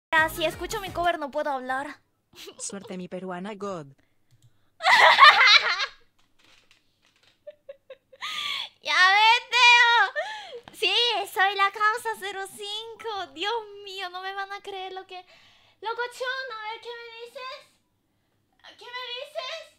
Si escucho mi cover no puedo hablar. Suerte mi peruana God. ¡Ya vete! Sí, soy la causa 05. Dios mío, no me van a creer lo que... Locochón, a ver, ¿qué me dices? ¿Qué me dices?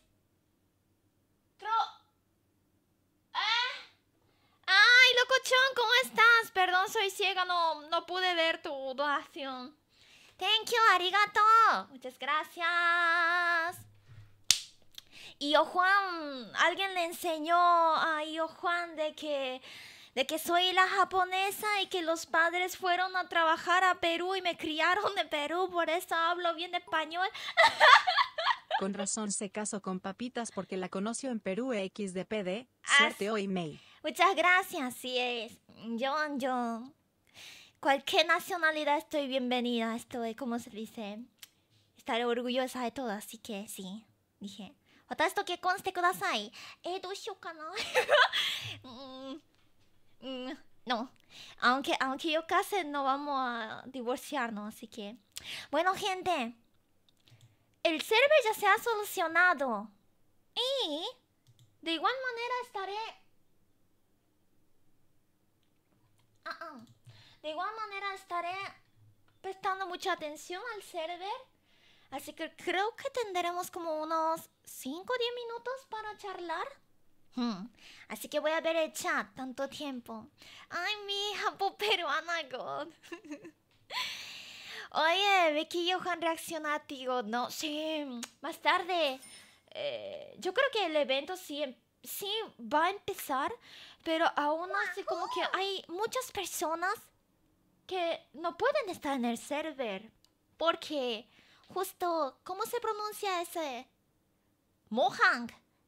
Ay, locochón, ¿cómo estás? Perdón, soy ciega, no pude ver tu donación. Thank you, arigato. Muchas gracias. Y yo Juan, alguien le enseñó a yo Juan de que soy la japonesa y que los padres fueron a trabajar a Perú y me criaron en Perú, por eso hablo bien español. Con razón se casó con Papitas porque la conoció en Perú XDPD. Suerte hoy, May. Muchas gracias, sí es. Yo. Cualquier nacionalidad estoy bienvenida, estoy, ¿cómo se dice? Estaré orgullosa de todo, así que sí, dije. 私と結婚してください。どうしようかな。No. Aunque yo case, no vamos a divorciarnos, así que... Bueno, gente. El server ya se ha solucionado. Y... de igual manera estaré... De igual manera estaré prestando mucha atención al server. Así que creo que tendremos como unos 5 o 10 minutos para charlar. Así que voy a ver el chat tanto tiempo. Ay, mi hija peruana God. Oye, Becky y Johan reacciona a ti, God. No, sí, más tarde. Yo creo que el evento sí va a empezar. Pero aún así como que hay muchas personas que no pueden estar en el server. Porque justo, ¿cómo se pronuncia ese? Mohang.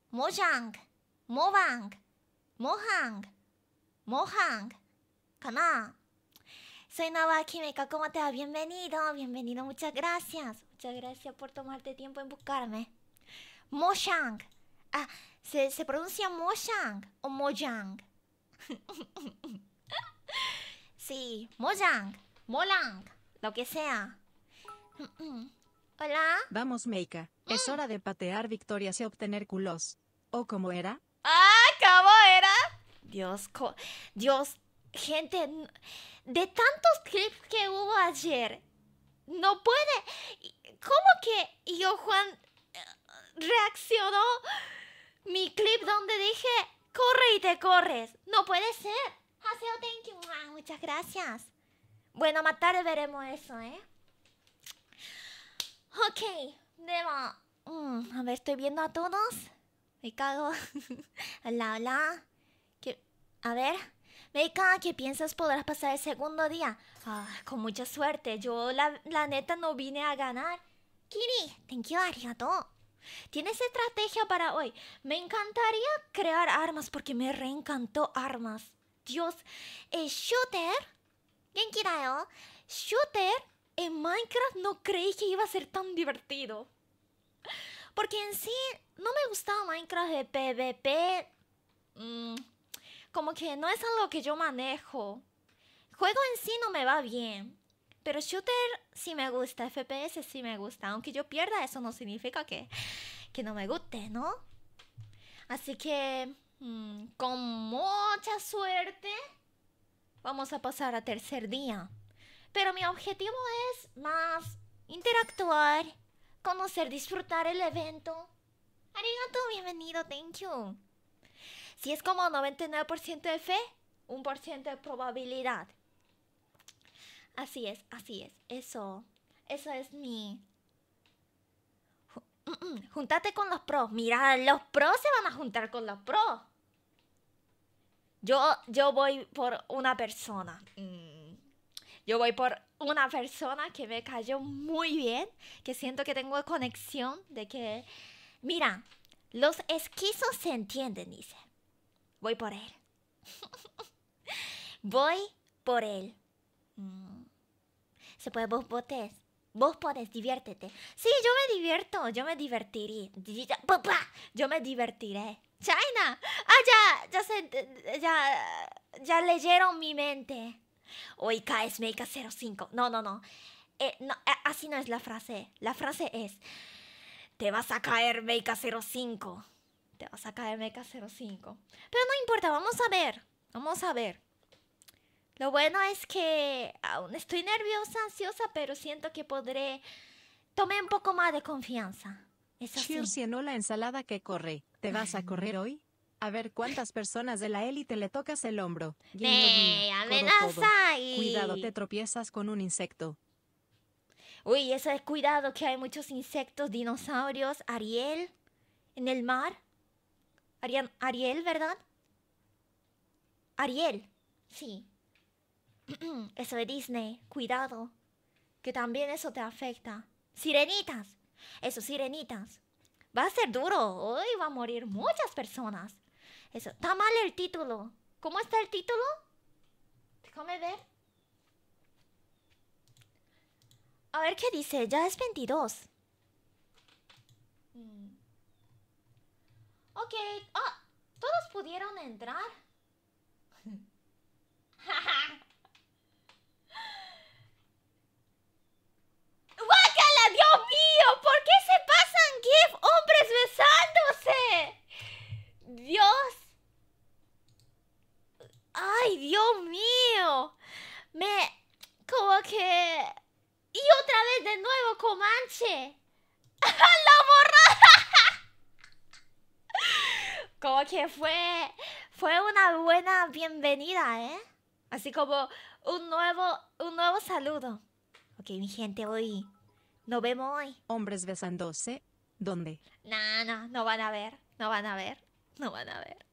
Kana. Soy Nawaki Meika, ¿cómo te va? Bienvenido, muchas gracias. Muchas gracias por tomarte tiempo en buscarme. Mojang. ¿Se pronuncia Mojang o Mojang? Sí, Mojang, Molang, lo que sea. Hola. Vamos, Meika. Es hora de patear victorias y obtener culos. ¿O cómo era? ¿Cómo era? Dios, gente, de tantos clips que hubo ayer, no puede. ¿Cómo que yo, Juan, reaccionó mi clip donde dije, corre y te corres? No puede ser. Haseo, thank you. Muchas gracias. Bueno, más tarde veremos eso, ¿eh? Ok, Deba. A ver, estoy viendo a todos. Me cago. Hola. A ver. Meika, ¿qué piensas? ¿Podrás pasar el segundo día? Con mucha suerte. Yo la neta no vine a ganar. Kiri, thank you, arigato. ¿Tienes estrategia para hoy? Me encantaría crear armas porque me reencantó armas. Dios, el shooter. Genki da yo. Shooter en Minecraft no creí que iba a ser tan divertido. Porque en sí no me gustaba Minecraft de PvP. Como que no es algo que yo manejo. Juego en sí no me va bien. Pero shooter sí me gusta, FPS sí me gusta. Aunque yo pierda, eso no significa que no me guste, ¿no? Así que, con mucha suerte, vamos a pasar a tercer día. Pero mi objetivo es más interactuar, conocer, disfrutar el evento. Arigato, bienvenido, thank you. Si es como 99% de fe, 1% de probabilidad. Así es. Eso es mi... Júntate con los pros. Mira, los pros se van a juntar con los pros. Yo voy por una persona. Yo voy por una persona que me cayó muy bien. Que siento que tengo conexión. De que... Mira, los esquizos se entienden, dice. Voy por él. Voy por él. Se puede vos votes. Vos podés, diviértete. Sí, yo me divierto. Yo me divertiré. Yo me divertiré. China. Ya leyeron mi mente. Hoy caes Meika 05. No. No, así no es la frase. La frase es, te vas a caer Meika 05. Te vas a caer Mecha 05. Pero no importa, vamos a ver. Vamos a ver. Lo bueno es que aún estoy nerviosa, ansiosa, pero siento que podré... Tomé un poco más de confianza. Eso sí. Cheers llenó la ensalada que corre. ¿Te vas a correr hoy? A ver cuántas personas de la élite le tocas el hombro. Guiño, guiño, codo, amenaza codo. y... Cuidado, te tropiezas con un insecto. Uy, eso es cuidado que hay muchos insectos, dinosaurios, Ariel, en el mar. Ariel, ¿verdad? Ariel, sí. Eso de Disney, cuidado, que también eso te afecta. Sirenitas, eso, sirenitas. Va a ser duro, hoy va a morir muchas personas. Eso, está mal el título. ¿Cómo está el título? Déjame ver. A ver qué dice, ya es 22. Ok, todos pudieron entrar. ¡Guácala, Dios mío! ¿Por qué se pasan GIF hombres besándose? Dios. Ay, Dios mío. Como que... Y otra vez de nuevo Comanche. ¡La borra! Como que fue una buena bienvenida, ¿eh? Así como un nuevo saludo. Ok, mi gente, hoy nos vemos hoy. Hombres besándose. ¿Dónde? No van a ver, no van a ver, no van a ver.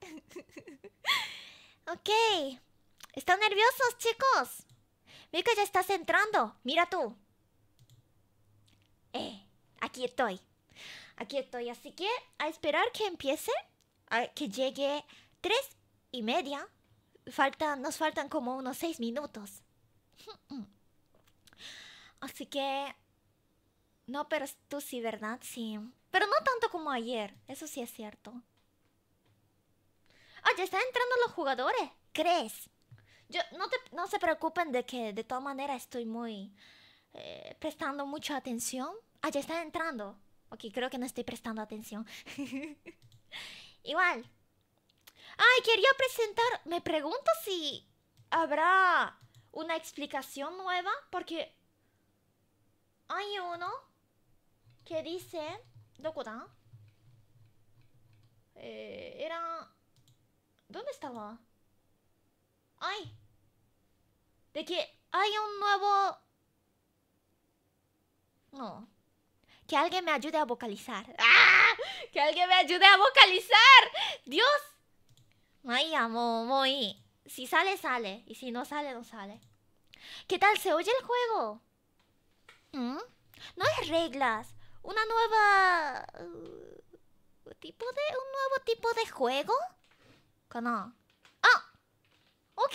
Ok, ¿están nerviosos, chicos? Mira que ya estás entrando, mira tú. Aquí estoy, así que a esperar que empiece, a que llegue 3:30. Nos faltan como unos 6 minutos. Así que... No, pero tú sí, ¿verdad? Sí. Pero no tanto como ayer, eso sí es cierto. Ya están entrando los jugadores, ¿crees? No se preocupen de que de todas maneras estoy muy... prestando mucha atención. Ya están entrando. Ok, creo que no estoy prestando atención. Igual. Quería presentar... Me pregunto si habrá una explicación nueva, porque hay uno que dice... ¿Dónde era... ¿Dónde estaba? De que hay un nuevo... No. Que alguien me ayude a vocalizar. ¡Que alguien me ayude a vocalizar! ¡Dios! Muy... Si sale, sale. Y si no sale, no sale. ¿Qué tal? ¿Se oye el juego? No es reglas. Una nueva... un nuevo tipo de juego? ¿Cómo? Ok.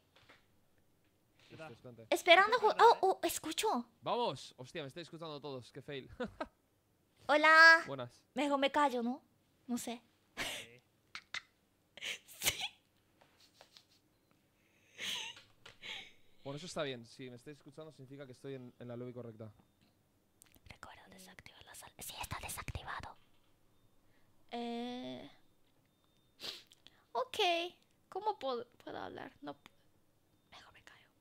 Esperando escucho. Vamos. Hostia, me estoy escuchando todos. Qué fail. Hola. Buenas. Mejor me callo, ¿no? No sé. Sí. Bueno, eso está bien. Si me estoy escuchando significa que estoy en la lobby correcta. Recuerda desactivar la sala. Sí, está desactivado. Ok. ¿Cómo puedo hablar? No. Mejor me callo.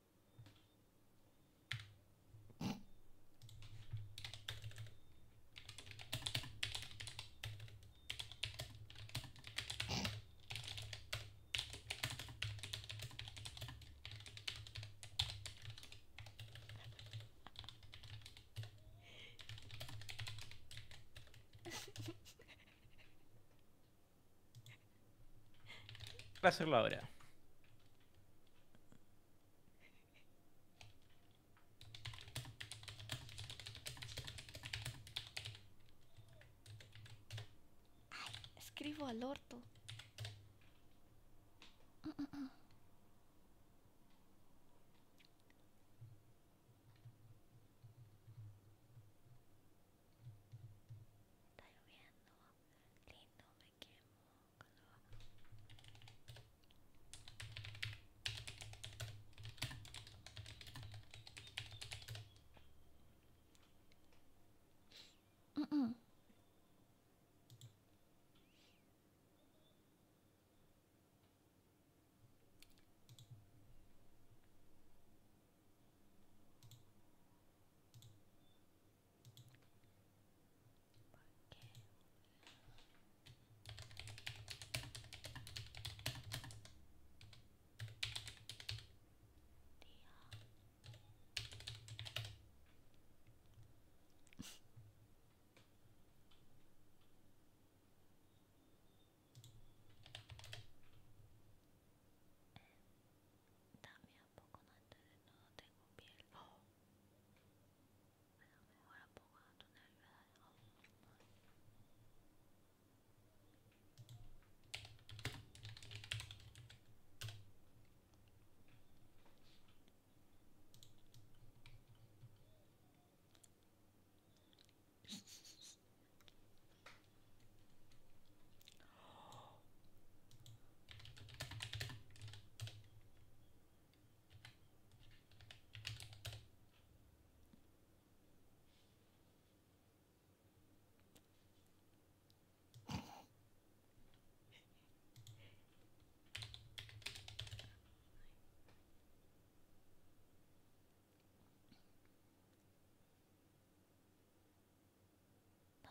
Va a ser la hora. Escribo al orto. Está lloviendo. Lindo, me quemo.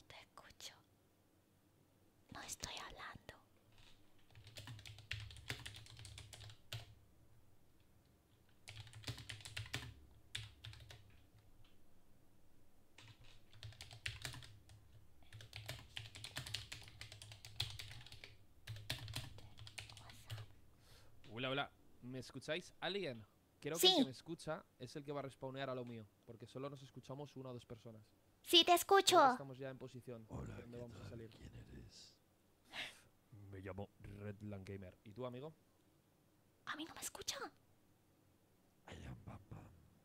te escucho. No estoy hablando. Hola, hola. ¿Me escucháis? ¿Alguien? Creo que Sí. el que me escucha es el que va a respawnear a lo mío, porque solo nos escuchamos una o dos personas. Sí, te Creo escucho. que estamos ya en posición Hola, de donde ¿qué vamos a tal? salir. ¿Quién eres? Me llamo Redland Gamer. ¿Y tú, amigo? A mí no me escucha. I am Pam Pam.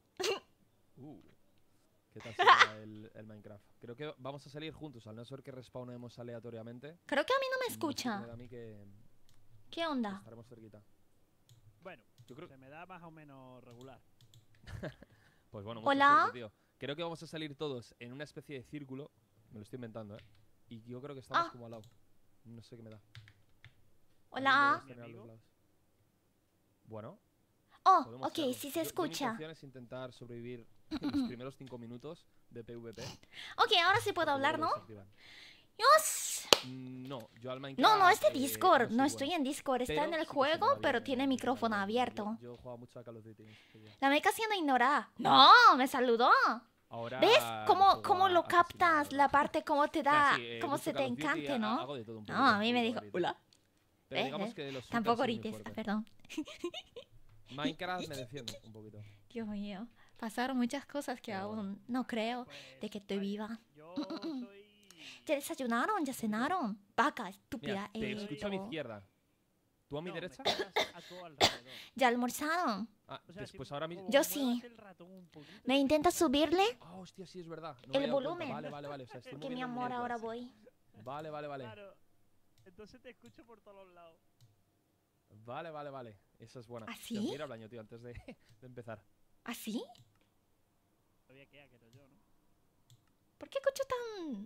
¿Qué tal será el Minecraft? Creo que vamos a salir juntos, al no ser que respawnemos aleatoriamente. Creo que a mí no me Sí que escucha. me da a mí que ¿Qué onda? estaremos cerquita. Bueno, Yo creo se me da más o menos regular. Pues bueno, mucha Hola. suerte, tío. Creo que vamos a salir todos en una especie de círculo. Me lo estoy inventando, ¿eh? Y yo creo que estamos como al lado. No sé qué me da. Hola. Alguien debe tener a los ¿Mi lados. Bueno, Oh, podemos ok, hacerlo. sí se Mi escucha. intención es intentar sobrevivir los primeros 5 minutos de PvP. Ok, ahora sí puedo porque hablar, luego ¿no? desactivan. ¡Dios! No, yo al Minecraft. No, no es de no Discord. soy No estoy bueno. en Discord. Está Pero en el sí que se me juego, da pero bien tiene el micrófono Minecraft. abierto. Yo he jugado mucho a Call of Duty. así que La meca siendo ignorada. No, me saludó. ahora ¿Ves cómo, juego cómo a lo asesinar, captas? ¿verdad? La parte cómo te Nah, da, sí, cómo mucho se te Call of Duty, encante, ¿no? hago de todo un No, poquito, a mí me un dijo, poquito. hola. Pero digamos que de los shooters Tampoco soy muy grites, fuerte. perdón. Minecraft me defiendo un poquito. Dios mío, pasaron muchas cosas que Pero bueno. aún no creo Pues, de que estoy vale, viva. Yo soy... ¿Ya desayunaron? ¿Ya cenaron? Vaca, estúpida. Mira, te escucho a mi lo- izquierda. ¿Tú a mi No, me derecha? escuchas a tu alrededor. ¿Ya almorzaron? Ah, O sea, pues si ahora mismo. como Yo muevas sí. el ratón un poquito, ¿Me te intentas escucho. subirle? Ah, hostia, sí, es verdad. No me El había dado cuenta. volumen. Vale, vale, vale. O sea, estoy Que mi moviendo amor, ahora muñecas. voy. Vale, vale, vale. Claro. Entonces te escucho por todos los lados. Vale, vale, vale. Esa es buena. ¿Así? Hostia, mira, Blaño, tío, antes de, de empezar. ¿Así? Todavía queda que no yo, ¿no? ¿Por qué escucho tan...?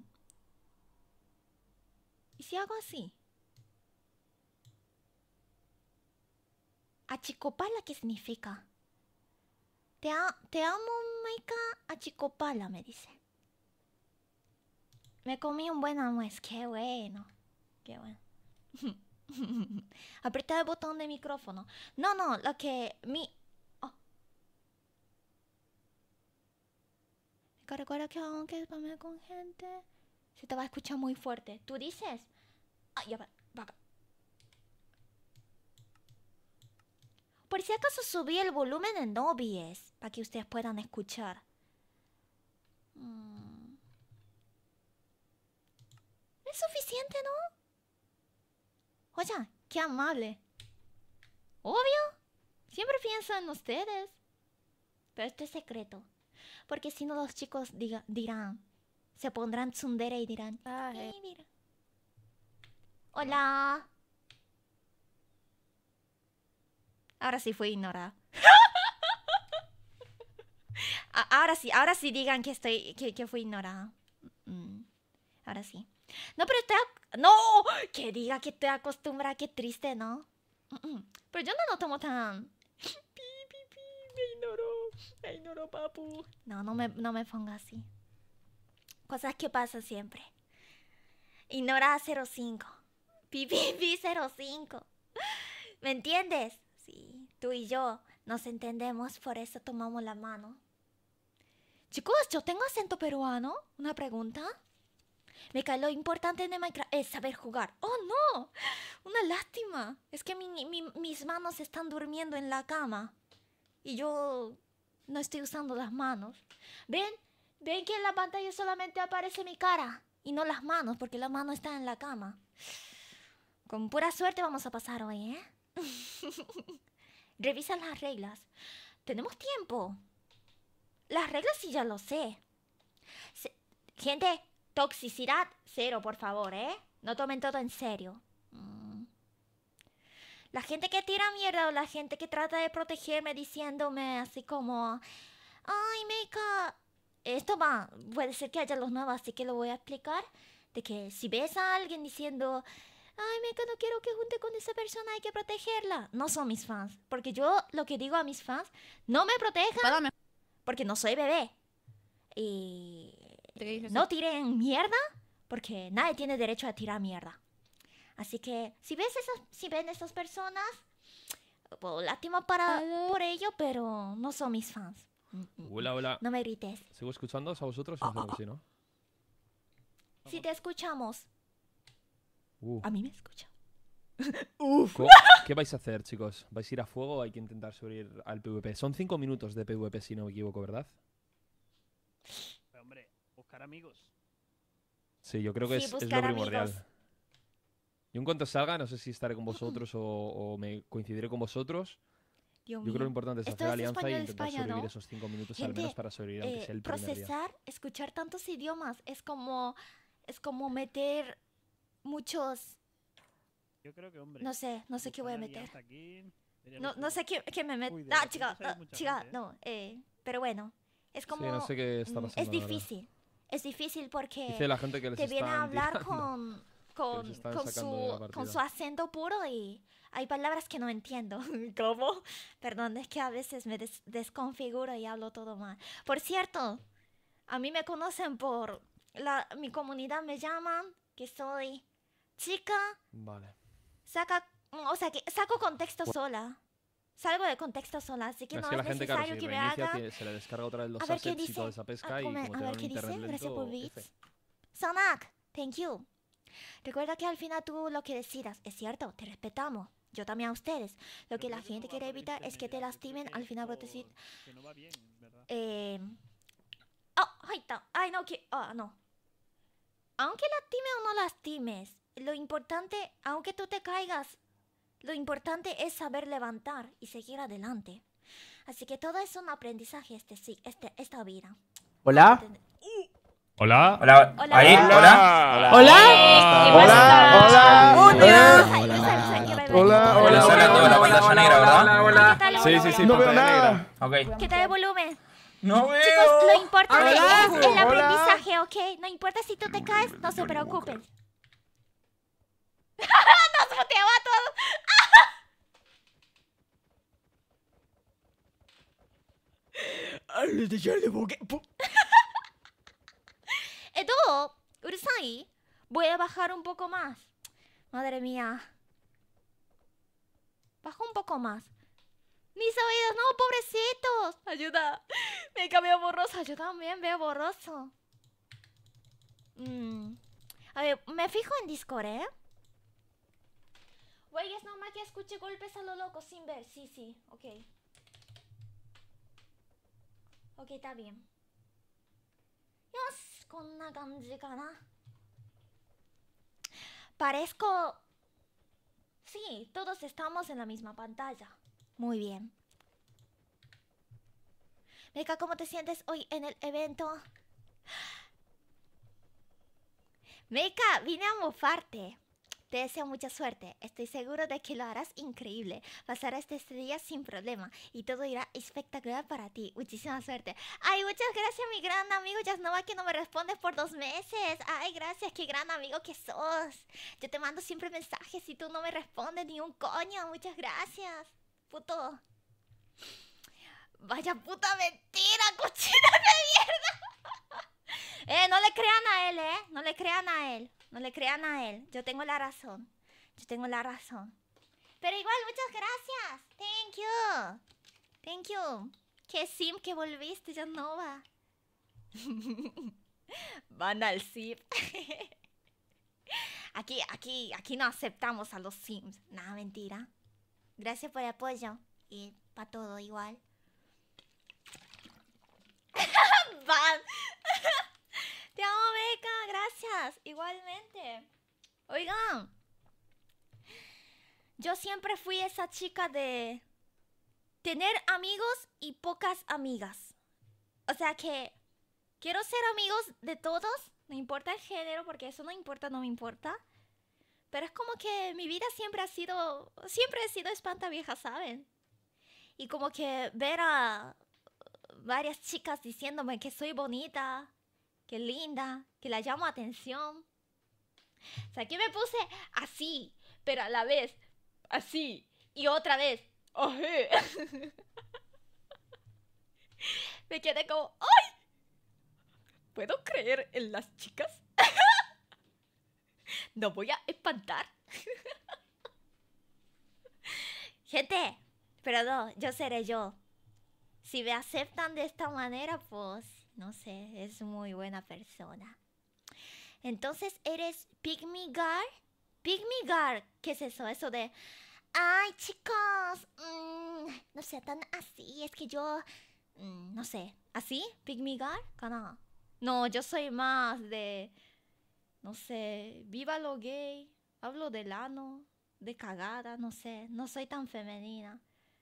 ¿Y si hago así? Achicopala, ¿qué significa? Te amo, Maika. Achicopala, me dice. Me comí un buen almuerzo. Qué bueno. Qué bueno. Apreté el botón de micrófono. No, no, lo que... Oh. Recuerda que aunque spamé con gente... Se te va a escuchar muy fuerte. ¿Tú dices? Ah, ya va. Vaca. Por si acaso subí el volumen en OBS para que ustedes puedan escuchar. ¿Es suficiente, no? Oye, qué amable. Obvio. Siempre pienso en ustedes. Pero esto es secreto. Porque si no los chicos dirán... Se pondrán tsundere y dirán... "Ey, mira". Hola. Ahora sí fui ignorada. Ahora sí digan que que fui ignorada. Ahora sí. No, pero no, que diga que estoy acostumbrada, qué triste, ¿no? Pero yo no lo tomo tan... me ignoró, papu. No me ponga así. Cosas que pasan siempre. Ignora 05. Pi 05. ¿Me entiendes? Sí, tú y yo nos entendemos, por eso tomamos la mano. Chicos, ¿yo tengo acento peruano? ¿Una pregunta? Me cae lo importante de Minecraft es saber jugar. ¡Oh, no! Una lástima. Es que mis manos están durmiendo en la cama. Y yo no estoy usando las manos. ¿Ven? ¿Ven que en la pantalla solamente aparece mi cara? Y no las manos, porque las manos están en la cama. Con pura suerte vamos a pasar hoy, ¿eh? Revisa las reglas. Tenemos tiempo. Las reglas sí ya lo sé. Gente, toxicidad cero, por favor, ¿eh? No tomen todo en serio. La gente que tira mierda o la gente que trata de protegerme diciéndome así como... Ay, Meika... Esto puede ser que haya los nuevos, así que lo voy a explicar. De que si ves a alguien diciendo... Ay, Meika, no quiero que junte con esa persona, hay que protegerla. No son mis fans. Porque yo lo que digo a mis fans, no me protejan porque no soy bebé. Y no tiren mierda Porque nadie tiene derecho a tirar mierda. Así que si ven esas personas, pues, lástima por ello, pero no son mis fans. Hola, hola. No me grites. ¿Sigo escuchándoos a vosotros? Imagino que sí, ¿no? Si te escuchamos. Uh. A mí me escucha. ¿Qué vais a hacer, chicos? ¿Vais a ir a fuego o hay que intentar subir al PvP? Son 5 minutos de PvP, si no me equivoco, ¿verdad? Pero, hombre, buscar amigos. Sí, yo creo que Sí, es lo buscar primordial. amigos. Yo en cuanto salga, no sé si estaré con vosotros o me coincidiré con vosotros. Dios Yo creo que lo mío. importante es Esto hacer es alianza y español de intentar España, sobrevivir ¿no? esos 5 minutos al Gente, menos para sobrevivir, aunque sea el primer día. procesar, escuchar tantos idiomas es como meter muchos, Yo creo que, hombre. no sé qué voy a buscar meter. alianza aquí sería No, lo no suyo. sé qué me meto. Uy, de Ah, repente chica, sale mucha chica, gente, ¿eh? no, pero bueno, es como, Sí, no sé qué está pasando, es la verdad. difícil. Es difícil porque Dice la gente que les te viene a están hablar tirando. con, les están con sacando de la su, con partida. su acento puro y hay palabras que no entiendo. ¿Cómo? Perdón, es que a veces me desconfiguro y hablo todo mal. Por cierto, a mí me conocen por mi comunidad, me llaman que soy chica, Vale. que saco contexto sola. Salgo de contexto sola, así que Es no que es la gente, claro, necesario si que me reinicia, haga. se le descarga otra vez los A ver qué assets y dice. toda esa pesca y como A te ver dan qué un internet dice. Gracias lento, por F. bits. Sonak, thank you. Recuerda que al final tú lo que decidas es cierto, te respetamos. Yo también a ustedes. Lo que Yo la creo que gente no va quiere por evitar es que te intermediar, yo creo lastimen que al es final, por- decir, que no va bien, ¿verdad? ahí está. Ay, no, no. Aunque lastime o no lastimes, lo importante, aunque tú te caigas, lo importante es saber levantar y seguir adelante. Así que todo es un aprendizaje esta vida. Hola. Hola. Hola. Hola. Ahí, Hola. Hola. Hola, hablando de la pantalla negra, ¿verdad? Hola. Sí, No veo pantalla nada. negra. Ok. ¿Qué tal el volumen? No veo. Chicos, lo importante Hola. es el Hola. aprendizaje, ¿ok? No importa si tú te caes, no se preocupen. ¡Nos boteaba a todos! Edo, Urusai, voy a bajar un poco más. Madre mía. Bajo un poco más. Mis oídos, no, pobrecitos. Ayuda. Me veo borroso. Yo también veo borroso. A ver, me fijo en Discord, ¿eh? Güey, es normal que escuche golpes a lo loco sin ver. Sí, ok. Ok, está bien. Yosh, konna kanji kana. Parezco... Sí, todos estamos en la misma pantalla. Muy bien. Meika, ¿cómo te sientes hoy en el evento? Meika, vine a mofarte. Te deseo mucha suerte. Estoy seguro de que lo harás increíble. Pasarás este día sin problema y todo irá espectacular para ti. Muchísima suerte. Ay, muchas gracias, mi gran amigo Yasnova, que no me respondes por 2 meses. Ay, gracias, qué gran amigo que sos. Yo te mando siempre mensajes y tú no me respondes ni un coño. Muchas gracias. Puto. Vaya puta mentira, cochina de mierda. No le crean a él, no le crean a él. No le crean a él. Yo tengo la razón. Pero igual, muchas gracias. Thank you. Qué sim que volviste, Yasnova. Van al sim. Aquí no aceptamos a los sims. Nada, mentira. Gracias por el apoyo. Y para todo igual. Van. Te amo, Beca. Gracias. Igualmente. Oigan. Yo siempre fui esa chica de tener amigos y pocas amigas. O sea que quiero ser amigos de todos. No importa el género, porque eso no me importa. Pero es como que mi vida siempre he sido espantavieja, ¿saben? Y como que ver a varias chicas diciéndome que soy bonita, que linda, que la llamo atención. O sea, que me puse así, pero a la vez así y otra vez. Me quedé como, ¡ay! ¿Puedo creer en las chicas? No voy a espantar. Gente, pero no, yo seré yo. Si me aceptan de esta manera, pues, no sé, es muy buena persona. Entonces, ¿eres Pick Me Girl? Pick Me Girl, ¿qué es eso? Eso de, ay, chicos, no sea tan así, es que yo, no sé, ¿así? Pick Me Girl, ¿Kana? No, yo soy más de, no sé, viva lo gay, hablo del ano, de cagada, no sé, no soy tan femenina.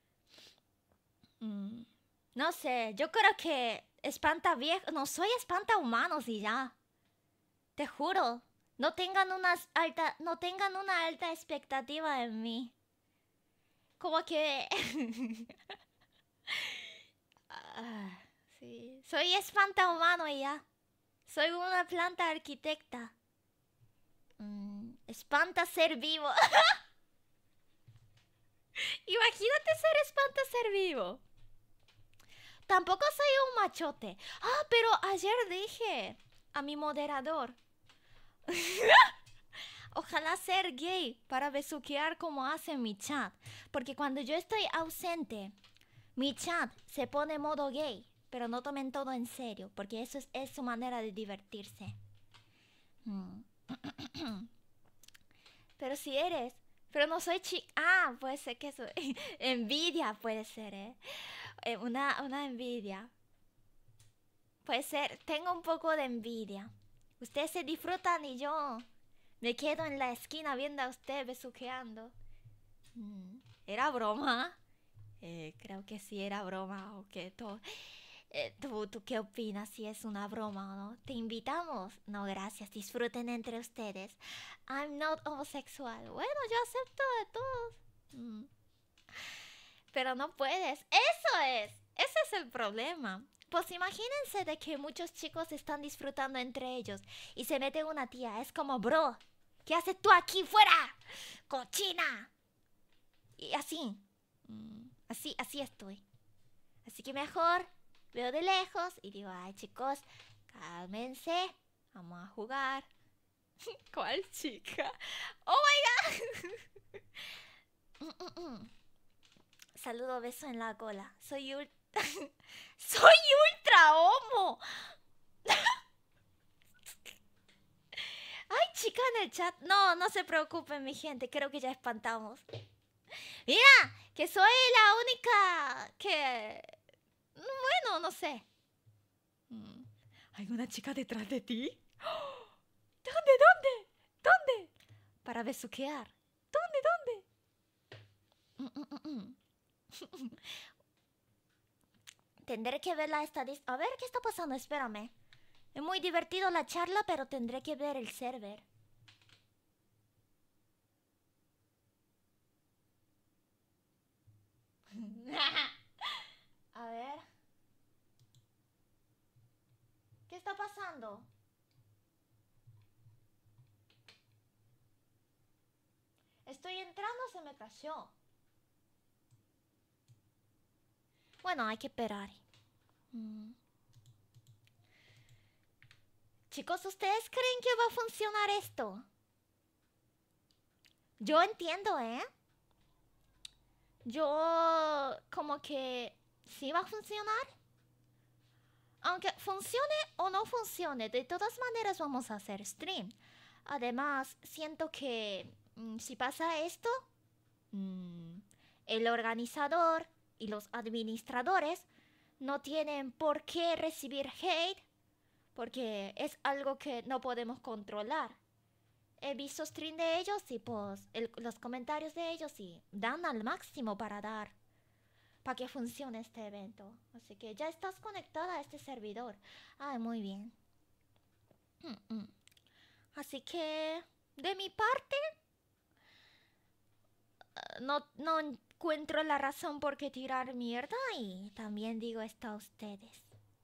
No sé, yo creo que espanta viejo, no soy espanta humanos y ya. Te juro, no tengan una alta expectativa en mí. Como que sí, soy espanta humano y ya. Soy una planta arquitecta. Espanta ser vivo. Imagínate ser espanta ser vivo. Tampoco soy un machote. Ah, pero ayer dije a mi moderador. Ojalá ser gay para besuquear como hace mi chat. Porque cuando yo estoy ausente, mi chat se pone modo gay. Pero no tomen todo en serio, porque eso es su manera de divertirse. Pero si eres... Pero no soy chica... Ah, puede ser que soy... envidia puede ser, ¿eh? Una envidia. Puede ser, tengo un poco de envidia. Ustedes se disfrutan y yo me quedo en la esquina viendo a usted besuqueando. ¿Era broma? Creo que sí era broma. ¿O qué? ¿Tú qué opinas si es una broma o no? ¿Te invitamos? No, gracias. Disfruten entre ustedes. I'm not homosexual. Bueno, yo acepto de todos. Pero no puedes. ¡Eso es! Ese es el problema. Pues imagínense de que muchos chicos están disfrutando entre ellos y se mete una tía. Es como, bro, ¿qué haces tú aquí fuera? ¡Cochina! Y así. Así estoy. Así que mejor veo de lejos y digo, ay chicos, cálmense. Vamos a jugar. ¿Cuál chica? ¡Oh my god! Saludo, beso en la cola. Soy ultra homo. Ay, chica en el chat. No, no se preocupen, mi gente. Creo que ya espantamos. Mira, que soy la única que... Bueno, no sé. ¿Hay una chica detrás de ti? ¿Dónde? Para besuquear. ¿Dónde? Tendré que ver la estadística. A ver, ¿qué está pasando? Espérame. Es muy divertido la charla, pero tendré que ver el server. A ver. ¿Qué está pasando? Estoy entrando, se me cayó. Bueno, hay que esperar. Chicos, ¿ustedes creen que va a funcionar esto? Yo entiendo, ¿eh? Yo como que sí va a funcionar. Aunque funcione o no funcione, de todas maneras vamos a hacer stream. Además, siento que si pasa esto, el organizador y los administradores no tienen por qué recibir hate, porque es algo que no podemos controlar. He visto stream de ellos y pues los comentarios de ellos y dan al máximo para que funcione este evento. Así que ya estás conectada a este servidor. Ah, muy bien. Así que de mi parte no encuentro la razón por qué tirar mierda y también digo esto a ustedes.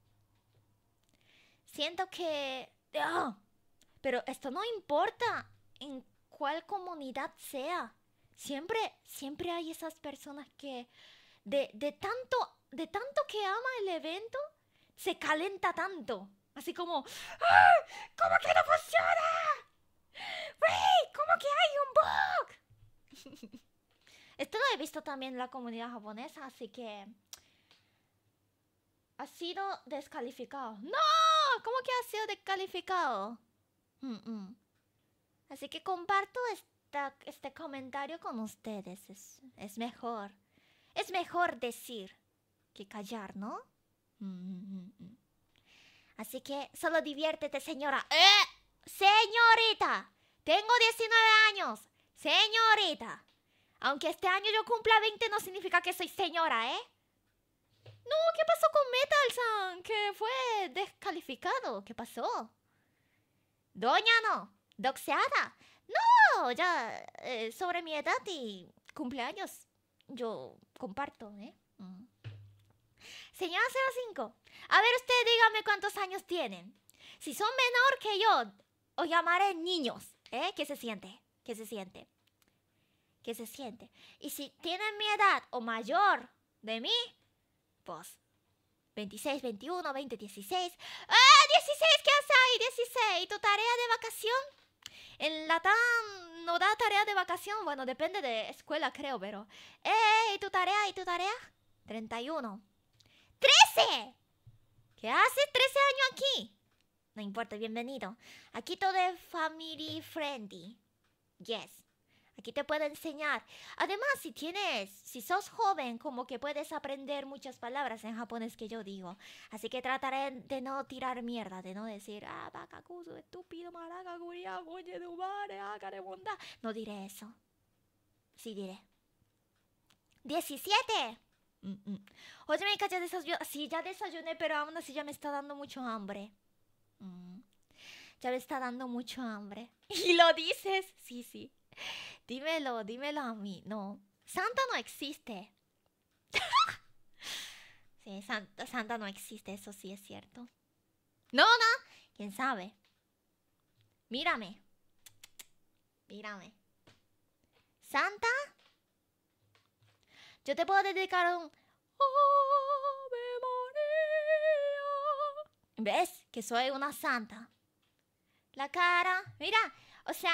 Siento que... pero esto no importa en cuál comunidad sea. Siempre hay esas personas que de tanto que ama el evento, se calenta tanto. Así como, ¡ah! ¿Cómo que no funciona? ¡Wey! ¿Cómo que hay un bug? Esto lo he visto también en la comunidad japonesa, así que... Ha sido descalificado. ¡No! ¿Cómo que ha sido descalificado? Así que comparto este comentario con ustedes. Es mejor. Es mejor decir que callar, ¿no? Así que solo diviértete, señora. Señorita. Tengo 19 años. Señorita. Aunque este año yo cumpla 20 no significa que soy señora, ¿eh? No, ¿qué pasó con Metal-san? Que fue descalificado. ¿Qué pasó? Doña no. Doxeada. No, ya sobre mi edad y cumpleaños yo comparto, ¿eh? Señora 05, a ver usted dígame cuántos años tienen. Si son menor que yo, os llamaré niños, ¿eh? ¿Qué se siente? ¿Qué se siente? ¿Qué se siente? Y si tienen mi edad o mayor de mí, pues 26, 21, 20, 16. ¡Ah! 16, ¿qué hace ahí? 16. ¿Y tu tarea de vacación? En Latam no da tarea de vacación. Bueno, depende de escuela, creo, pero... ¿Y tu tarea? ¿Y tu tarea? 31. ¡13! ¿Qué haces 13 años aquí? No importa, bienvenido. Aquí todo es family friendly. Yes. Aquí te puedo enseñar. Además, si sos joven, como que puedes aprender muchas palabras en japonés que yo digo. Así que trataré de no tirar mierda, de no decir, bakakuzu, estúpido, maraca, guria, oye, de ubare, akarebonda. No diré eso. Sí diré. 17. Oye, me ya desayuné. Sí, ya desayuné, pero aún así ya me está dando mucho hambre. Ya me está dando mucho hambre. ¿Y lo dices? Sí, sí. Dímelo a mí. No, Santa no existe. Sí, Santa no existe, eso sí es cierto. No, quién sabe. Mírame. Santa. Yo te puedo dedicar un Ave María. ¿Ves? Que soy una santa. La cara. Mira, o sea...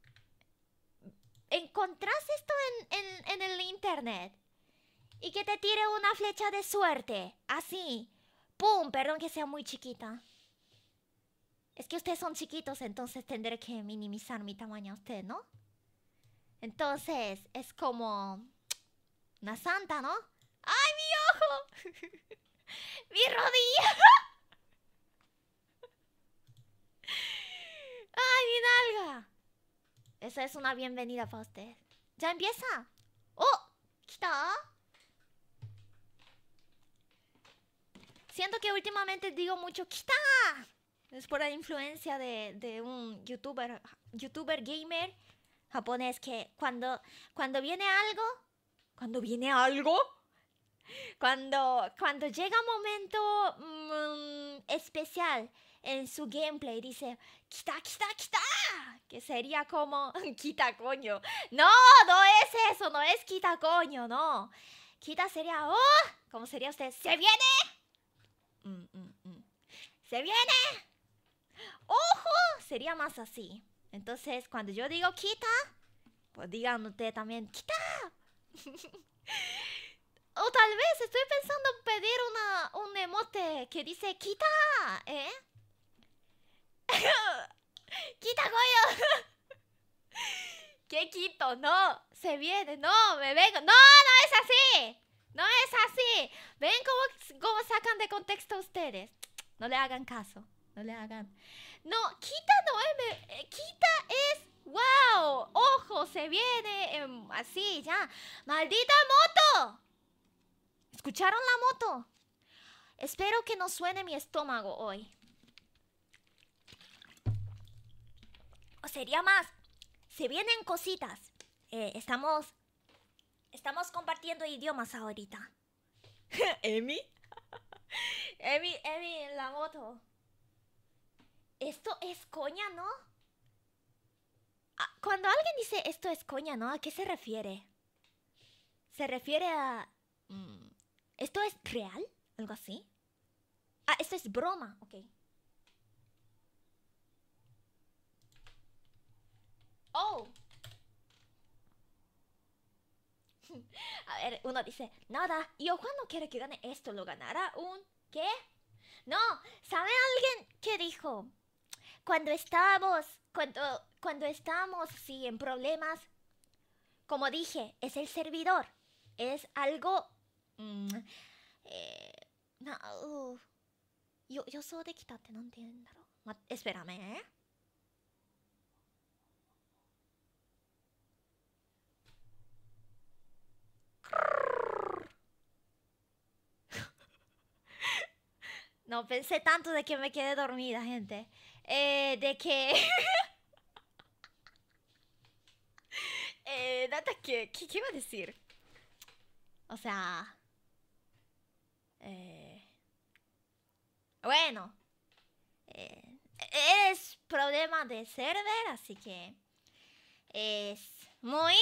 encontrás esto en el internet y que te tire una flecha de suerte, así, ¡pum! Perdón que sea muy chiquita. Es que ustedes son chiquitos, entonces tendré que minimizar mi tamaño a usted, ¿no? Entonces, es como una santa, ¿no? ¡Ay, mi ojo! ¡Mi rodilla! ¡Ay, mi nalga! Esa es una bienvenida para usted. ¿Ya empieza? ¡Oh! ¿Kita? Siento que últimamente digo mucho ¡Kita! Es por la influencia de un youtuber gamer japonés que cuando viene algo... ¿Cuando viene algo? Cuando llega un momento especial en su gameplay, dice ¡Kita! Que sería como ¡Kita, coño! No es eso, no es ¡Kita, coño! No. Kita sería ¡oh! ¿Cómo sería usted? ¡Se viene! ¡Se viene! ¡Ojo! Sería más así. Entonces, cuando yo digo ¡Kita! Pues digan ustedes también ¡Kita! O tal vez estoy pensando en pedir un emote que dice ¡Kita! ¿Eh? ¡Quita, coño! ¿Qué quito? No, se viene, no, me vengo. No es así. No es así. ¿Ven cómo sacan de contexto ustedes? No le hagan caso, no le hagan. No, quita no es... quita es... ¡Wow! ¡Ojo! Se viene así, ya. ¡Maldita moto! ¿Escucharon la moto? Espero que no suene mi estómago hoy. O sería más, se vienen cositas. Estamos compartiendo idiomas ahorita. ¿Emi? Emi en la moto. Esto es coña, ¿no? Cuando alguien dice esto es coña, ¿no? ¿A qué se refiere? ¿Se refiere a... ¿esto es real? ¿Algo así? Esto es broma, ok. Oh. A ver, uno dice, nada, yo cuando quiere que gane esto, lo ganará un... ¿Qué? No, ¿sabe alguien qué dijo? Cuando estamos sí, en problemas, como dije, es el servidor. Es algo... yo soy de quitarte, no entiendo. Espérame, ¿eh? No pensé tanto de que me quedé dormida, gente. De que... nada, ¿qué iba a decir? O sea... bueno. Es problema de server, así que... Es muy...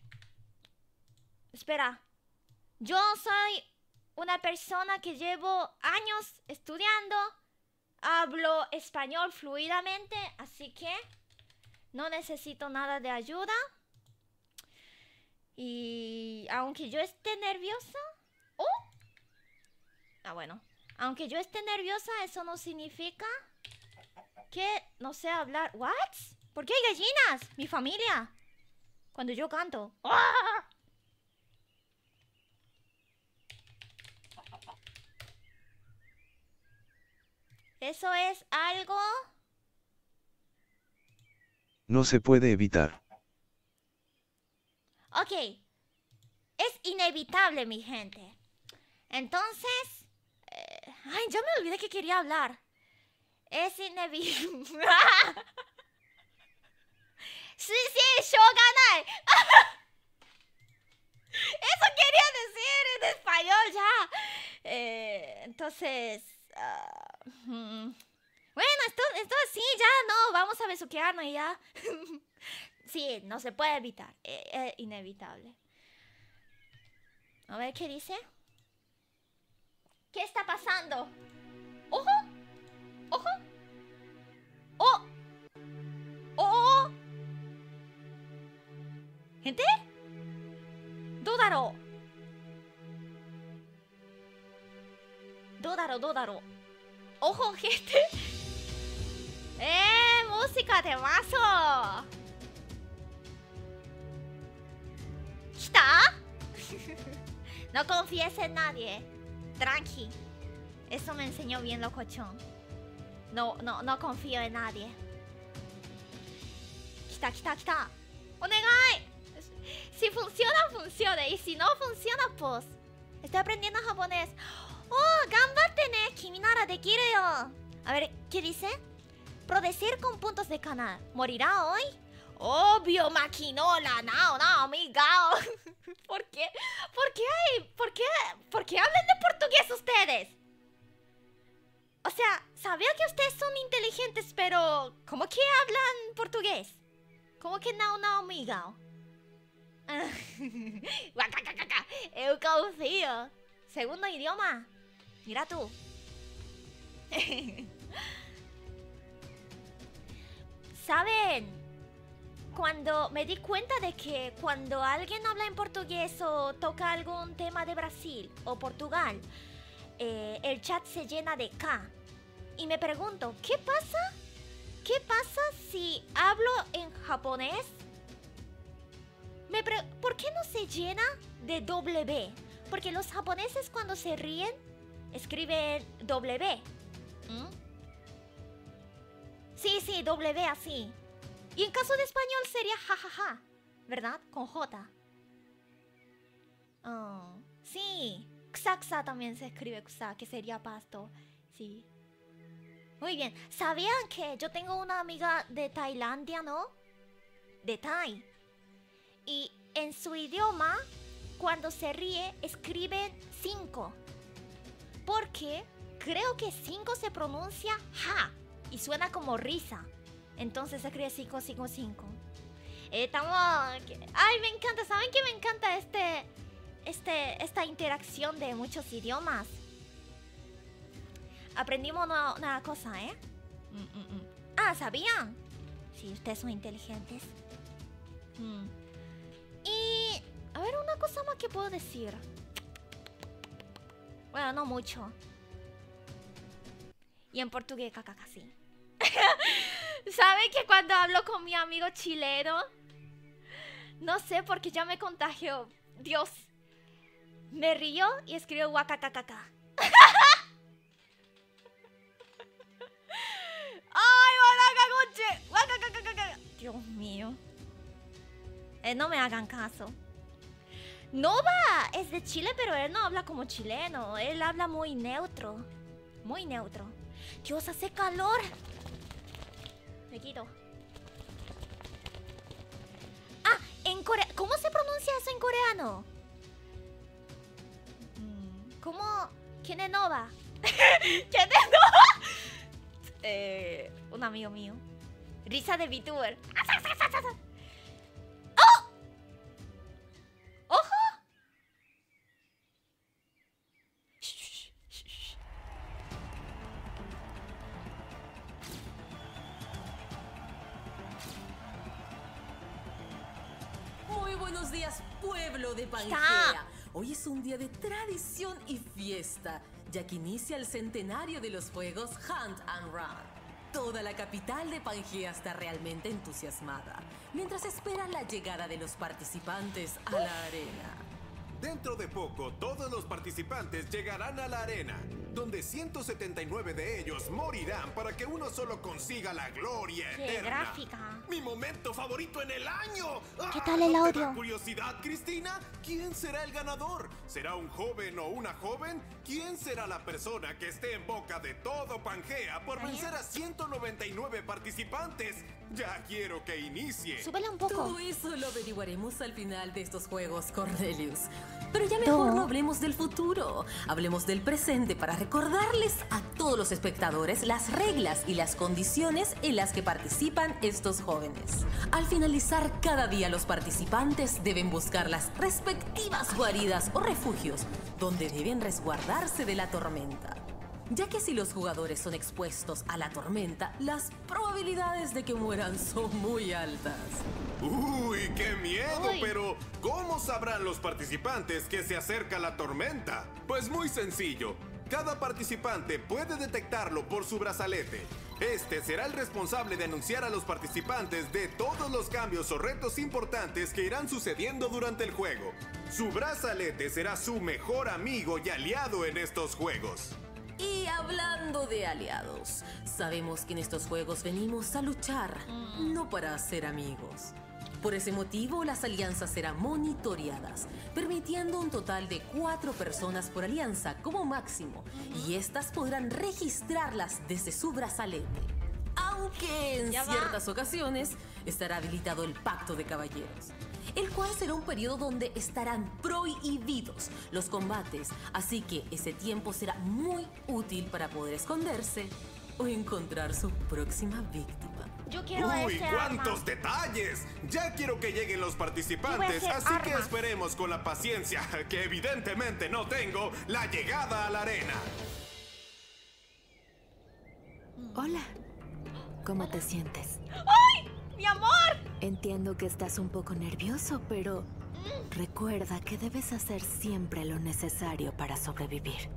Espera. Yo soy una persona que llevo años estudiando. Hablo español fluidamente, así que no necesito nada de ayuda. Y aunque yo esté nerviosa... ¡Oh! Ah, bueno. Aunque yo esté nerviosa, eso no significa que no sé hablar. ¿What? ¿Por qué hay gallinas? Mi familia. Cuando yo canto. ¡Ah! Eso es algo... No se puede evitar. Ok. Es inevitable, mi gente. Entonces... ay, ya me olvidé que quería hablar. Es inevitable. Sí, yo gané. Eso quería decir en español ya. Entonces... bueno, esto sí, ya no. Vamos a besuquearnos y ya. Sí, no se puede evitar. Es inevitable. A ver, ¿qué dice? ¿Qué está pasando? ¡Ojo! ¡Ojo! ¡Oh! ¡Oh! ¿Gente? ¡Dodaro! ¡Dodaro! ¡Ojo, gente! ¡Música de mazo! ¿Está? No confíes en nadie. Tranqui. Eso me enseñó bien locochón. No confío en nadie. Kita. ¡Onegai! Si funciona, funciona. Y si no funciona, pues... Estoy aprendiendo japonés. ¡Oh! ¡Ganbatte ne! Kimi nara dekiru yo. A ver, ¿qué dice? Producir con puntos de canal. ¿Morirá hoy? Obvio, maquinola. No, amiga. ¿Por qué? ¿Por qué hablan de portugués ustedes? O sea, sabía que ustedes son inteligentes, pero... ¿cómo que hablan portugués? ¿Cómo que no, amiga? Eu confío. Segundo idioma. Mira tú. ¿Saben? Cuando me di cuenta de que cuando alguien habla en portugués o toca algún tema de Brasil o Portugal, el chat se llena de K. Y me pregunto, ¿qué pasa? ¿Qué pasa si hablo en japonés? ¿Por qué no se llena de W? Porque los japoneses cuando se ríen escriben W. Sí, W así. Y en caso de español sería jajaja, ¿verdad? Con J. Oh, sí. Xa también se escribe xa, que sería pasto. Sí. Muy bien. ¿Sabían que yo tengo una amiga de Tailandia, no? De Tai. Y en su idioma, cuando se ríe, escriben 5. Porque creo que 5 se pronuncia ja y suena como risa. Entonces se escribe 5. Estamos... Ay, me encanta. ¿Saben qué me encanta esta interacción de muchos idiomas? Aprendimos una cosa, ¿eh? Ah, ¿sabían? Si ustedes son inteligentes. Y a ver, una cosa más que puedo decir. Bueno, no mucho. Y en portugués, casi. ¿Saben que cuando hablo con mi amigo chileno? No sé, porque ya me contagio. Dios. Me río y escribo guacacacaca. ¡Ay, guacacacoche! Guacacacacaca. Dios mío. No me hagan caso. Nova es de Chile, pero él no habla como chileno. Él habla muy neutro. Muy neutro. Dios, hace calor. Me quito. Ah, en coreano. ¿Cómo se pronuncia eso en coreano? ¿Cómo? ¿Quién es Nova? ¿Quién es Nova? Un amigo mío. Risa de VTuber. ¡Oh! ¡Ojo! Muy buenos días, pueblo de Pangea. Hoy es un día de tradición y fiesta, ya que inicia el centenario de los juegos Hunt and Run. Toda la capital de Pangea está realmente entusiasmada, mientras esperan la llegada de los participantes a la arena. Dentro de poco, todos los participantes llegarán a la arena, donde 179 de ellos morirán para que uno solo consiga la gloria ¡Qué eterna. gráfica! ¡Mi momento favorito en el año! ¿Qué tal el ¿No te da audio? curiosidad, Cristina? ¿Quién será el ganador? ¿Será un joven o una joven? ¿Quién será la persona que esté en boca de todo Pangea por vencer a 199 participantes? Ya quiero que inicie. Súbele un poco. Todo eso lo averiguaremos al final de estos juegos, Cornelius. Pero ya mejor no hablemos del futuro. Hablemos del presente para recordarles a todos los espectadores las reglas y las condiciones en las que participan estos jóvenes. Al finalizar cada día, los participantes deben buscar las respectivas guaridas o refugios donde deben resguardarse de la tormenta. Ya que si los jugadores son expuestos a la tormenta, las probabilidades de que mueran son muy altas. ¡Uy, qué miedo! Uy. Pero, ¿cómo sabrán los participantes que se acerca la tormenta? Pues muy sencillo. Cada participante puede detectarlo por su brazalete. Este será el responsable de anunciar a los participantes de todos los cambios o retos importantes que irán sucediendo durante el juego. Su brazalete será su mejor amigo y aliado en estos juegos. Y hablando de aliados, sabemos que en estos juegos venimos a luchar, no para ser amigos. Por ese motivo, las alianzas serán monitoreadas, permitiendo un total de 4 personas por alianza como máximo, y estas podrán registrarlas desde su brazalete. Aunque en Ya va. ciertas ocasiones estará habilitado el Pacto de Caballeros, el cual será un periodo donde estarán prohibidos los combates, así que ese tiempo será muy útil para poder esconderse o encontrar su próxima víctima. Yo quiero ¡Uy, ese cuántos arma. detalles! Ya quiero que lleguen los Yo voy a participantes, hacer así que armas. esperemos con la paciencia, que evidentemente no tengo, la llegada a la arena. Hola. ¿Cómo te sientes? ¡Mi amor! Entiendo que estás un poco nervioso, pero recuerda que debes hacer siempre lo necesario para sobrevivir.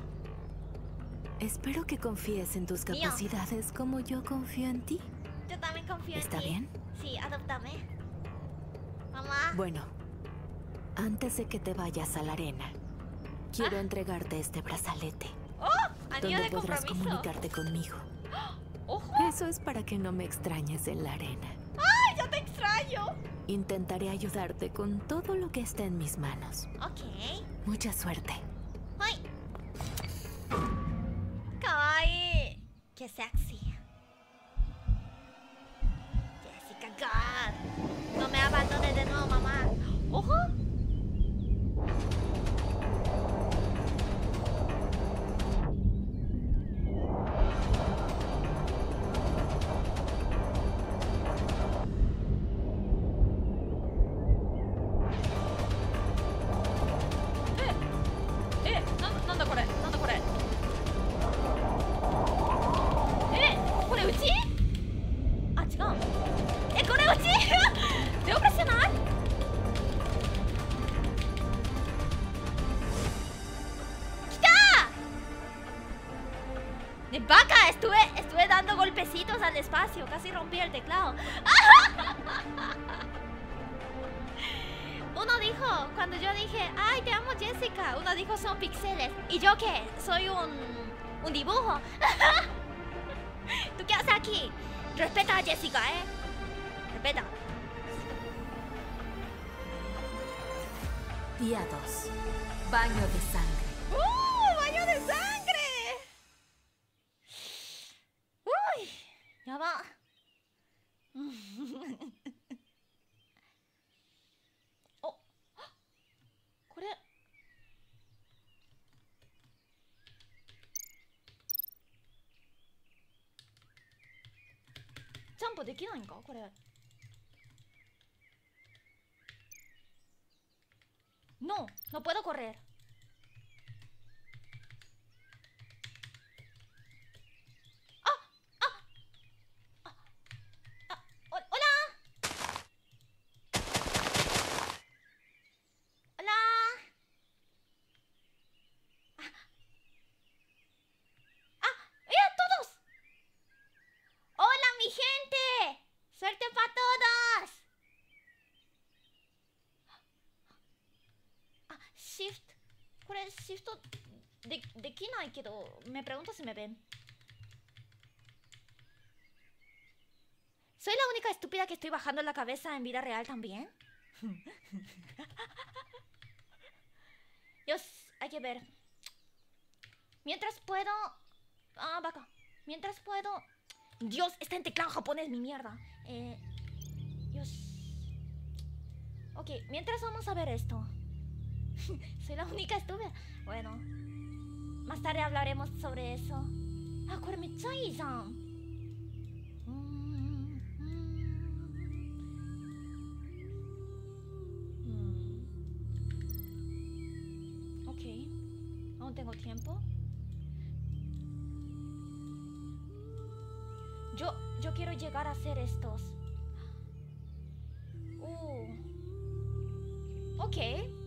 Espero que confíes en tus Mío. capacidades como yo confío en ti. Yo también confío en ti. ¿Está bien? Sí, adóptame. Mamá. Bueno, antes de que te vayas a la arena, quiero entregarte este brazalete, Anillo donde de podrás compromiso. comunicarte conmigo. ¡Ojo! Eso es para que no me extrañes en la arena. ¡Ay, ya te extraño! Intentaré ayudarte con todo lo que esté en mis manos. Ok. Mucha suerte. ¡Ay! ¡Kawaii! ¡Qué sexy! Jessica God. No me abandones de nuevo, mamá. ¡Ojo!なんだこれなんだこれこれうちあ、違うこれうち手を貸してな golpecitos al espacio. Casi rompí el teclado. Uno dijo, cuando yo dije, ay, te amo, Jessica. Uno dijo, son píxeles. ¿Y yo qué? Soy un dibujo. ¿Tú qué haces aquí? Respeta a Jessica, ¿eh? Respeta. Día 2. Baño de sangre. ¡Baño de sangre! ¡Uy! Ya va. Oh. これ。ジャンプできないんかこれ。No, no puedo correr. ¡Hola! ¡Hola! ¡Mira, todos! ¡Hola, mi gente! ¡Suerte para todos! Shift. これシフトできないけど、me pregunto si me ven. ¿Soy la única estúpida que estoy bajando la cabeza en vida real también? Dios, hay que ver. Mientras puedo... Ah, vaca. Mientras puedo... Dios, está en teclado japonés, mi mierda. Dios. Ok, mientras vamos a ver esto. Soy la única estúpida. Bueno, más tarde hablaremos sobre eso. Ah, これめっちゃいいじゃん。Ok, aún tengo tiempo. Yo quiero llegar a hacer estos. Ok.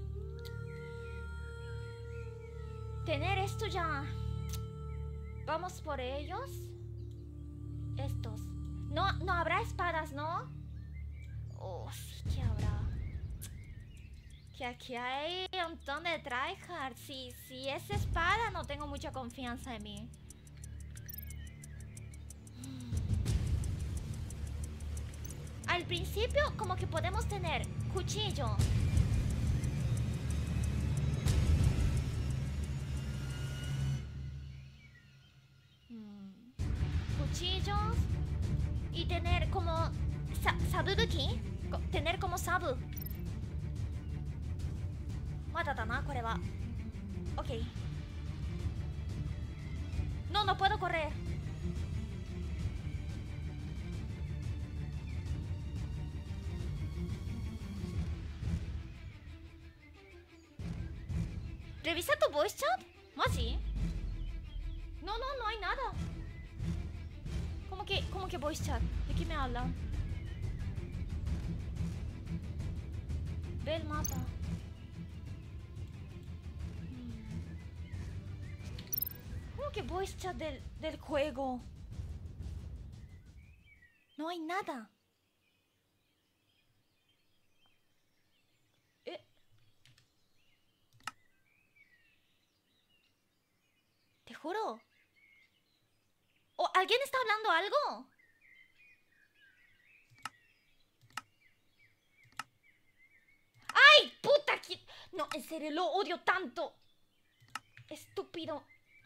Tener esto ya. Vamos por ellos. Estos. No habrá espadas, ¿no? Oh, sí que habrá. Que aquí hay un montón de tryhard. Si es espada, no tengo mucha confianza en mí. Al principio, como que podemos tener cuchillo. Cuchillos. Y tener como sabubuki. Tener como sabu. Matatana, これは. Ok. No puedo correr. ¿Revisa tu voice chat? ¿Maji? No hay nada. ¿Cómo que voice chat? ¿De qué me hablan? Ve el mapa. ¿Cómo que voice chat del juego? No hay nada. Te juro. ¿O alguien está hablando algo? ¡Ay, puta! No, en serio, lo odio tanto. Estúpido.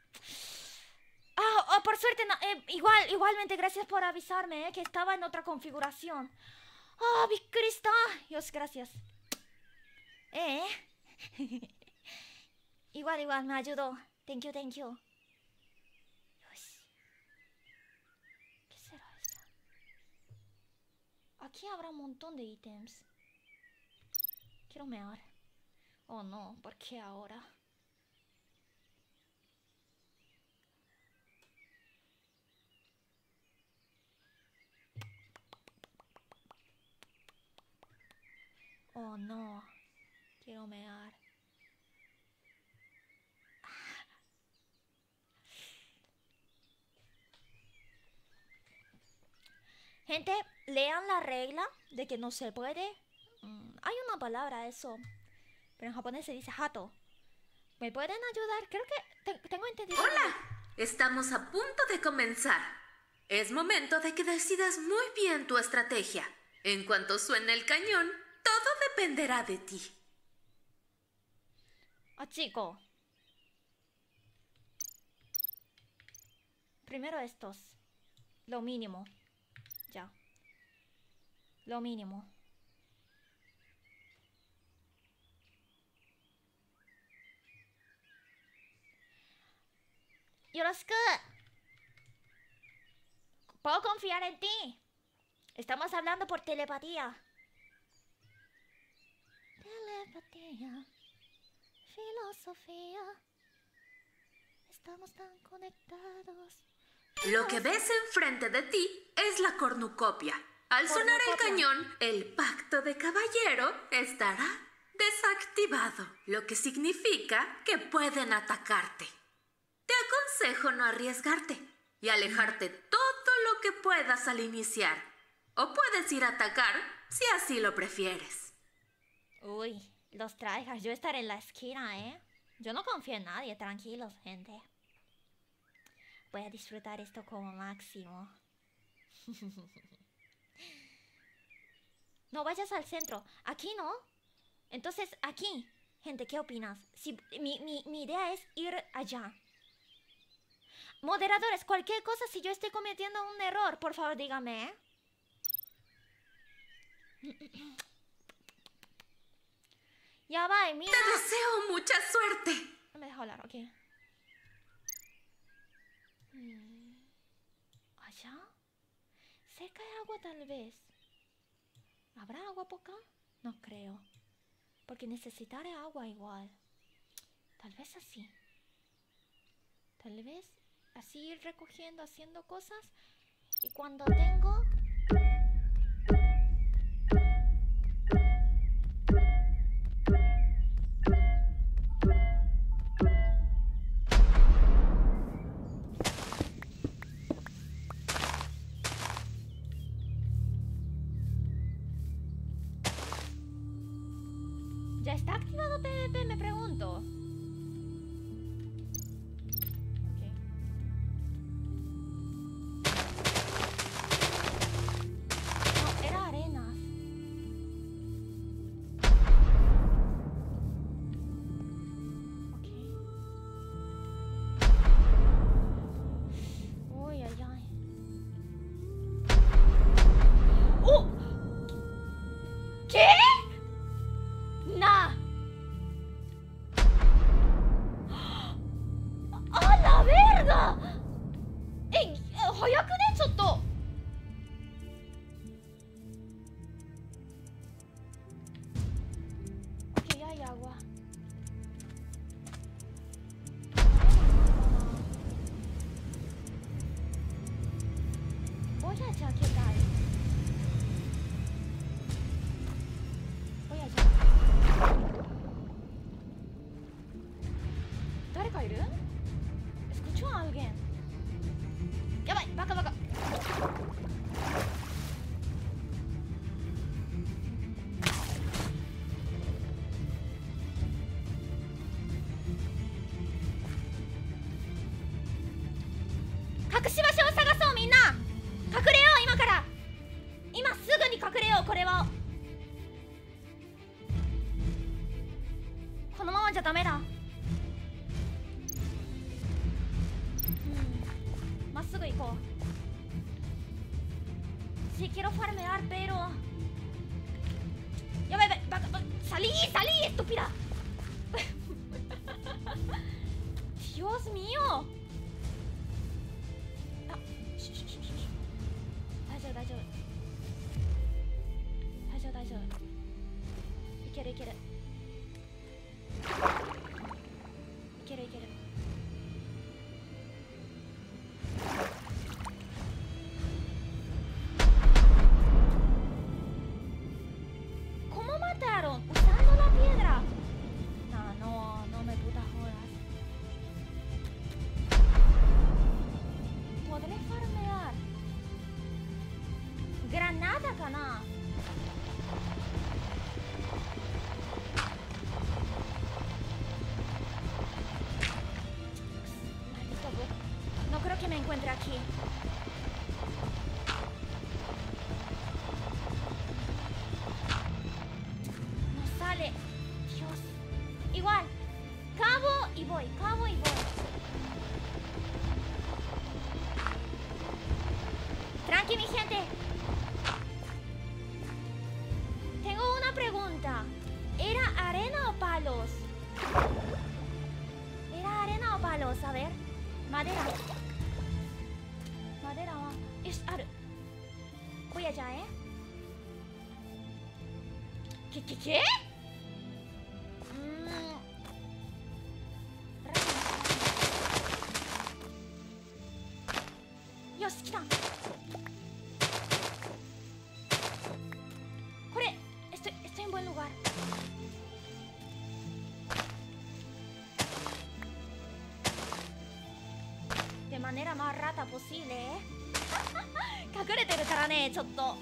Por suerte, no, igualmente, gracias por avisarme, que estaba en otra configuración. ¡Bikurista! Dios, gracias. Igual, me ayudó. Thank you. ¿Qué será esto? Aquí habrá un montón de ítems. Quiero mear. Oh no, ¿por qué ahora? Oh no, quiero mear. Gente, lean la regla de que no se puede. Hay una palabra eso, pero en japonés se dice hato. ¿Me pueden ayudar? Creo que tengo entendido. ¡Hola! Estamos a punto de comenzar. Es momento de que decidas muy bien tu estrategia. En cuanto suene el cañón, todo dependerá de ti. Ah, chico. Primero estos. Lo mínimo. Ya. Lo mínimo. Yoroshiku. Puedo confiar en ti. Estamos hablando por telepatía. Telepatía. Filosofía. Estamos tan conectados. Lo que ves enfrente de ti es la cornucopia. Al sonar el cañón, el pacto de caballero estará desactivado, lo que significa que pueden atacarte. Te aconsejo no arriesgarte y alejarte todo lo que puedas al iniciar. O puedes ir a atacar si así lo prefieres. Uy, los tryhards. Yo estaré en la esquina, ¿eh? Yo no confío en nadie. Tranquilos, gente. Voy a disfrutar esto como máximo. No vayas al centro. Aquí no. Entonces, aquí. Gente, ¿qué opinas? Si, mi idea es ir allá. Moderadores, cualquier cosa, si yo estoy cometiendo un error, por favor, dígame, ¿eh? Ya va, mira. Te deseo mucha suerte. No me deja hablar, ok. ¿Allá? Cerca de agua tal vez. ¿Habrá agua por acá? No creo. Porque necesitaré agua igual. Tal vez así. Tal vez así ir recogiendo, haciendo cosas. Y cuando tengo... ¿Ya está activado PvP? Me pregunto. No, era arenas. Ok. Uy, ay, ay. ¡Oh! ¿Qué? ¡Nah! ¡A la verga! ¡Ey! ¡Hayaku ne, chotto! Ok, hay agua. Voy allá, ¿qué tal? Voy allá. ¿Dareka iru? Escucho a alguien. Yabai, baka baka. Kakushibashoを探そう、みんな。隠れよう、今から。今すぐに隠れよう、これは。このままじゃダメだ。まっすぐ行こう。Sí quiero farmear, pero... Ya ve, salí, estúpida. Dios mío. Ah, daijoubu. いけるいける。いけるいける。¿Cómo mataron? Usando la piedra. No me puta jodas. Podré farmear. Vale. Dios. Igual. Cabo y voy. Cabo y voy. Tranqui, mi gente. Tengo una pregunta. ¿Era arena o palos? ¿Era arena o palos? A ver. Madera. Madera. Voy allá, ¿eh? ¿Qué? Dios, quita. Estoy en buen lugar. De manera más rata posible, ¿eh? 隠れてるからね、ちょっと。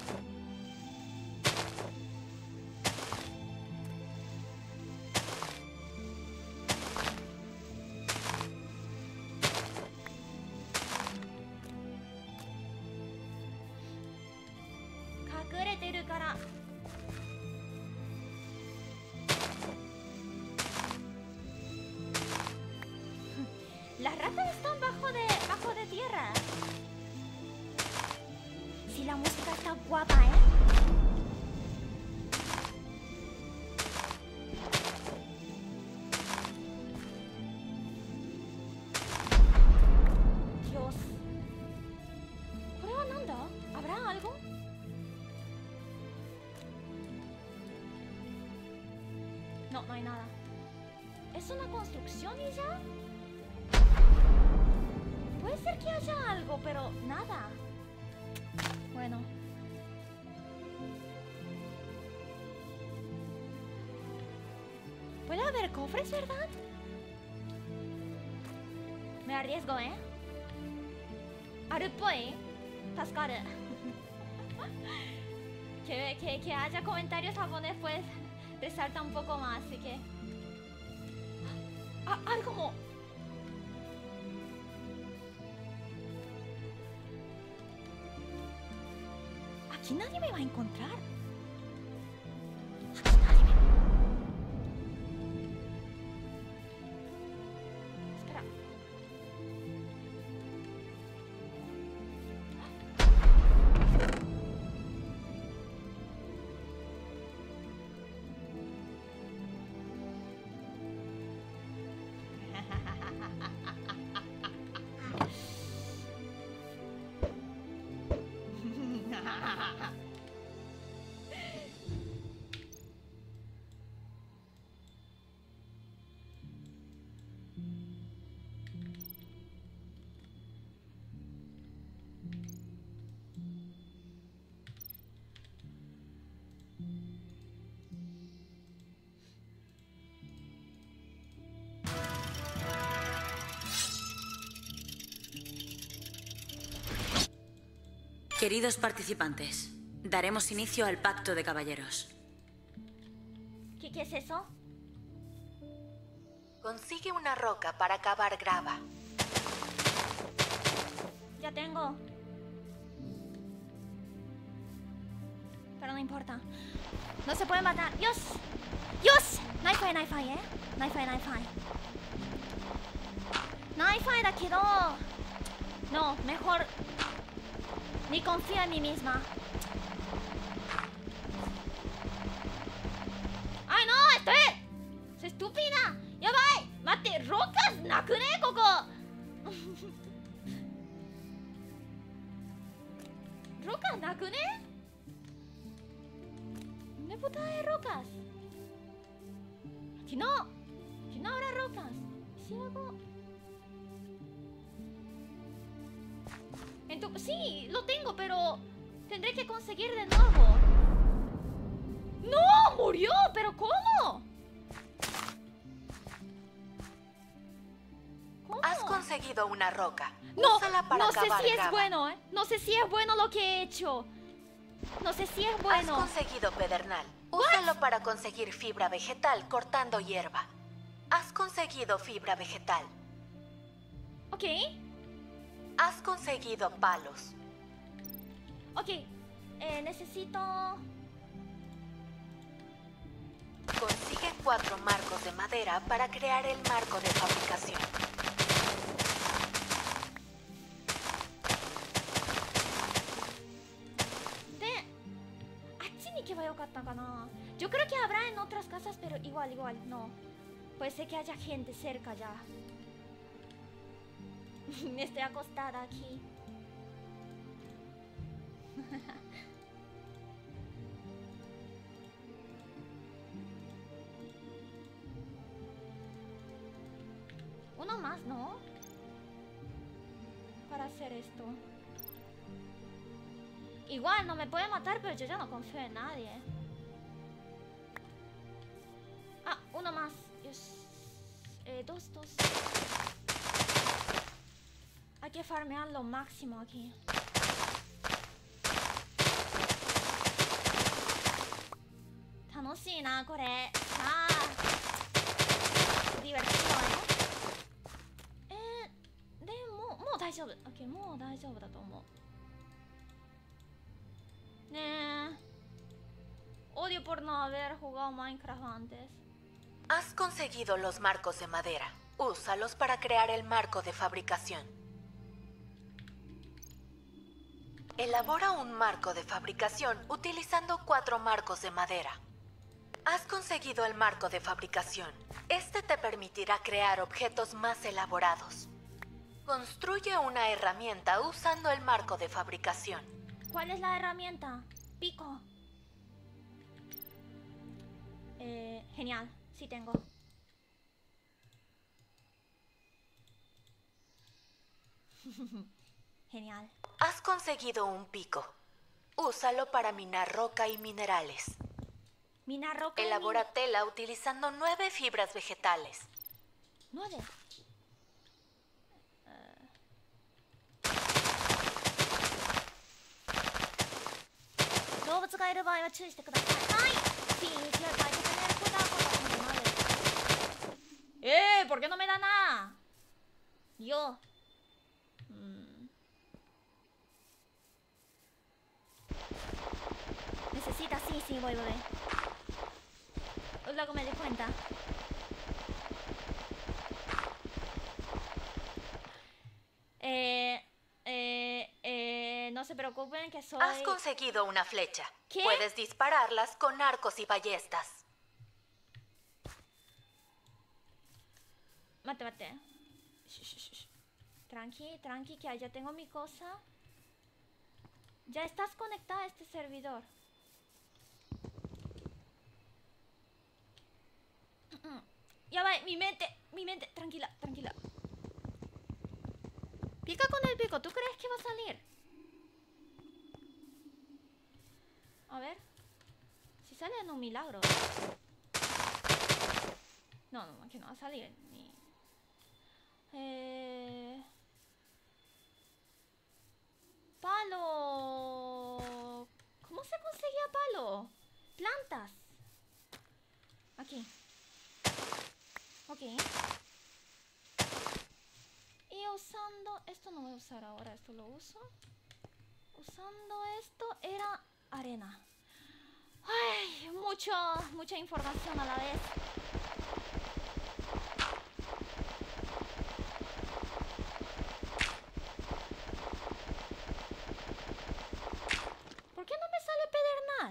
隠れてるから。Las ratas están bajo de tierra. Si la música está guapa, ¿eh? Dios. ¿Por dónde anda? ¿Habrá algo? No, no hay nada. ¿Es una construcción y ya? Puede ser que haya algo, pero nada. Bueno. Puede haber cofres, ¿verdad? Me arriesgo, ¿eh? Arupoi. Tascaru. Que haya comentarios japoneses pues resalta un poco más, así que... algo como... Aquí nadie me va a encontrar. Aquí nadie me... Espera. Queridos participantes, daremos inicio al Pacto de Caballeros. ¿Qué es eso? Consigue una roca para cavar grava. Ya tengo. Pero no importa. No se puede matar. ¡Dios! ¡Dios! Naifai, naifai, ¿eh? Naifai, naifai. Naifai da quedó. No, mejor... Ni confío en mí misma. ¡Ay, no! ¡Estoy! ¡Soy estúpida! ¡Ya va! ¡Mate! ¡Rocas! ¡Nakune, Coco! ¿Rocas nakune? ¿Dónde puta hay rocas? Aquí no. Aquí no habrá rocas. ¿Sí algo? Sí, lo tengo, pero tendré que conseguir de nuevo. ¡No! ¡Murió! ¿Pero cómo? ¿Cómo? Has conseguido una roca. No, Úsala para no sé cavar si es grava. bueno, ¿eh? No sé si es bueno lo que he hecho. No sé si es bueno. Has conseguido pedernal. Úsalo para conseguir fibra vegetal cortando hierba. Has conseguido fibra vegetal. Ok. Has conseguido palos. Ok. Necesito... 4 marcos de madera para crear el marco de fabricación. Yo creo que habrá en otras casas, pero igual, no. Puede ser que haya gente cerca ya. Estoy acostada aquí. Uno más, ¿no? Para hacer esto. Igual no me puede matar, pero yo ya no confío en nadie. Ah, uno más. Dos. Hay que farmear lo máximo aquí. Tanoshii kore. Divertido, ¿eh? Mou daijoubu. Ok, mou daijoubu da tomou. Odio por no haber jugado Minecraft antes. Has conseguido los marcos de madera. Úsalos para crear el marco de fabricación. Elabora un marco de fabricación utilizando 4 marcos de madera. Has conseguido el marco de fabricación. Este te permitirá crear objetos más elaborados. Construye una herramienta usando el marco de fabricación. ¿Cuál es la herramienta? Pico. Genial, sí tengo. Genial. Has conseguido un pico. Úsalo para minar roca y minerales. Minar roca. Elabora tela utilizando 9 fibras vegetales. 9. ¿Por qué no me da nada? Yo. Necesita, sí, voy. Luego me di cuenta. No se preocupen que soy... Has conseguido una flecha. ¿Qué? Puedes dispararlas con arcos y ballestas. Mate. Tranqui, que ya tengo mi cosa. Ya estás conectada a este servidor. Ya va, mi mente, tranquila. Pica con el pico, ¿tú crees que va a salir? A ver. Si sale en un milagro. No, que no va a salir. Palo. ¿Cómo se conseguía palo? Plantas. Aquí. Ok. Y usando... Esto no voy a usar ahora, esto lo uso. Usando esto era arena. Ay, mucha información a la vez. ¿Por qué no me sale pedernal?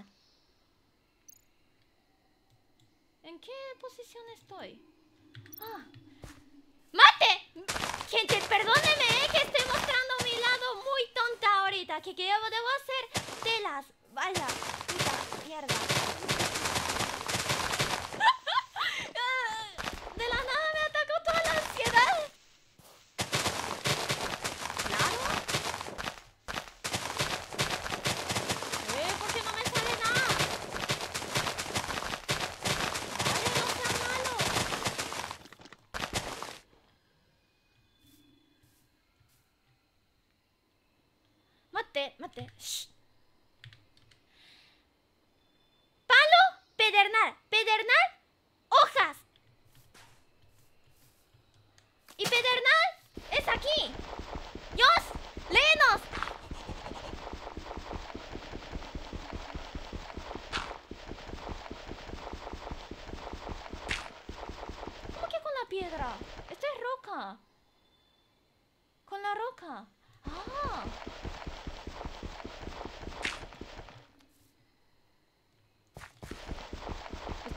¿En qué posición estoy? ¡Ah! ¡Mate! Gente, perdóneme, que estoy mostrando mi lado muy tonta ahorita. Que debo hacer telas. Vaya, puta mierda. De la nada me atacó toda la ansiedad. Claro. ¿Por qué no me sale nada? Vale, no sea malo. Mate. Shh. Palo, pedernal, hojas. Y pedernal es aquí. Dios, léenos.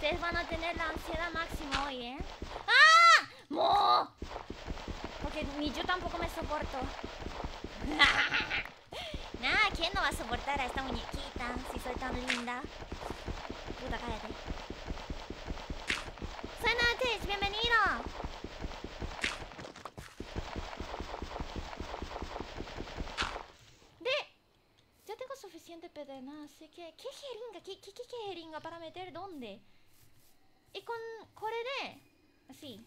Ustedes van a tener la ansiedad máxima hoy, ¿eh? ¡Ah! ¡Mo! Porque ni yo tampoco me soporto. Nah, ¿quién no va a soportar a esta muñequita si soy tan linda? Puta, cállate. Soy Natis, bienvenido. Ya tengo suficiente pedena, así que... ¿Qué jeringa? ¿Qué jeringa para meter dónde? Y con corere. Así.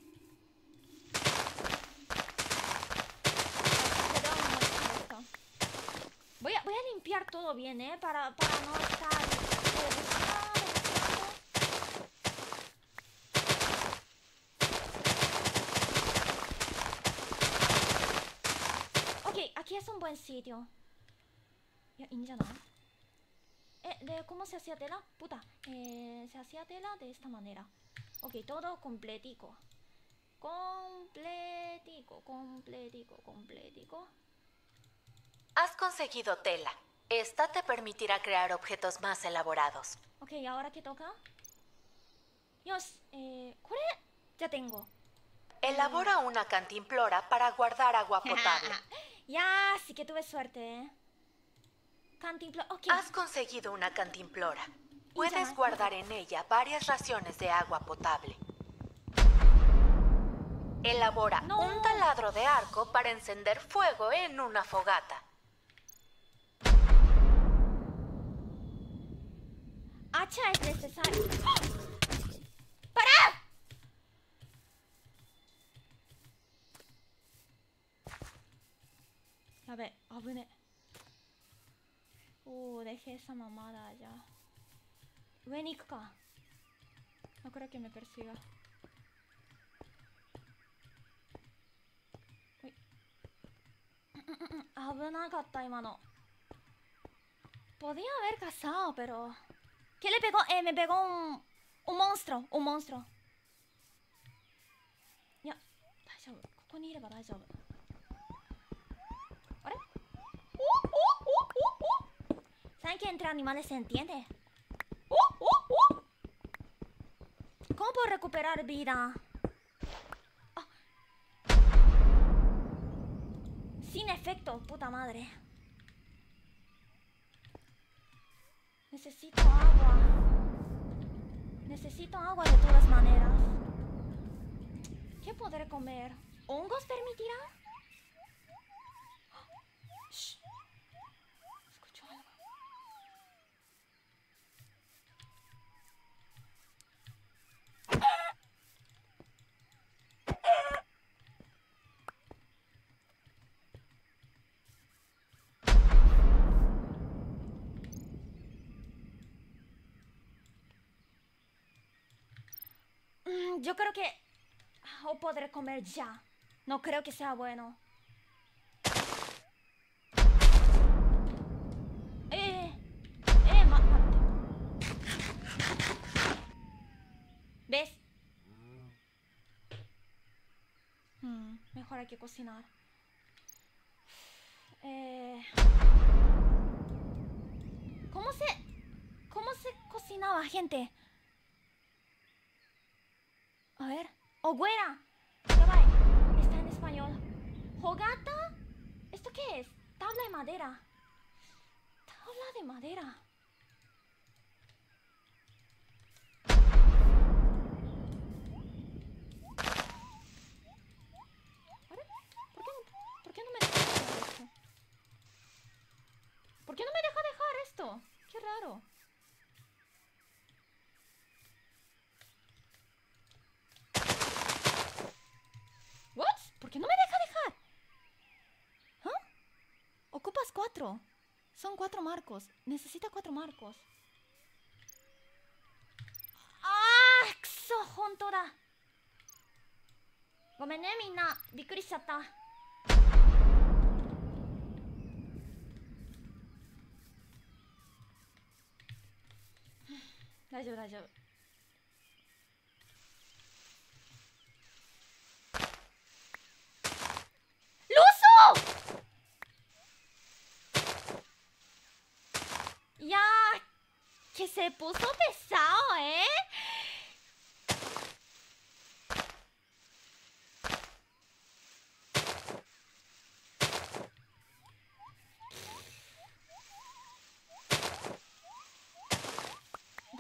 Voy a limpiar todo bien, para no estar... Ok, aquí es un buen sitio. Ya, ¿cómo se hacía tela? Puta, se hacía tela de esta manera. Ok, todo completico. Completico. Has conseguido tela. Esta te permitirá crear objetos más elaborados. Ok, ¿ahora qué toca? Dios, ¿cuál? Ya tengo. Elabora una cantimplora para guardar agua potable. Ya, sí que tuve suerte, Cantimplora, ok. Has conseguido una cantimplora. Puedes guardar en ella varias raciones de agua potable. Elabora un taladro de arco para encender fuego en una fogata. Hacha es necesario. ¡Para! A ver, abune. Dejé esa mamada allá. Uenika. No creo que me persiga. Uy. Abunagatta, imano. Podía haber cazado, pero... ¿Qué le pegó? Me pegó un monstruo. Un monstruo. Ya. Daijoubu. Koko ni ireba daijoubu. ¿Vale? ¿Saben que entre animales se entiende? ¿Cómo puedo recuperar vida? Oh. Sin efecto, puta madre. Necesito agua. Necesito agua de todas maneras. ¿Qué podré comer? ¿Hongos permitirá? Shh. Escucho algo. Yo creo que... O podré comer ya. No creo que sea bueno. ¿Ves? Mejor hay que cocinar. ¿Cómo se cocinaba, gente? A ver. ¡Ogüera! Ya va. Está en español. ¿Hogata? ¿Esto qué es? Tabla de madera. Tabla de madera. ¿Por qué no me deja dejar esto? ¿Por qué no me deja dejar esto? Qué raro. ¿What? ¿Por qué no me deja dejar? ¿Ah? Ocupas 4. Son 4 marcos. Necesita 4 marcos. ¡Ah! ¡Kuso! ¡Honto da! Gomen ne, minna. Bikkuri shichatta. Daijoubu, daijoubu. ¡Luso! Ya, que se puso pesado,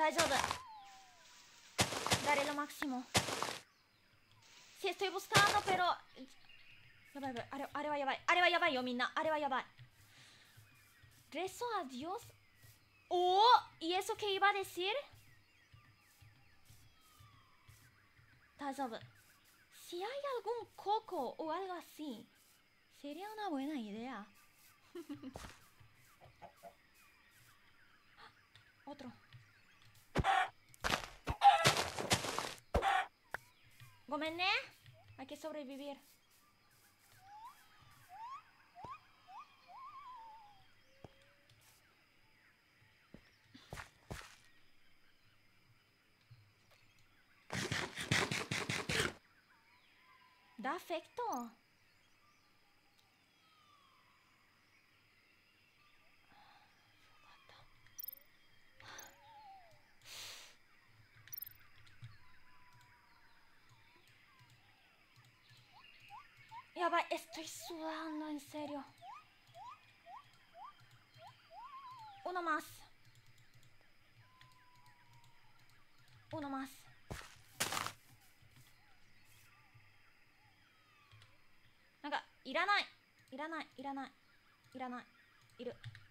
Daijoubu. Daré lo máximo. Sí, estoy buscando, pero... Yabai, yabai. Are wa yabai. Are wa yabai yo, minna. Are wa yabai. Rezo a Dios. ¡Oh! ¿Y eso qué iba a decir? Daijoubu. Si hay algún coco o algo así, sería una buena idea. Otro. Gomen ne. Hay que sobrevivir. Da efecto. Ya va, estoy sudando, en serio. Uno más. Uno más. Naga, iranai. Iranai, iranai. Iranai. Iru.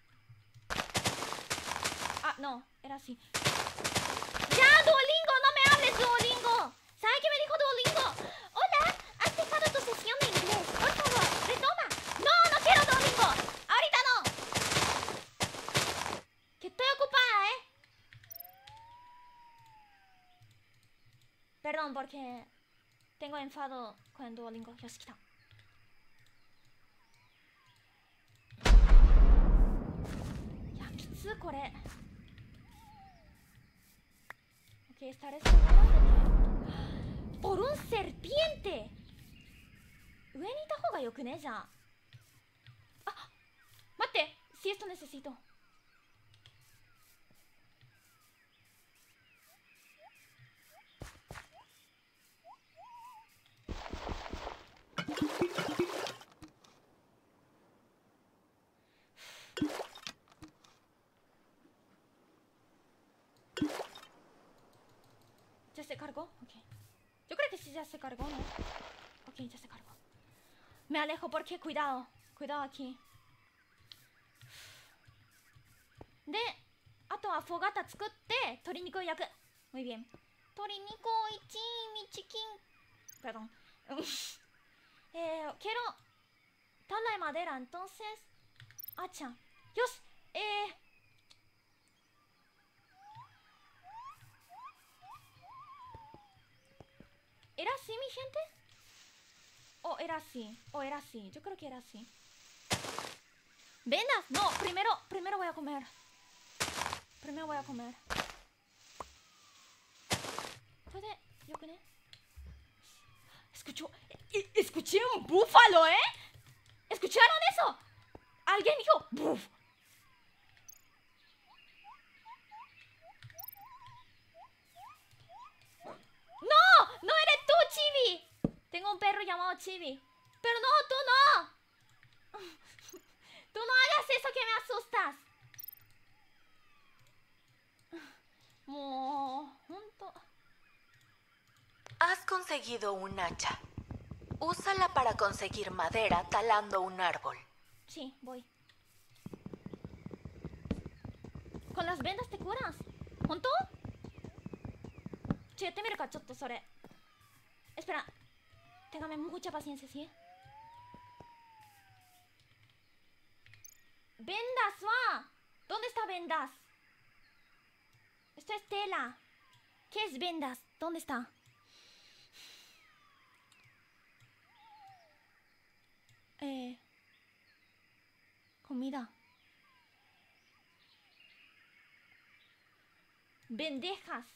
Ah, no, era así. ¡Ya, Duolingo! ¡No me hables, Duolingo! ¿Sabe qué me dijo Duolingo? Hola, ¿has dejado tu sesión de inglés? Por favor, retoma. No, no quiero Duolingo. Ahorita no. Que estoy ocupada, ¿eh? Perdón, porque tengo enfado con Duolingo. Yoshikita. Ya, kitsu, kore. Ok, estaré segura de que... ¡Por un serpiente! 上にいた方がよくねじゃあ。あ、待って、si esto necesito. ¿Ya se cargó? Ok. Yo creo que sí ya se cargó, ¿no? Ok, ya se cargó. Me alejo porque cuidado. Cuidado aquí. De, あとはフォガタ作って鶏肉を焼く。Muy bien. 鶏肉を一味チキン。Perdón. Quiero tabla de madera, entonces. Hacha. Dios. ¿Era así, mi gente? ¿O era así? ¿O era así? Yo creo que era así. ¡Vendas! No, primero voy a comer. Primero voy a comer. ¿Puede? ¿Yo qué? Escuché un búfalo, ¿eh? ¿Escucharon eso? Alguien dijo ¡buf! ¡No! ¡No eres tú, Chibi! Tengo un perro llamado Chibi. Pero no, tú no. Tú no hagas eso que me asustas. Has conseguido un hacha. Úsala para conseguir madera talando un árbol. Sí, voy. ¿Con las vendas te curas? ¿Honto? Che, te miro cachotto, sore. Espera. Téngame mucha paciencia, ¿sí? ¡Vendas, va! ¿Dónde está vendas? Esto es tela. ¿Qué es vendas? ¿Dónde está? Comida. Bendejas.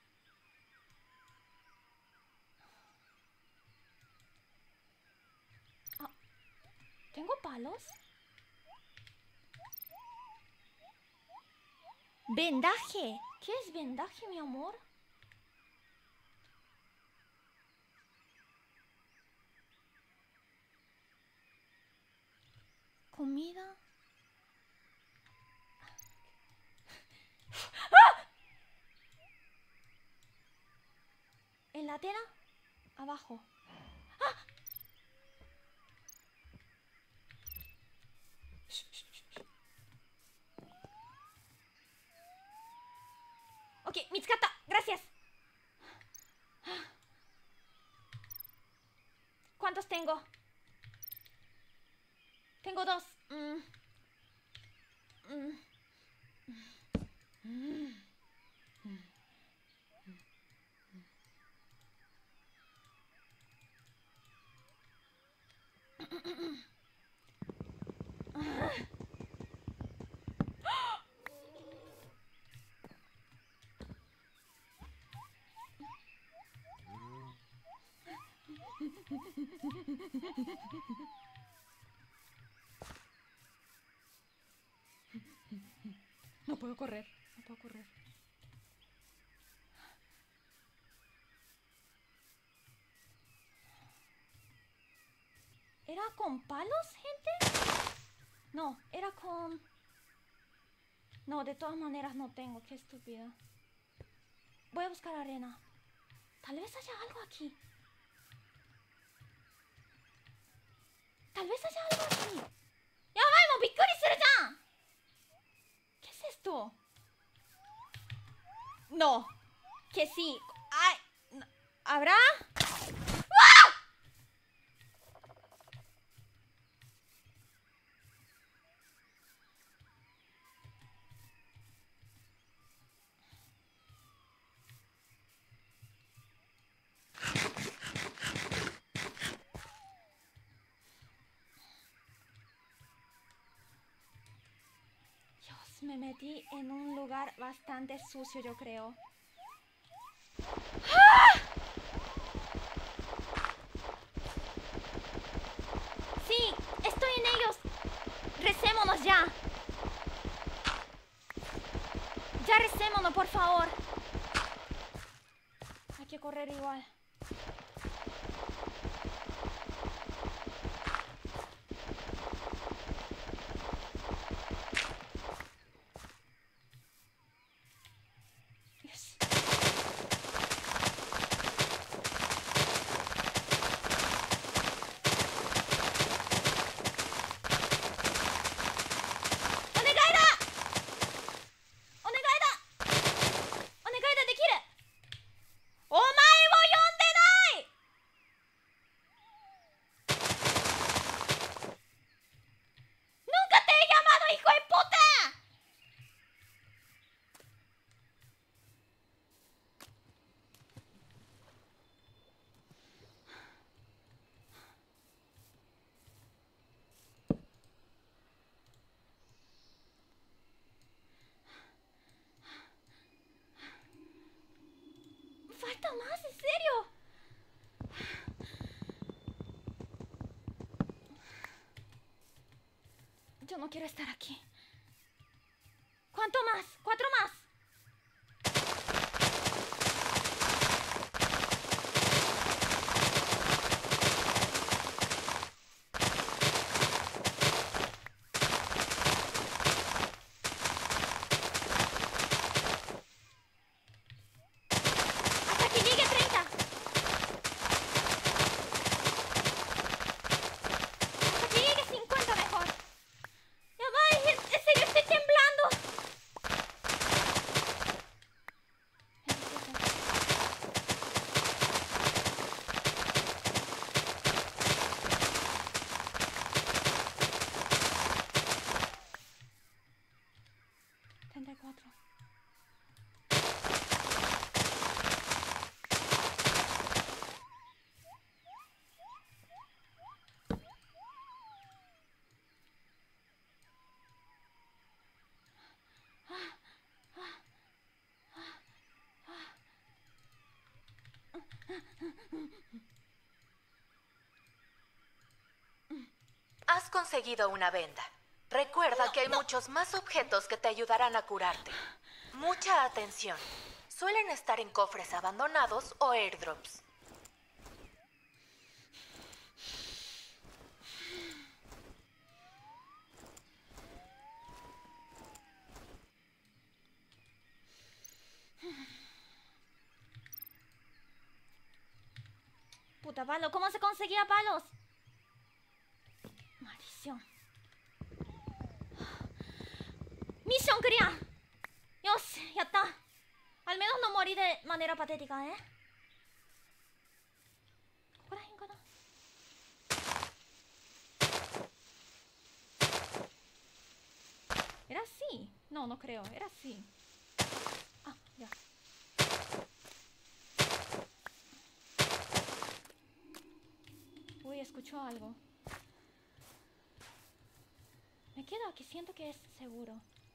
Ah, ¿tengo palos? Vendaje. ¿Qué es vendaje, mi amor? Comida. ¡Ah! ¿En la tela? Abajo. ¡Ah! Ok, Mitsukatta, gracias. ¿Cuántos tengo? Tengo 2. No puedo correr, no puedo correr. ¿Era con palos, gente? No, era con... No, de todas maneras no tengo, qué estúpida. Voy a buscar arena. Tal vez haya algo aquí. Tal vez haya algo aquí. ¡Yabai, mo bikkuri suru jan! ¿Qué es esto? No. Que sí. Ay, no. ¿Habrá? ¡Ah! Dios, me metí en un lugar bastante sucio, yo creo. ¡Ah! Sí, estoy en ellos. Recémonos ya. Ya recémonos, por favor. Hay que correr igual. Dios. Falta más, en serio. Yo no quiero estar aquí. ¿Cuánto más? 4 más. Hasta que llegue 30. Hasta que llegue 50 mejor. Ya va, en serio, estoy temblando. $34. Has conseguido una venda. Recuerda que hay muchos más objetos que te ayudarán a curarte. Mucha atención. Suelen estar en cofres abandonados o airdrops. Puta palo, ¿cómo se conseguía palos? Maldición. Misión quería. Dios, ya está. Al menos no morí de manera patética, ¿eh? ¿Era así? No, no creo. Era así. Ah, ya. Uy, escucho algo. Me quedo aquí, siento que es seguro.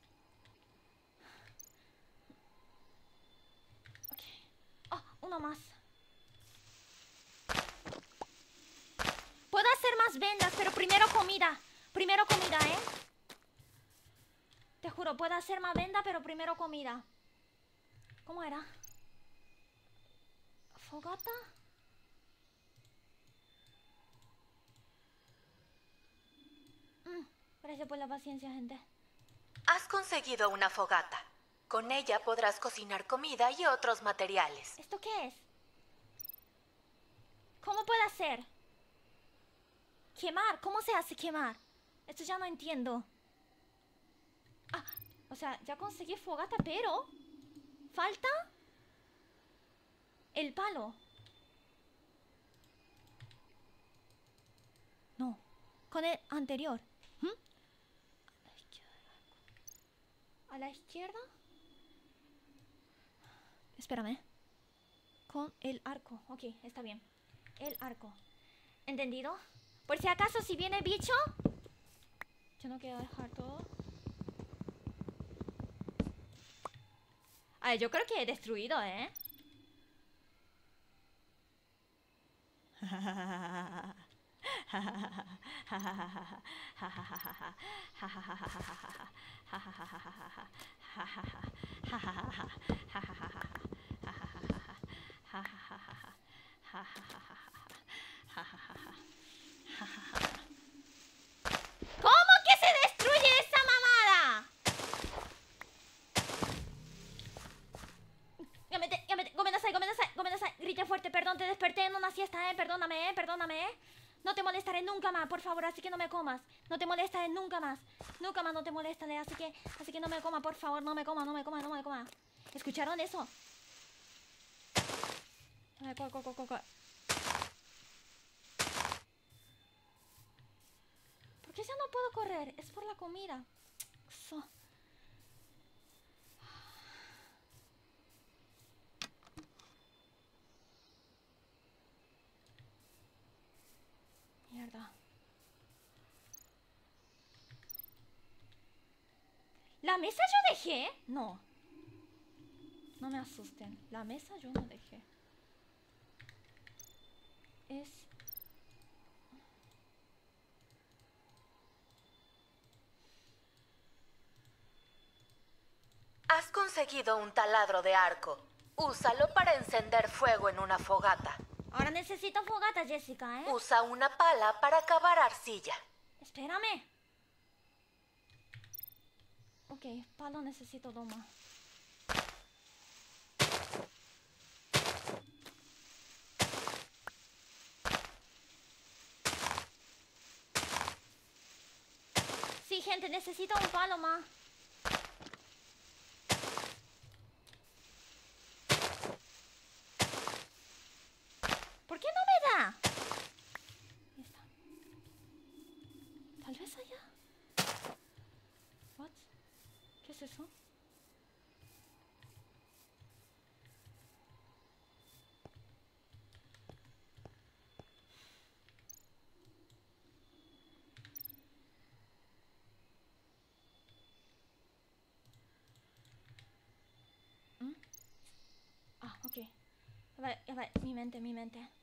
Ok. Oh, uno más. Puedo hacer más vendas, pero primero comida. Primero comida, ¿eh? Te juro, puedo hacer más venda, pero primero comida. ¿Cómo era? ¿Fogata? Gracias por la paciencia, gente. Has conseguido una fogata. Con ella podrás cocinar comida y otros materiales. ¿Esto qué es? ¿Cómo puedo hacer? Quemar. ¿Cómo se hace quemar? Esto ya no entiendo. Ah, o sea, ya conseguí fogata, pero falta el palo. No, con el anterior. A la izquierda. Espérame. Con el arco. Ok, está bien. El arco. ¿Entendido? Por si acaso, si viene bicho, yo no quiero dejar todo. A ver, yo creo que he destruido, ¿eh? ¿Cómo que se destruye esa mamada? Gomendasai, grite fuerte, perdón, te desperté en una siesta, perdóname, perdóname. No te molestaré nunca más, por favor, así que no me comas. No te molestaré nunca más. Nunca más no te molestaré, así que no me coma, por favor, no me coma. ¿Escucharon eso? A ver, ¿cuál? ¿Por qué ya no puedo correr? Es por la comida. Mierda. ¿La mesa yo dejé? No. No me asusten. La mesa yo no dejé. Has conseguido un taladro de arco. Úsalo para encender fuego en una fogata. Ahora necesito fogata, Jessica, ¿eh? Usa una pala para cavar arcilla. Espérame. Ok, palo necesito dos más. Sí, gente, necesito un palo más. ¿Por qué no me da? Ahí está. Tal vez allá. What? ¿Qué es eso? Ah, ok. Ya va, mi mente. Mi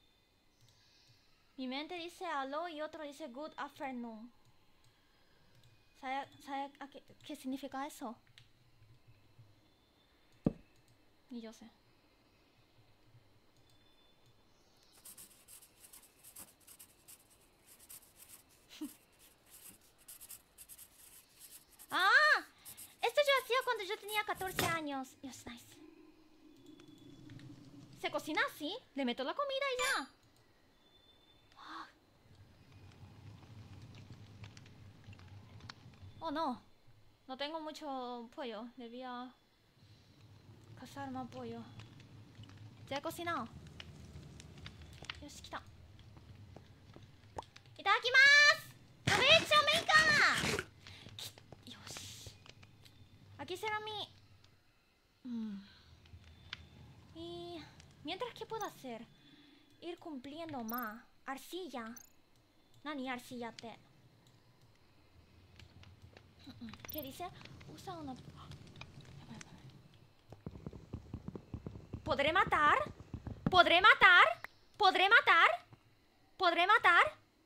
mente dice hello y otro dice good afternoon. ¿Sabe qué significa eso? Ni yo sé. ¡Ah! Esto yo hacía cuando yo tenía 14 años. Yes, nice. ¿Se cocina así? Le meto la comida y ya. Oh no. No tengo mucho pollo. Debía cazar más pollo. Ya he cocinado. Yoshi, kita. ¡Itadakimasu! ¡Aprovecho, meika! Yoshi. Aquí será mi... Y... mientras, ¿qué puedo hacer? Ir cumpliendo más. Arcilla. Nani arcilla te. ¿Qué dice? Usa una... ¿Podré matar? ¿Podré matar? ¿Podré matar? ¿Podré matar?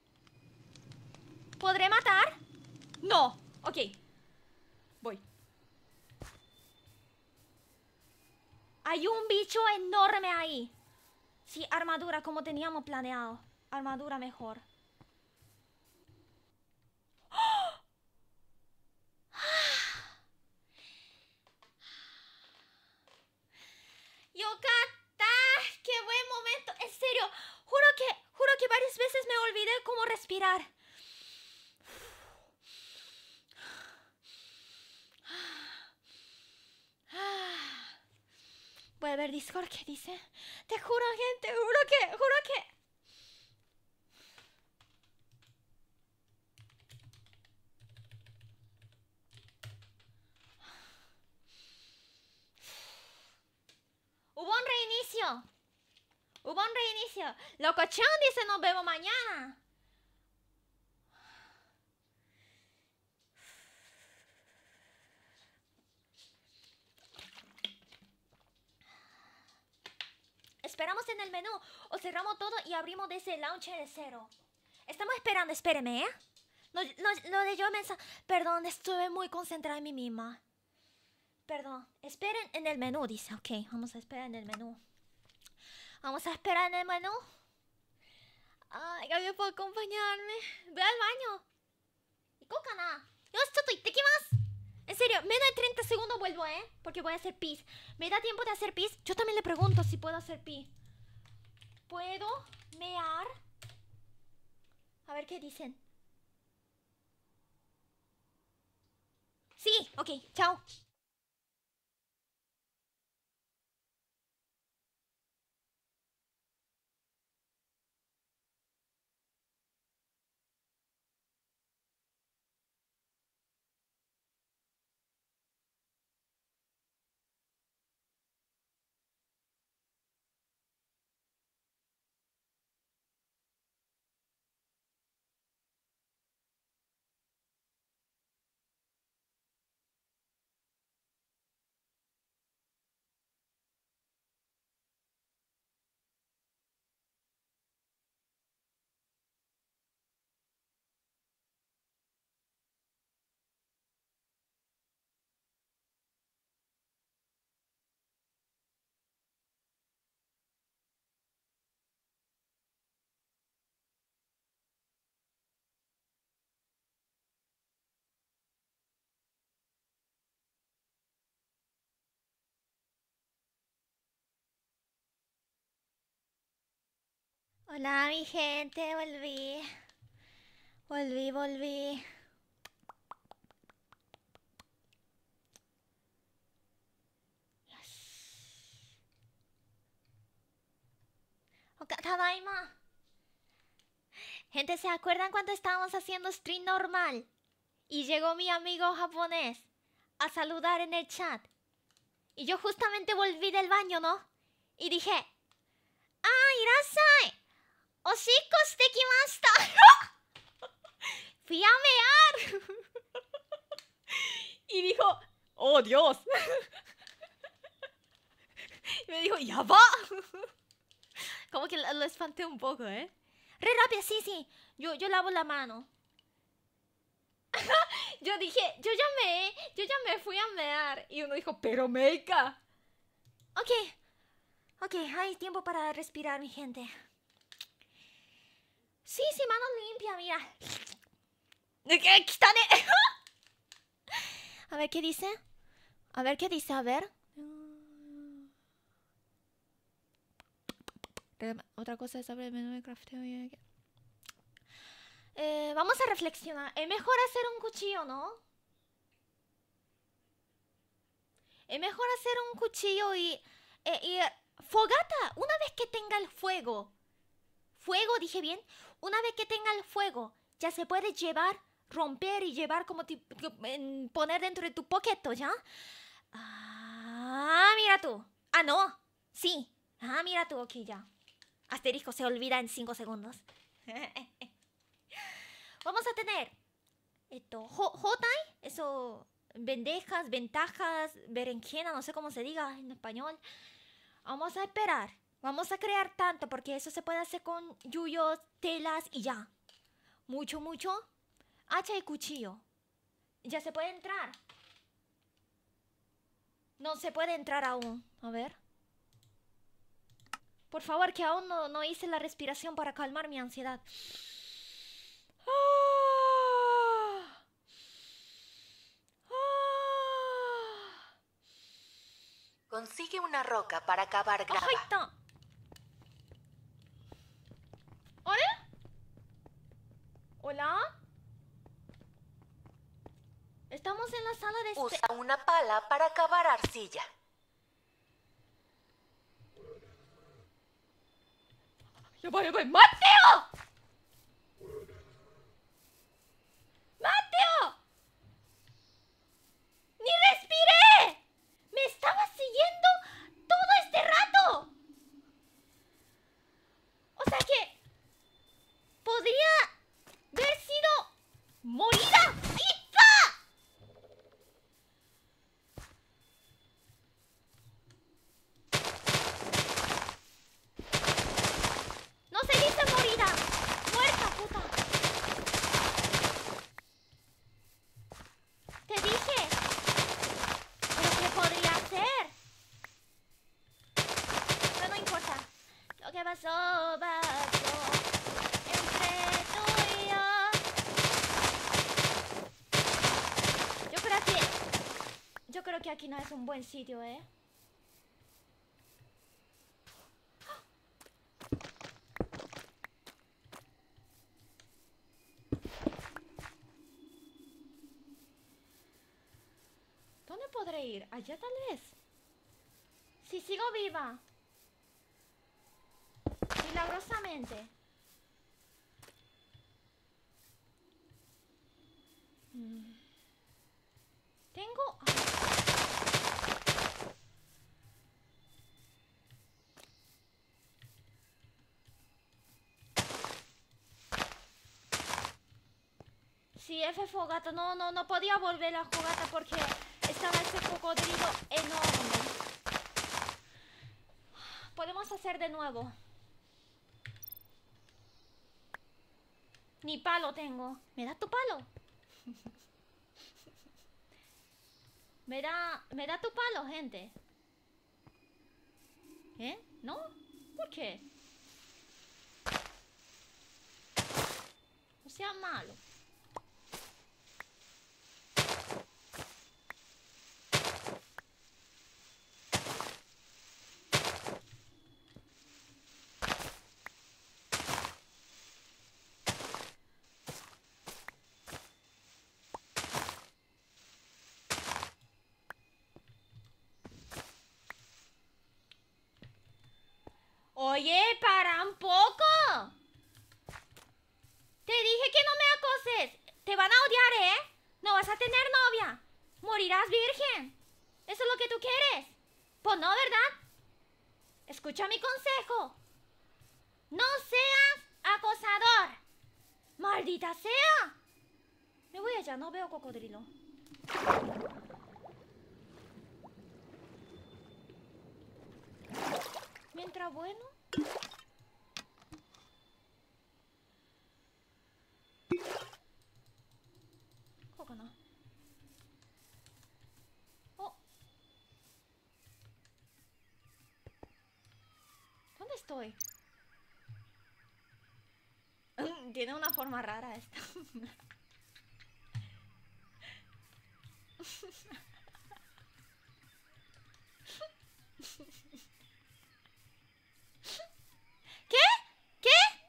¿Podré matar? No. Ok. Voy. Hay un bicho enorme ahí. Sí, armadura como teníamos planeado. Armadura mejor. ¡Yokata! ¡Qué buen momento! En serio, juro que varias veces me olvidé cómo respirar. Voy a ver Discord, ¿qué dice? Te juro, gente, juro que... Hubo un reinicio. Hubo un reinicio. Locochón dice nos vemos mañana. Esperamos en el menú o cerramos todo y abrimos desde el launcher de cero. Estamos esperando, espéreme, ¿eh? Lo de yo mensaje. Perdón, estuve muy concentrada en mí misma. Perdón, esperen en el menú, dice. Ok, vamos a esperar en el menú. Vamos a esperar en el menú. Ay, ¿alguien puede acompañarme? Ve al baño. ¿Ikokana? En serio, menos de 30 segundos vuelvo, ¿eh? Porque voy a hacer pis. ¿Me da tiempo de hacer pis? Yo también le pregunto si puedo hacer pis. ¿Puedo mear? A ver qué dicen. Sí, ok, chao. Hola, mi gente, volví. Volví. Tadaima. Gente, ¿se acuerdan cuando estábamos haciendo stream normal? Y llegó mi amigo japonés a saludar en el chat. Y yo justamente volví del baño, ¿no? Y dije... ¡Ah, irasai! ¡Oshiko shite kimashita! Fui a mear. Y dijo... ¡Oh, Dios! Y me dijo... ¡Yaba! Como que lo espanté un poco, ¿eh? Re rápido, sí. Yo lavo la mano. Yo dije, yo ya me fui a mear. Y uno dijo, pero Meika. Ok, hay tiempo para respirar, mi gente. Sí, mano limpia, mira. ¿Qué? ¡Quítane! A ver, ¿qué dice? A ver. Otra cosa sobre el menú de crafteo. Vamos a reflexionar. Es mejor hacer un cuchillo, ¿no? Es mejor hacer un cuchillo y fogata. Una vez que tenga el fuego. Fuego, dije bien. Una vez que tenga el fuego, ya se puede llevar, romper y llevar como poner dentro de tu poqueto, ¿ya? Ah, mira tú. Ah, no. Sí. Ah, mira tú. Ok, ya. Asterisco se olvida en 5 segundos. Vamos a tener esto, hotai, eso, bendejas, ventajas, berenjena, no sé cómo se diga en español. Vamos a esperar. Vamos a crear tanto porque eso se puede hacer con yuyos, telas y ya. Mucho, mucho. Hacha y cuchillo. Ya se puede entrar. No se puede entrar aún. A ver. Por favor, que aún no hice la respiración para calmar mi ansiedad. Consigue una roca para cavar grava. ¡Ahí está! ¿Hola? ¿Hola? Estamos en la sala de... Usa una pala para cavar arcilla. ¡Ya va! ¡Mateo! ¡Mateo! ¡Ni respiré! ¡Me estaba siguiendo todo este rato! O sea que... podría haber sido... ¡morida! ¡Pizza! No se dice morida. Muerta, puta. Te dije. ¿Pero qué podría hacer? Pero no importa. Lo que pasó, pasó. Entre tú y yo. Yo creo que aquí no es un buen sitio, ¿eh? ¿Dónde podré ir? Allá tal vez. Si sigo viva. Milagrosamente. Tengo... Sí, F fogata. No podía volver a fogata porque estaba ese cocodrilo enorme. Podemos hacer de nuevo. Ni palo tengo. ¿Me das tu palo? ¿Me da tu palo, gente? ¿Eh? ¿No? ¿Por qué? No sea malo. Oye, para un poco. Te dije que no me acoses. Te van a odiar, ¿eh? No vas a tener novia. Morirás virgen. Eso es lo que tú quieres. Pues no, ¿verdad? Escucha mi consejo. No seas acosador. Maldita sea. Me voy allá, no veo cocodrilo. Mientras bueno. Coconut. Oh. ¿Dónde estoy? Tiene una forma rara esta. ¿Qué? ¿Qué?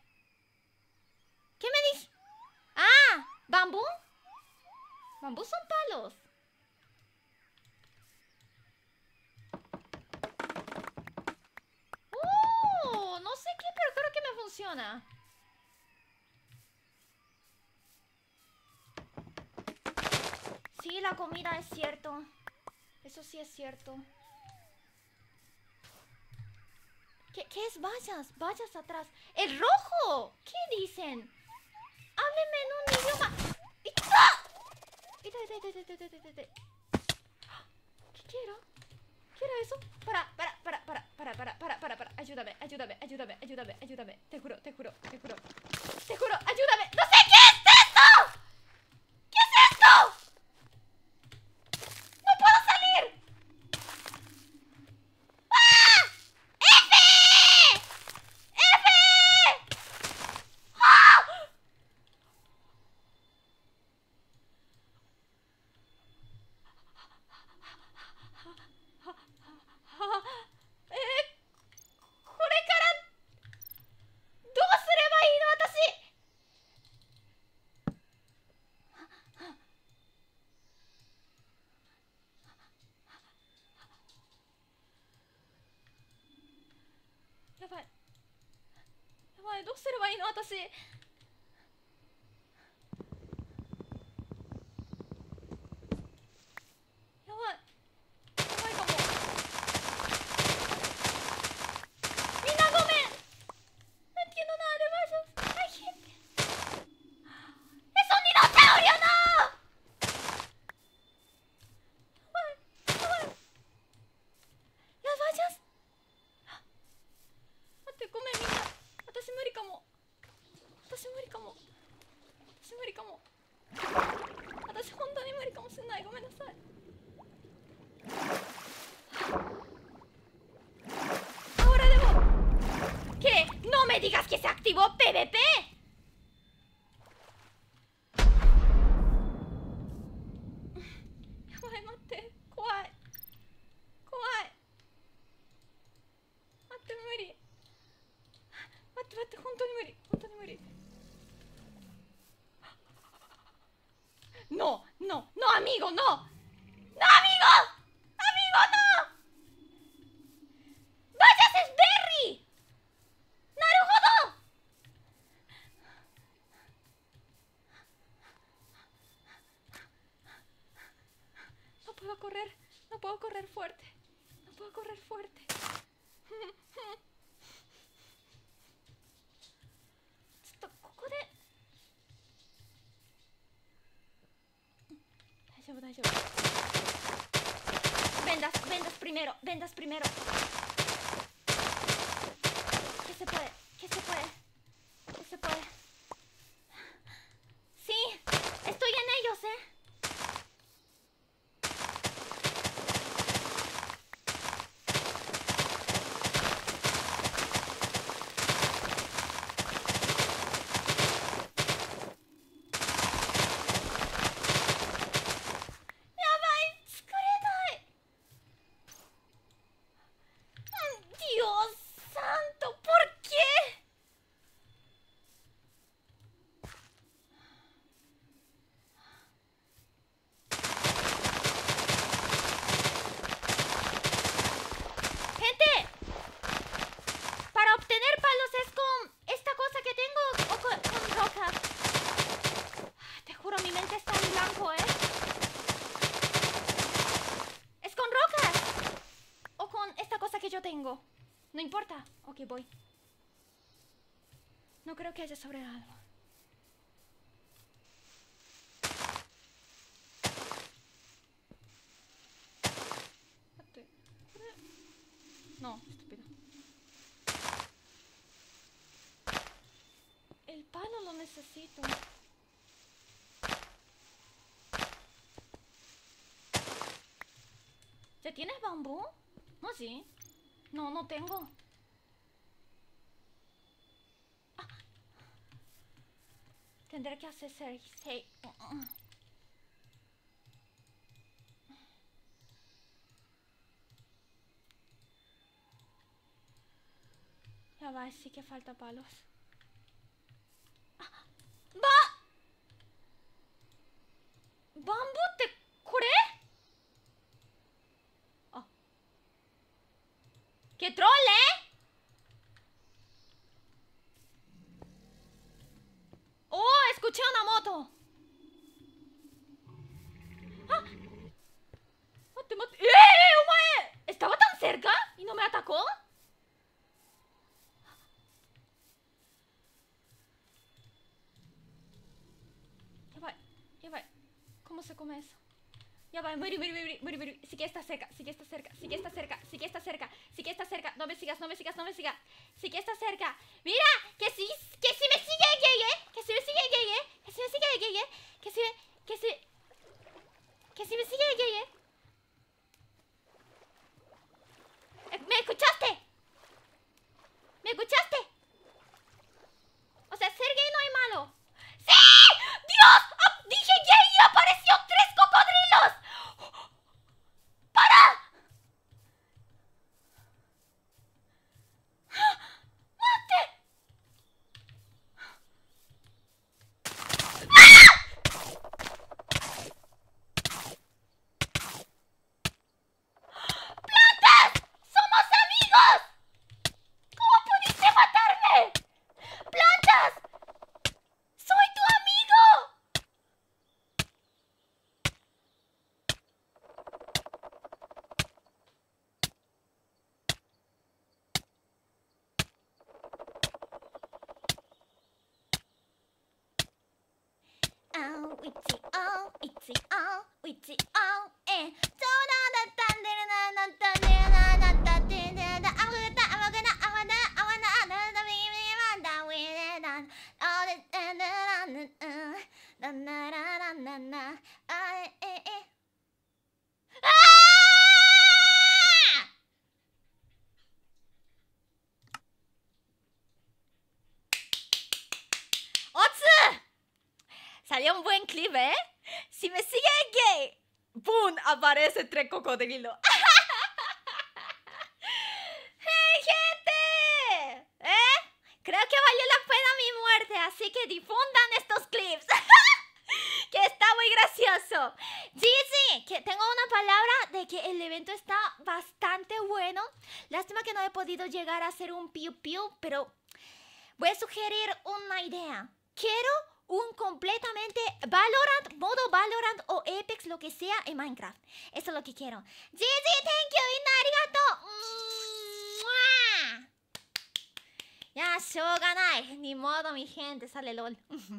¿Qué me dices? Ah, ¿bambú? Bambú son palos. よね。Sí, la comida es cierto. Eso sí es cierto. ¿Qué es vallas? Vallas atrás. ¡El rojo! ¿Qué dicen? Hábleme en un idioma. ¡Ita! ¿Qué quiero? ¿Quiero eso? Para. Ayúdame. Te juro. Ayúdame. ¡No sé qué es esto! ¿Qué es esto? ¡No puedo salir! ¡Ah! ¡F! ¡Ah! ¿Qué es ¿Qué? ¡No me digas que se activó PvP! No, amigo, no. ¡No, amigo! ¡Amigo, no! ¡Vayas, es Berry! ¡Naruhodo! No puedo correr fuerte. Vendas primero. ¿Qué se puede? Sí, estoy en ellos, Dios santo, ¿por qué? Gente, para obtener palos es con esta cosa que tengo o con rocas. Te juro, mi mente está en blanco, ¿Es con rocas o con esta cosa que yo tengo? No importa. Ok, voy. No creo que haya sobre algo. No, estúpido. El palo lo necesito. ¿Ya tienes bambú? No, sí. No tengo. Tendré que hacer 6. Ya va, sí que falta palos. ¿Bambú te curé? ¡Qué troll, Escuché una moto. ¡Ah! ¡Mate, mate! ¡Omae! ¿Estaba tan cerca y no me atacó? Ya va. ¿Cómo se come eso? Ya va, muri. Sí que está cerca. No me sigas. Sí que está cerca. Mira, que si me sigue Gege. Que si me sigue Gege. ¿Me escuchaste? O sea, ser gay no es malo. ¡Sí! ¡Dios! Dije gay y apareció 3 cocodrilos. ¡Para! ¡Mate! ¡Plantas! ¡Somos amigos! ¿Cómo pudiste matarme? ¡Plantas! ¡Soy tu amigo! ¡Otsu! Salió un buen clip, ¿eh? Si me sigue gay, ¡boom! Aparece 3 cocodrilos. ¡Hey, gente! Creo que valió la pena mi muerte, así que difundan estos clips. Que está muy gracioso. Gigi, que tengo una palabra de que el evento está bastante bueno. Lástima que no he podido llegar a hacer un piu piu, pero voy a sugerir una idea. Quiero un completamente Valorant, modo Valorant o Apex, lo que sea en Minecraft. Eso es lo que quiero. Gigi, thank you, arigato. Ya, shoganai. Ni modo, mi gente, sale LOL.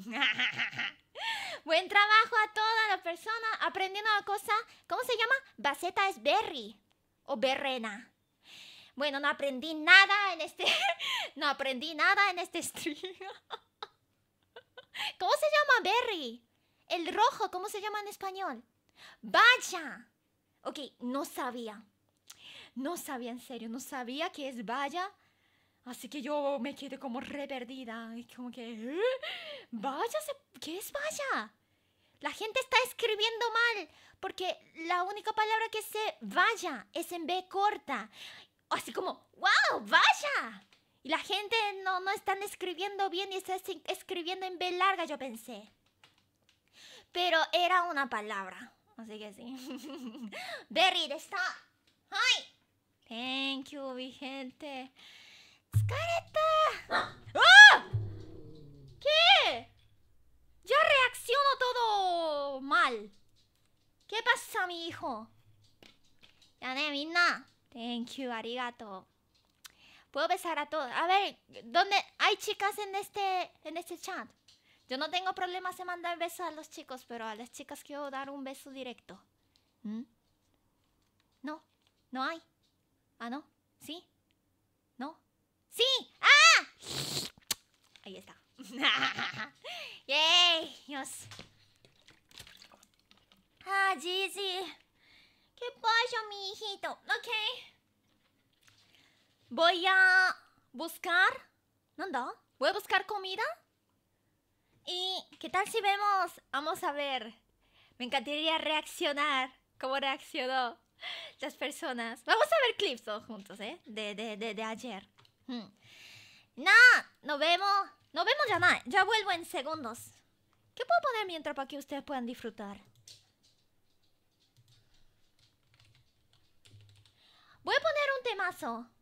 Buen trabajo a toda la persona aprendiendo la cosa. ¿Cómo se llama? Baseta es berry o berrena. Bueno, no aprendí nada en este no aprendí nada en este stream. ¿Cómo se llama berry? El rojo, ¿cómo se llama en español? Vaya. Ok, no sabía. No sabía, en serio, no sabía que es vaya. Así que yo me quedé como re perdida. Y como que, vaya, ¿qué es vaya? La gente está escribiendo mal. Porque la única palabra que sé vaya es en B corta. Así como, wow, vaya. Y la gente no están escribiendo bien y está escribiendo en B larga, yo pensé. Pero era una palabra. Así que sí. Berry, está. ¡Ay! Thank you, mi gente. ¡Scareta! ¡Ah! ¿Qué? Ya reacciono todo mal. ¿Qué pasa, mi hijo? Ya ne, minna. Thank you, arigato. Puedo besar a todos. A ver, ¿dónde hay chicas en este chat? Yo no tengo problemas en mandar besos a los chicos, pero a las chicas quiero dar un beso directo. No, no hay. Ah, no, sí, no, sí. ¡Ah! Ahí está. ¡Yay! Dios. Ah, Gigi. ¿Qué pasa, mi hijito? Ok. Voy a buscar... ¿Dónde? Voy a buscar comida. ¿Y qué tal si vemos? Vamos a ver. Me encantaría reaccionar. ¿Cómo reaccionó las personas? Vamos a ver clips todos juntos, ¿eh? De ayer. Nos vemos. Nos vemos ya nada. Ya vuelvo en segundos. ¿Qué puedo poner mientras para que ustedes puedan disfrutar? Voy a poner un temazo.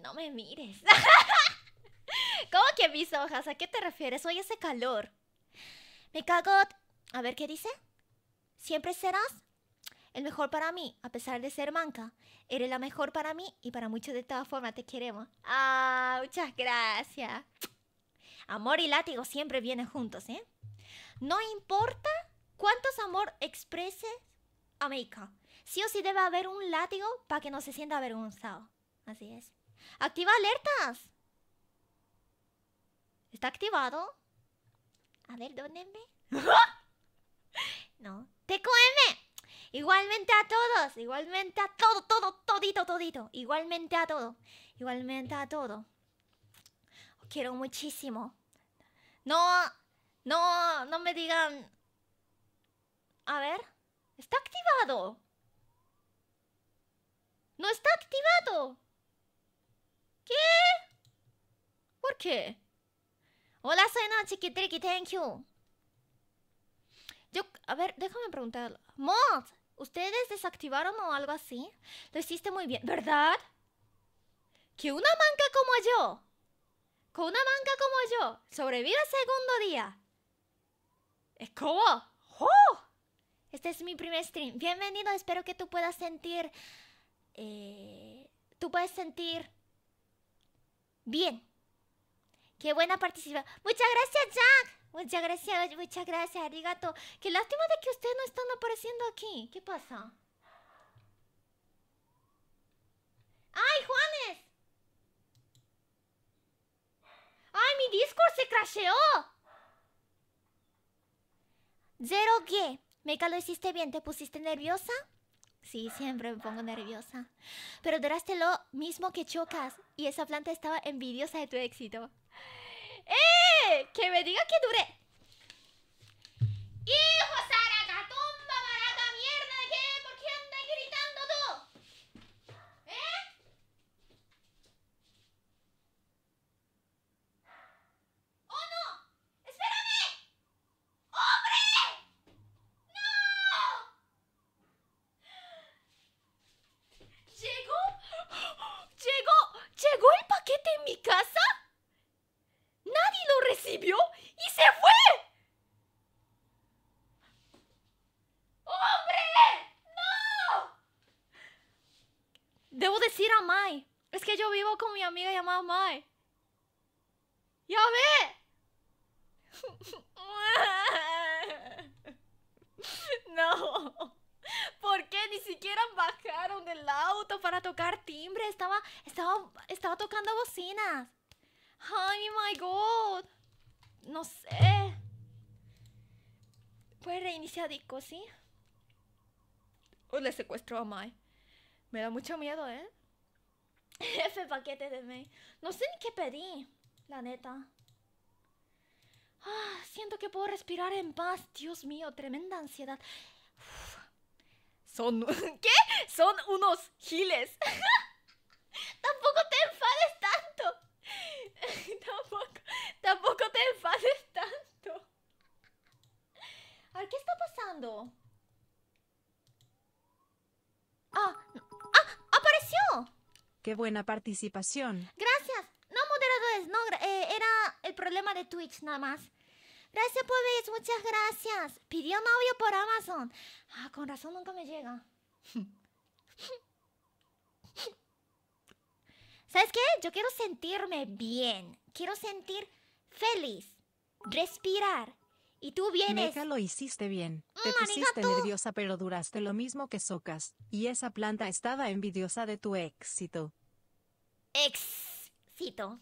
No me mires. ¿Cómo que mis hojas? ¿A qué te refieres? Hoy hace calor. Me cago... A ver, ¿qué dice? Siempre serás el mejor para mí, a pesar de ser manca. Eres la mejor para mí y para muchos de todas formas te queremos. Ah, muchas gracias. Amor y látigo siempre vienen juntos, ¿eh? No importa cuántos amor expreses a Meika. Sí o sí debe haber un látigo para que no se sienta avergonzado. Así es. Activa alertas. ¿Está activado? A ver, ¿dónde me? No. TQM. Igualmente a todos. Todito. Igualmente a todo. Os quiero muchísimo. No me digan. A ver. Está activado. No está activado. ¿Qué? ¿Por qué? Hola, soy una chiquitriqui, thank you. A ver, déjame preguntar. Mod, ¿ustedes desactivaron o algo así? Lo hiciste muy bien, ¿verdad? Que una manca como yo, sobrevive al segundo día. Es como... ¡Oh! Este es mi primer stream. Bienvenido, espero que tú puedas sentir... bien. Qué buena participación. Muchas gracias, Jack. Muchas gracias, arigato. Qué lástima de que ustedes no están apareciendo aquí. ¿Qué pasa? ¡Ay, Juanes! ¡Ay, mi Discord se crasheó! Zero G. Meika, lo hiciste bien. ¿Te pusiste nerviosa? Sí, siempre me pongo nerviosa. Pero duraste lo mismo que Chocas. Y esa planta estaba envidiosa de tu éxito. Que me diga que duré. ¡Hijo, Saraca! ¡Tumba, maraca, mierda! ¿De qué? ¿Por qué andas gritando tú? ¡Oh, no! ¡Espérame! ¡Hombre! ¡No! ¿Llegó el paquete en mi casa? Nadie lo recibió y se fue. ¡Hombre! ¡No! Debo decir a Mai. Es que yo vivo con mi amiga llamada Mai. ¡Ya ve! No. ¿Por qué ni siquiera bajaron del auto para tocar timbre? Estaba tocando bocinas. ¡Ay, my God! No sé. ¿Puedes reiniciar disco, sí? O le secuestró a Mai. Me da mucho miedo, ¿eh? F paquete de mail. No sé ni qué pedí, la neta. Siento que puedo respirar en paz. Dios mío, tremenda ansiedad. Uf. ¿Qué? Son unos giles. Tampoco te enfades tanto. Tampoco te enfades tanto. A ver, ¿qué está pasando? ¡Apareció! ¡Qué buena participación! Gracias. No, moderadores, no, era el problema de Twitch nada más. Gracias, pobres, muchas gracias. Pidió novio por Amazon. Con razón nunca me llega. ¿Sabes qué? Yo quiero sentirme bien. Quiero sentir feliz. Respirar. Y tú vienes... Meika, lo hiciste bien. Te pusiste nerviosa, pero duraste lo mismo que Socas. Y esa planta estaba envidiosa de tu éxito. Éxito.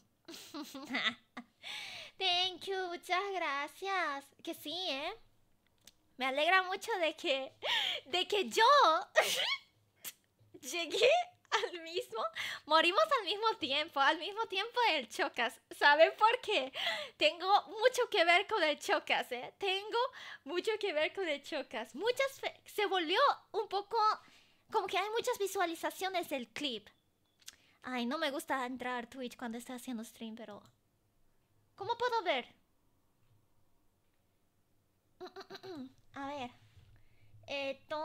Thank you, muchas gracias. Que sí, ¿eh? Me alegra mucho de que yo llegué al mismo, morimos al mismo tiempo del Chocas. ¿Saben por qué? Tengo mucho que ver con el Chocas, ¿eh? Tengo mucho que ver con el Chocas. Se volvió un poco, como que hay muchas visualizaciones del clip. Ay, no me gusta entrar a Twitch cuando estoy haciendo stream, pero... ¿Cómo puedo ver? A ver.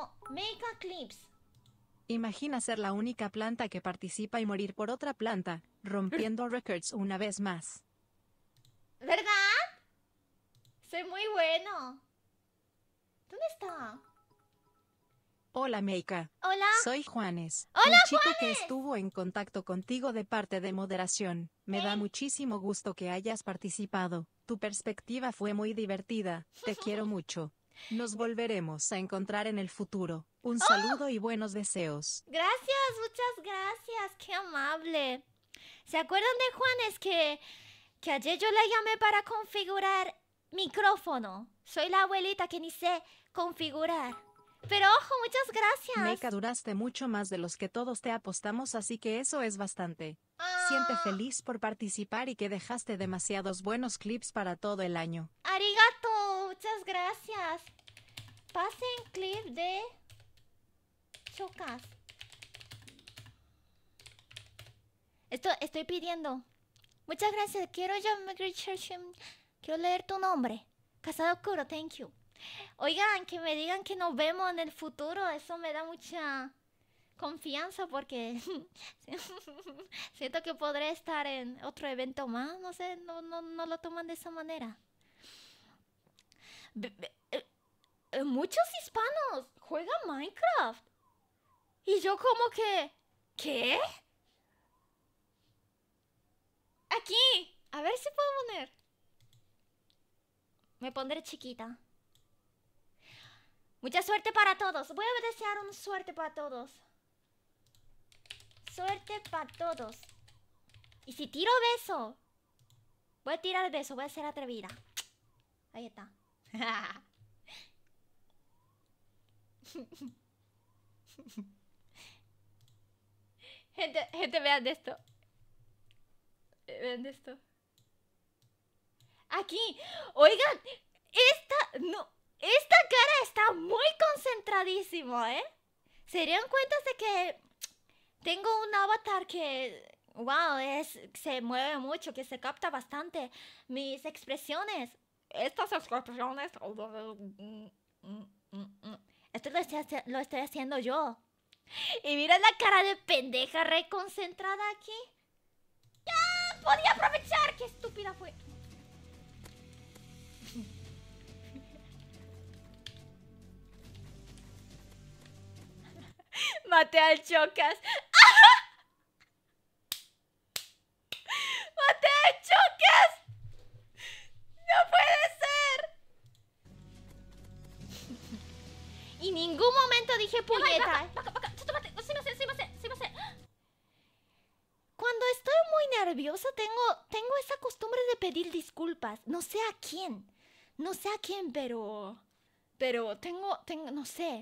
Meika Clips. Imagina ser la única planta que participa y morir por otra planta. Rompiendo récords una vez más. ¿Verdad? Soy muy bueno. ¿Dónde está? Hola, Meika. Hola. Soy Juanes. Hola, un chico Juanes. que estuvo en contacto contigo de parte de Moderación. Me da muchísimo gusto que hayas participado. Tu perspectiva fue muy divertida. Te quiero mucho. Nos volveremos a encontrar en el futuro. Un saludo y buenos deseos. Gracias, muchas gracias. Qué amable. ¿Se acuerdan de Juanes que ayer yo le llamé para configurar micrófono? Soy la abuelita que ni sé configurar. Pero ojo, muchas gracias. Meika, duraste mucho más de los que todos te apostamos, así que eso es bastante. Siente feliz por participar y que dejaste demasiados buenos clips para todo el año. Arigato, muchas gracias. Pasen clip de Chocas. Estoy pidiendo. Muchas gracias. Quiero leer tu nombre. Casado Oscuro, thank you. Oigan, que me digan que nos vemos en el futuro, eso me da mucha confianza porque siento que podré estar en otro evento más, no sé, no lo toman de esa manera. Muchos hispanos juegan Minecraft y yo como que, ¿qué? Aquí, a ver si puedo poner. Me pondré chiquita. Mucha suerte para todos. Voy a desear una suerte para todos. Suerte para todos. Y si tiro beso, voy a tirar beso, voy a ser atrevida. Ahí está. Gente, vean esto. Vean esto. Aquí. Oigan, esta cara está muy concentradísimo, ¿eh? Se dieron cuenta de que tengo un avatar que, wow, se mueve mucho, que se capta bastante mis expresiones. Estas expresiones, esto lo estoy haciendo yo. Y mira la cara de pendeja reconcentrada aquí. ¡Ya! ¡Podía aprovechar! ¡Qué estúpida fue! Maté al Chocas. ¡Maté al Chocas! ¡No puede ser! Y ningún momento dije puñeta. Cuando estoy muy nerviosa tengo esa costumbre de pedir disculpas. No sé a quién. No sé a quién, pero tengo, no sé.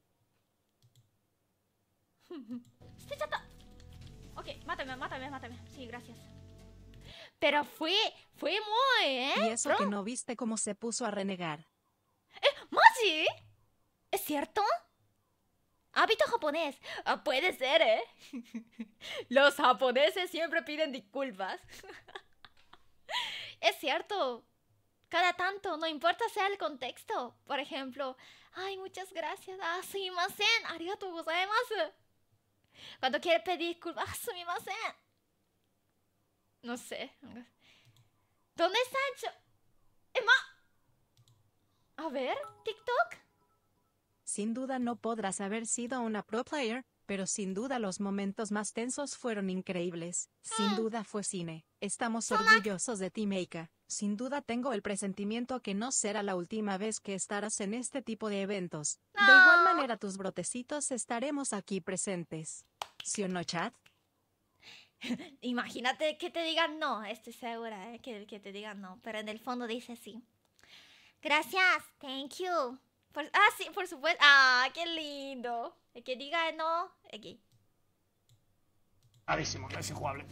Estoy chata. Ok, mátame. Sí, gracias. Pero fue muy, ¿eh? Y eso que no viste cómo se puso a renegar. ¿Maji? ¿Es cierto? Hábito japonés. Puede ser, ¿eh? Los japoneses siempre piden disculpas. Es cierto. Cada tanto, no importa sea el contexto. Por ejemplo, ay, muchas gracias. Sumimasen. Arigatou gozaimasu. Cuando quiere pedir disculpas, sumimasen. No sé. ¿Dónde está A ver, TikTok. Sin duda no podrás haber sido una pro player, pero sin duda los momentos más tensos fueron increíbles. Sin duda fue cine. Estamos orgullosos de ti, Meika. Sin duda tengo el presentimiento que no será la última vez que estarás en este tipo de eventos. De igual manera, tus brotecitos estaremos aquí presentes. ¿Sí o no, chat? Imagínate que te digan no. Estoy segura, que te digan no. Pero en el fondo dice sí. Gracias. Thank you. Sí, por supuesto. Qué lindo. El que diga no, aquí. Clarísimo, es injugable.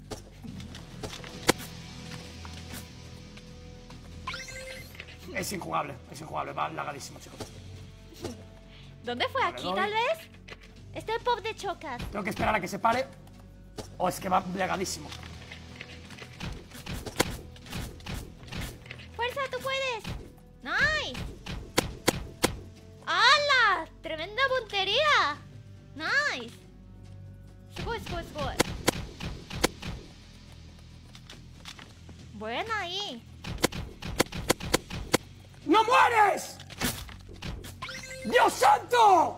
Es injugable, va lagadísimo, chicos. ¿Dónde fue? ¿Aquí tal vez? Este es pop de Chocas. Tengo que esperar a que se pare. O es que va lagadísimo. ¡Fuerza, tú puedes! ¡Nice! ¡Hala! ¡Tremenda puntería! ¡Nice! ¡Sugoi! ahí. ¡No mueres! ¡Dios santo!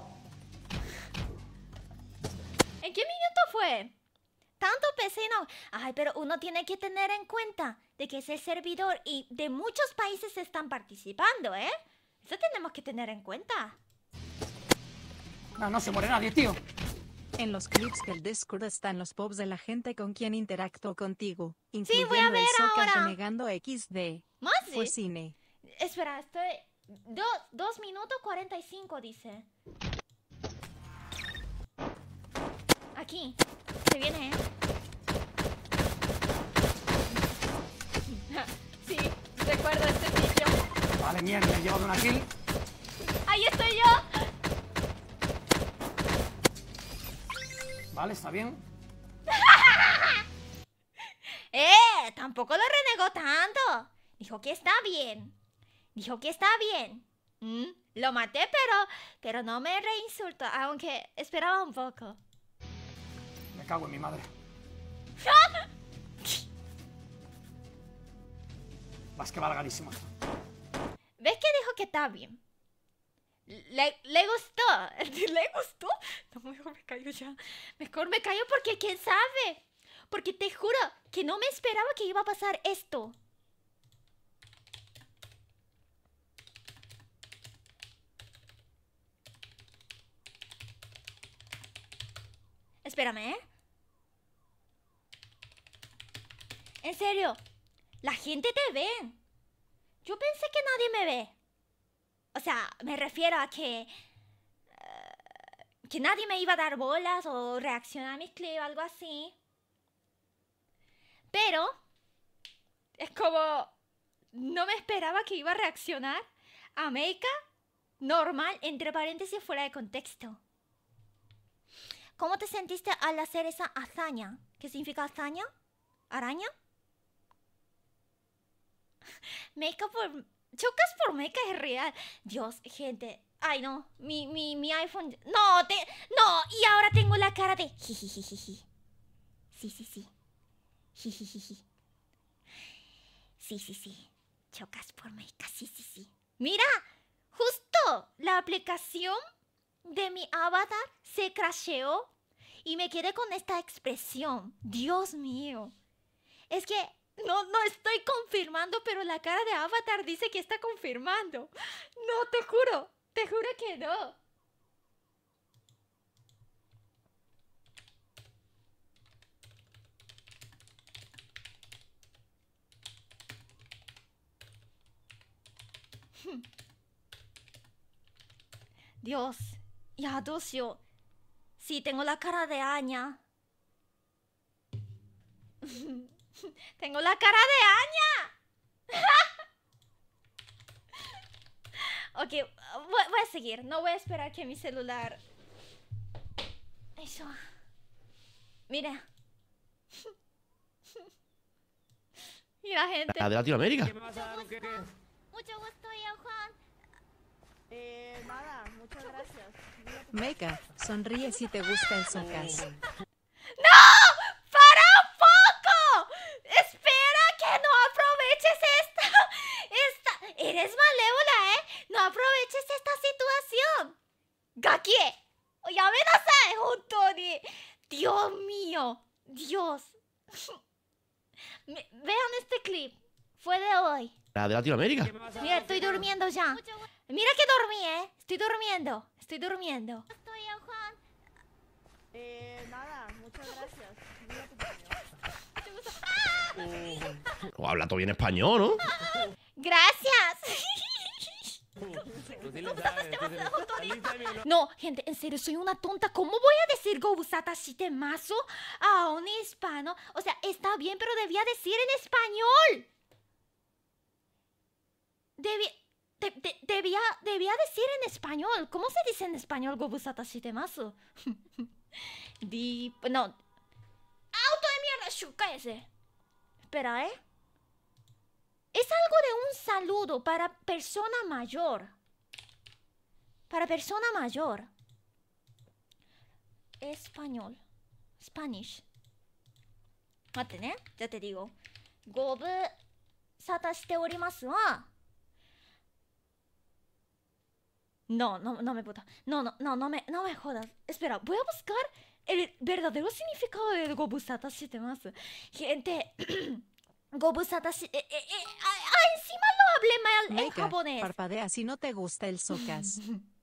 ¿En qué minuto fue? Tanto PC no. Ay, pero uno tiene que tener en cuenta de que es el servidor y de muchos países están participando, ¿eh? Eso tenemos que tener en cuenta. No, no se muere nadie, tío. En los clips del Discord están los pops de la gente con quien interactuó contigo, Sí, incluyendo voy a ver el Socas ahora. renegando XD. ¿Más? Fue cine. Espera, estoy... 2 minutos 45 dice. Aquí. Se viene, ¿eh? Sí, recuerdo este sitio. Vale, mierda, he llevado una kill. ¡Ahí estoy yo! Vale, está bien. Tampoco lo renegó tanto. Dijo que está bien. Dijo que está bien. Lo maté, pero no me reinsultó, aunque esperaba un poco. Me cago en mi madre. Vas que va largadísimo. ¿Ves que dijo que está bien? Le gustó. ¿Le gustó? No, mejor me callo ya. Mejor me callo porque quién sabe. Porque te juro que no me esperaba que iba a pasar esto. Espérame, ¿eh? En serio, la gente te ve. Yo pensé que nadie me ve. O sea, me refiero a que nadie me iba a dar bolas o reaccionar a mis clips o algo así. Pero es como no me esperaba que iba a reaccionar a Meika normal, entre paréntesis, fuera de contexto. ¿Cómo te sentiste al hacer esa hazaña? ¿Qué significa hazaña? ¿Araña? Meika por... Chocas por Meika es real. Dios, gente. Ay, no. Mi iPhone... No, no. Y ahora tengo la cara de... Jijijiji. Sí, sí, sí. Jijijiji. Sí, sí, sí. Chocas por Meika. Sí, sí, sí. Mira. Justo la aplicación de mi avatar se crasheó y me quedé con esta expresión. Dios mío. Es que no estoy confirmando, pero la cara de avatar dice que está confirmando. No, te juro que no. Dios, ya, docio. Sí, tengo la cara de Aña. Tengo la cara de Aña. Ok, voy a seguir. No voy a esperar que mi celular... Eso. Mira. Mira, gente. La de Latinoamérica. Mucho gusto, Ian Juan. Nada, muchas gracias. Meika, sonríe si te gusta el Socas. ¡No! ¡Para un poco! ¡Espera que no aproveches esta! Eres malévola, ¿eh? No aproveches esta situación. ¡Gakie! ¡Ya me nasai, hontoni! ¡Dios mío! ¡Dios! Vean este clip. Fue de hoy. La de Latinoamérica. Mira, estoy durmiendo ya. Mira que dormí, ¿eh? Estoy durmiendo. Estoy durmiendo. Estoy, Juan. Nada, muchas gracias. O habla todo bien español, ¿no? Gracias. No, gente, en serio, soy una tonta. ¿Cómo voy a decir Gobusata Shitemasu a un hispano? O sea, está bien, pero debía decir en español. Debía decir en español. ¿Cómo se dice en español Gobusata Shitemasu? No. Auto de mierda, cállese. Espera, ¿eh? Es algo de un saludo para persona mayor. Para persona mayor. Español. Spanish. Mate, ¿eh? Ya te digo. Gobu 沙汰しておりますわ。No, no, no me puta. No, no, no, no me jodas. Espera, voy a buscar el verdadero significado de gobusata shitemasu. Gente, gobusata encima lo hablé mal en Meika, japonés. parpadea si no te gusta el socas.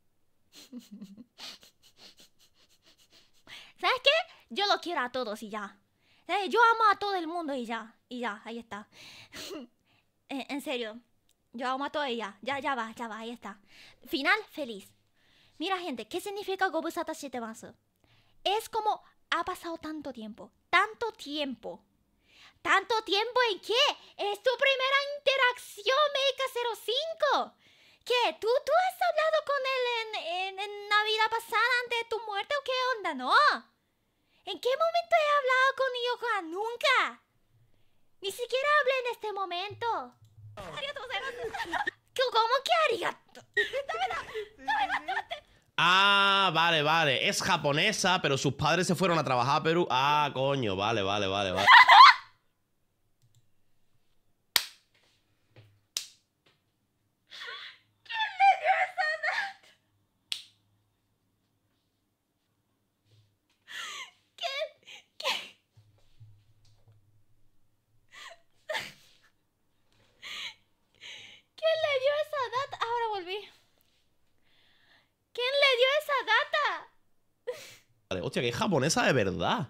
¿Sabes qué? Yo lo quiero a todos y ya. Yo amo a todo el mundo y ya. Y ya, ahí está. En serio. Yo amo a todo y ya. Ya va, ahí está. Final feliz. Mira, gente, ¿qué significa gobusata shitemasu? Es como ha pasado tanto tiempo. ¿Tanto tiempo en qué? Es tu primera interacción, Meika05. ¿Qué? ¿Tú has hablado con él en Navidad pasada antes de tu muerte o qué onda, no? ¿En qué momento he hablado con Yokoa? Nunca. Ni siquiera hablé en este momento. ¿Cómo que arigato? Ah, vale. Es japonesa, pero sus padres se fueron a trabajar a Perú. Ah, coño, vale. ¿Quién le dio esa data? Ahora volví. ¿Quién le dio esa data? Vale, hostia, que es japonesa de verdad.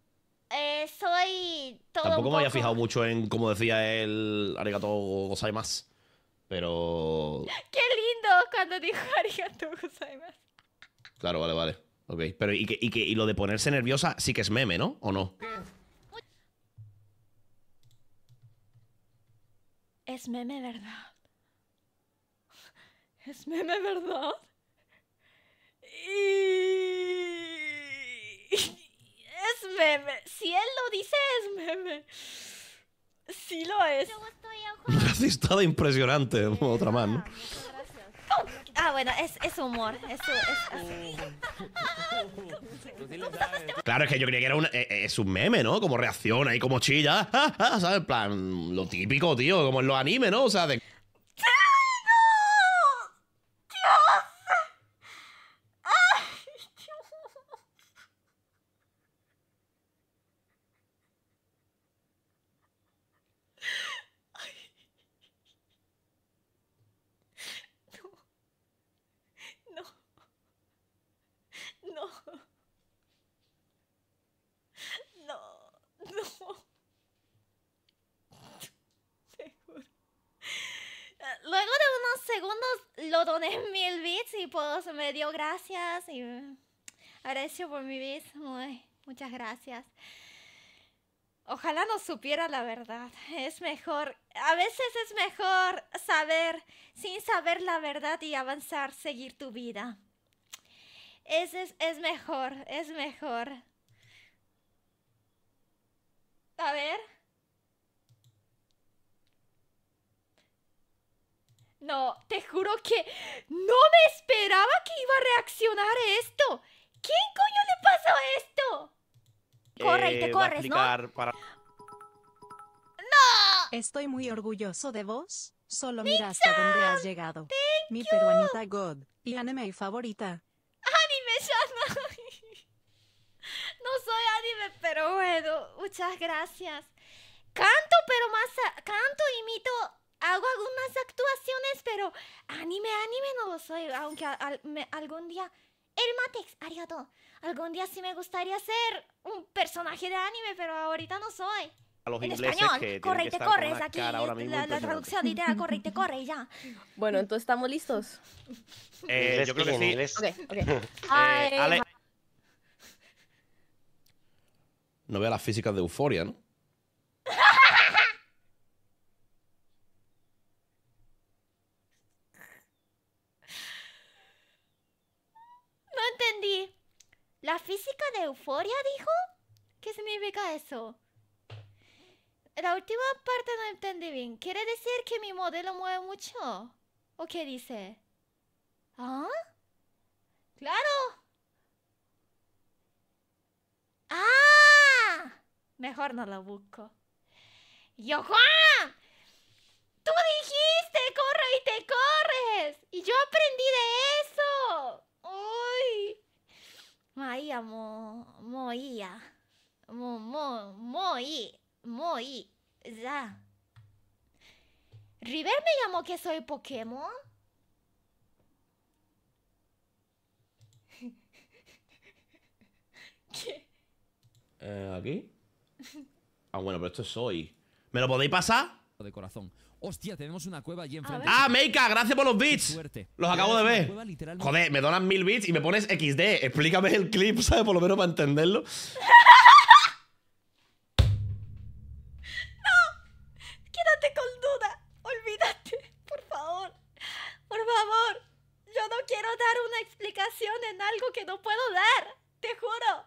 Soy todo Tampoco un me había poco. fijado mucho en cómo decía el arigato gozaimasu. Pero... Qué lindo cuando dijo arigato gozaimasu. Claro, vale. Ok, pero y lo de ponerse nerviosa sí que es meme, ¿no? ¿O no? Es meme, ¿verdad? Es meme, ¿verdad? Es meme. Si él lo dice, es meme. Sí lo es. Gracias, está impresionante. Otra más, ¿no? Ah, bueno, es humor. Claro, es que yo creía que era es un meme, ¿no? Como reacciona y como chilla. ¿Sabes? En plan, lo típico, tío, como en los animes, ¿no? O sea, de... No. Te juro. Luego de unos segundos lo doné 1000 bits y pues me dio gracias y agradeció por mi bits. Muchas gracias. Ojalá no supiera la verdad. Es mejor, a veces es mejor saber sin saber la verdad y avanzar, seguir tu vida. Es mejor. A ver. No, te juro que no me esperaba que iba a reaccionar a esto. ¿Quién coño le pasó esto? Corre y te corres, ¿no? ¡No! Estoy muy orgulloso de vos. Solo mira hasta dónde has llegado. Mi peruanita God. Y anime favorita. Anime-chan. No soy anime, pero bueno, muchas gracias. Canto, pero canto, imito, hago algunas actuaciones, pero anime no lo soy, aunque algún día... El Matex, arigato. Algún día sí me gustaría ser un personaje de anime, pero ahorita no soy. A los En ingleses español, que corre y tienen que te estar con corres, una aquí cara ahora mismo la impresionante. traducción literal, corre y te corre y ya. Bueno, entonces estamos listos. Yo creo que sí. Ok. Ale... No vea las físicas de Euforia, ¿no? No entendí. ¿La física de Euforia dijo? ¿Qué significa eso? La última parte no entendí bien. ¿Quiere decir que mi modelo mueve mucho? ¿O qué dice? ¿Ah? ¡Claro! ¡Ah! Mejor no lo busco. ¡Yojuan! ¡Tú yo aprendí de eso. Uy. Maía, moía. Moí. Ya. River me llamó que soy Pokémon. ¿Qué? ¿Aquí? Ah, bueno, pero esto es hoy. ¿Me lo podéis pasar? De corazón. Hostia, tenemos una cueva allí enfrente. ¡Ah, Meika! Gracias por los bits. Suerte. Los acabo de ver. Joder, me donan 1000 bits y me pones XD. Explícame el clip, ¿sabes? Por lo menos para entenderlo. Quédate con duda. Olvídate. Por favor. Por favor. Yo no quiero dar una explicación en algo que no puedo dar. Te juro.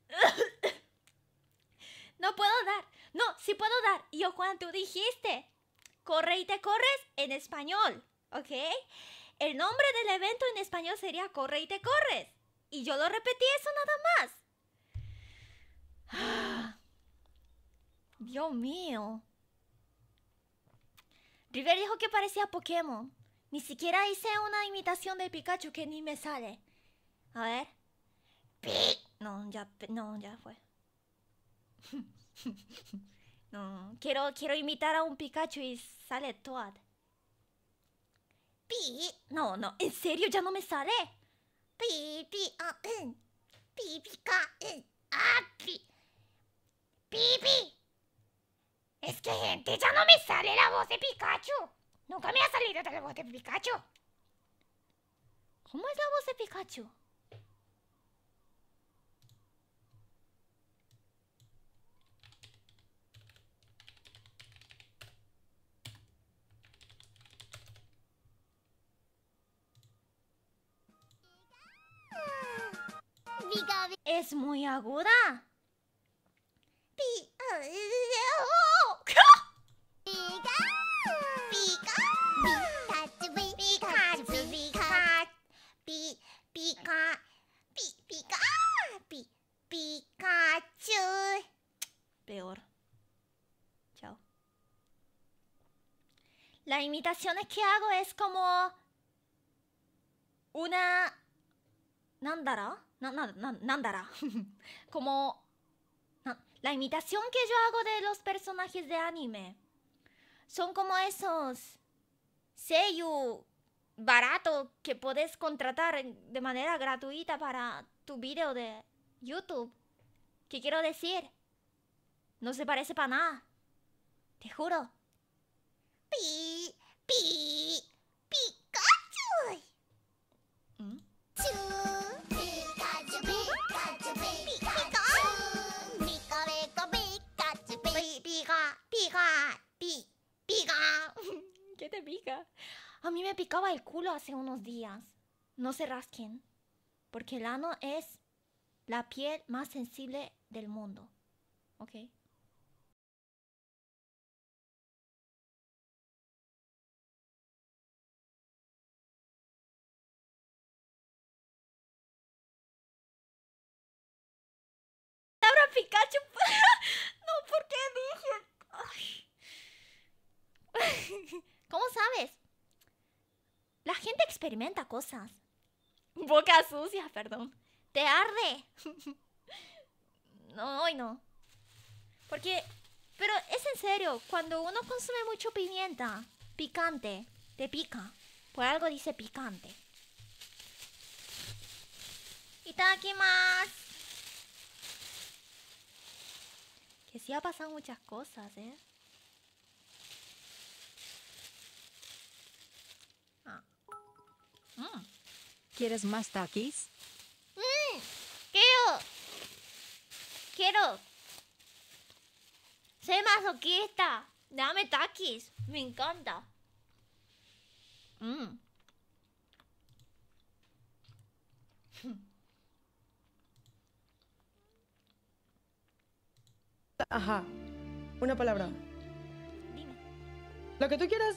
No puedo dar. No, sí puedo dar. Yo cuando tú dijiste corre y te corres en español, ¿ok? El nombre del evento en español sería corre y te corres. Y yo lo repetí eso nada más. Dios mío. River dijo que parecía Pokémon. Ni siquiera hice una imitación de Pikachu que ni me sale. A ver. No, ya fue. No, quiero imitar a un Pikachu y sale Toad. No, en serio ya no me sale. Es que gente, ya no me sale la voz de Pikachu. Nunca me ha salido la voz de Pikachu. ¿Cómo es la voz de Pikachu? Es muy aguda. Pikachu. Peor. Chao. La imitación que hago es como una... Nandara. Como la imitación que yo hago de los personajes de anime son como esos seiyuu baratos que puedes contratar de manera gratuita para tu video de YouTube. ¿Qué quiero decir? No se parece para nada. Te juro. Pikachu. Pica. ¿Qué te pica? A mí me picaba el culo hace unos días. No se rasquen, porque el ano es la piel más sensible del mundo. ¿Ok? Pikachu. No, ¿por qué dije? ¿Cómo sabes? La gente experimenta cosas. Boca sucia, perdón. Te arde. No, hoy no. Porque, pero es en serio, cuando uno consume mucho pimienta, picante, te pica. Por algo dice picante. Itadakimasu. Que sí ha pasado muchas cosas, ¿eh? ¿Quieres más takis? Quiero. Soy masoquista. Dame takis. Me encanta. Ajá. Una palabra. Dime. Lo que tú quieras.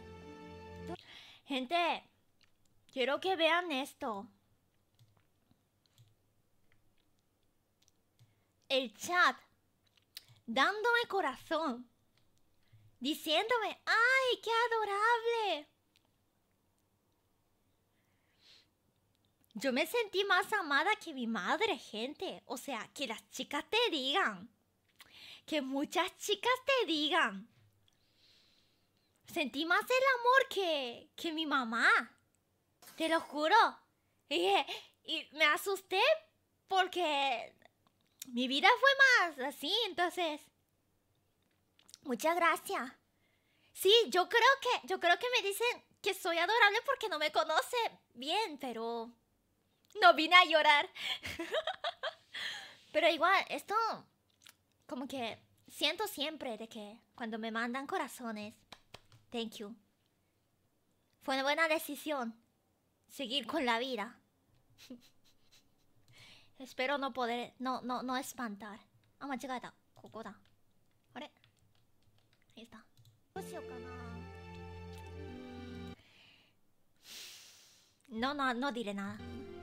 Gente, quiero que vean esto. El chat dándome corazón, diciéndome, ¡ay, qué adorable! Yo me sentí más amada que mi madre, gente. O sea, que las chicas te digan. Que muchas chicas te digan. Sentí más el amor que mi mamá. Te lo juro. Y me asusté porque mi vida fue más así, entonces. Muchas gracias. Sí, yo creo que me dicen que soy adorable porque no me conoce bien, pero no vine a llorar. Pero igual, esto como que siento siempre de que cuando me mandan corazones, thank you. Fue una buena decisión seguir con la vida. Espero no poder, no espantar. Ah, machigata. Koko da. ¿Are? Ahí está. No diré nada.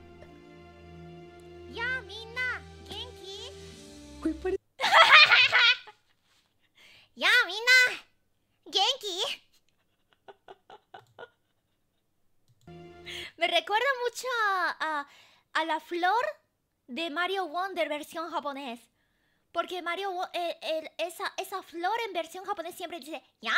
Ya, minna, genki. Ya, minna, genki. Me recuerda mucho a la flor de Mario Wonder versión japonés. Porque esa flor en versión japonés siempre dice ya,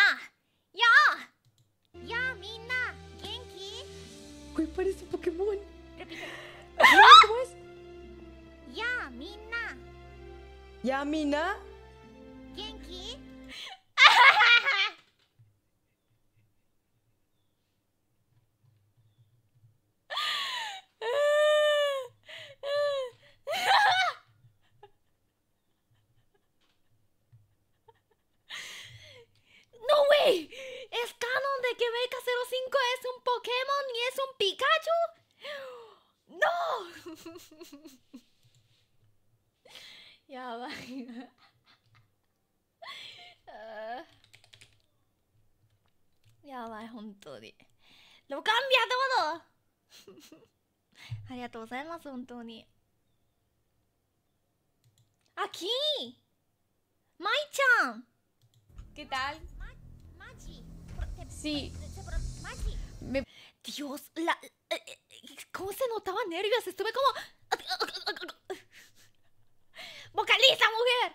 minna, genki. Uy, parece Pokémon. Repite. ¿Cómo es? Ya, minna, Ya, Mina. genki. ¡No, güey! ¿Es canon de que Mecha05 es un Pokémon y es un Pikachu? ¡No! Ya va. Ya va, hontouに. ¡Lo cambia todo! Arigatou gozaimasu, hontouに. ¡Aquí! ¡Mai-chan! ¿Qué tal? Machi. Sí. Me... Dios, ¿cómo se notaba nervios? Estuve como... ¡Vocaliza, mujer!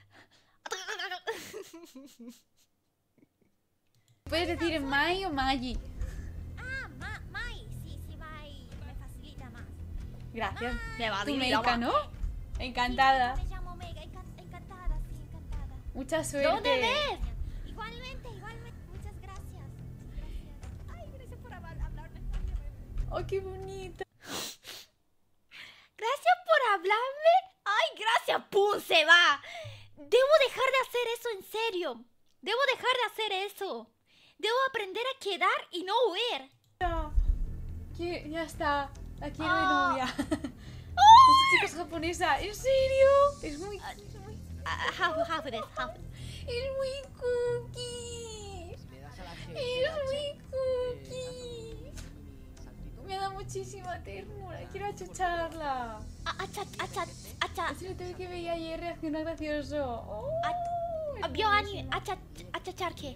¿Puedes decir Mai o Magi? Ah, Mai. Sí, Mai. Me facilita más. Gracias. Me va Tu a Meika, ¿no? Encantada. Sí, me llamo Mega. Encantada, sí, encantada. Mucha suerte. ¿Dónde ves? Igualmente. Muchas gracias. Ay, gracias por hablarme. ¡Oh, qué bonito! Gracias por hablarme. Ay, gracias, ¡pum! Se va. Debo dejar de hacer eso en serio. Debo dejar de hacer eso. Debo aprender a quedar y no huir. Ya está. La quiero de Ah. novia. Esta chica es japonesa. ¿En serio? Es muy... Half this. Es muy cookie. Es muy cookie. Me da muchísima ternura. Quiero achucharla. Es lo que veí ayer, reacciona gracioso. Oh, Vio anime. Achachar qué.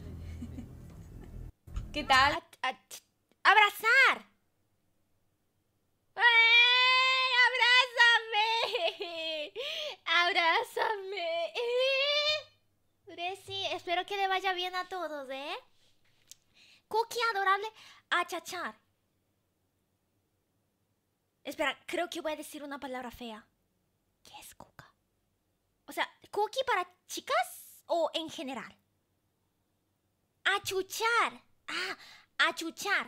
¿Qué tal? Abrazar. Abrázame. Uresi, espero que le vaya bien a todos, ¿eh? Cookie adorable, achachar. Espera, creo que voy a decir una palabra fea. ¿Qué es cuca? O sea, ¿cookie para chicas o en general? Achuchar. Ah, achuchar.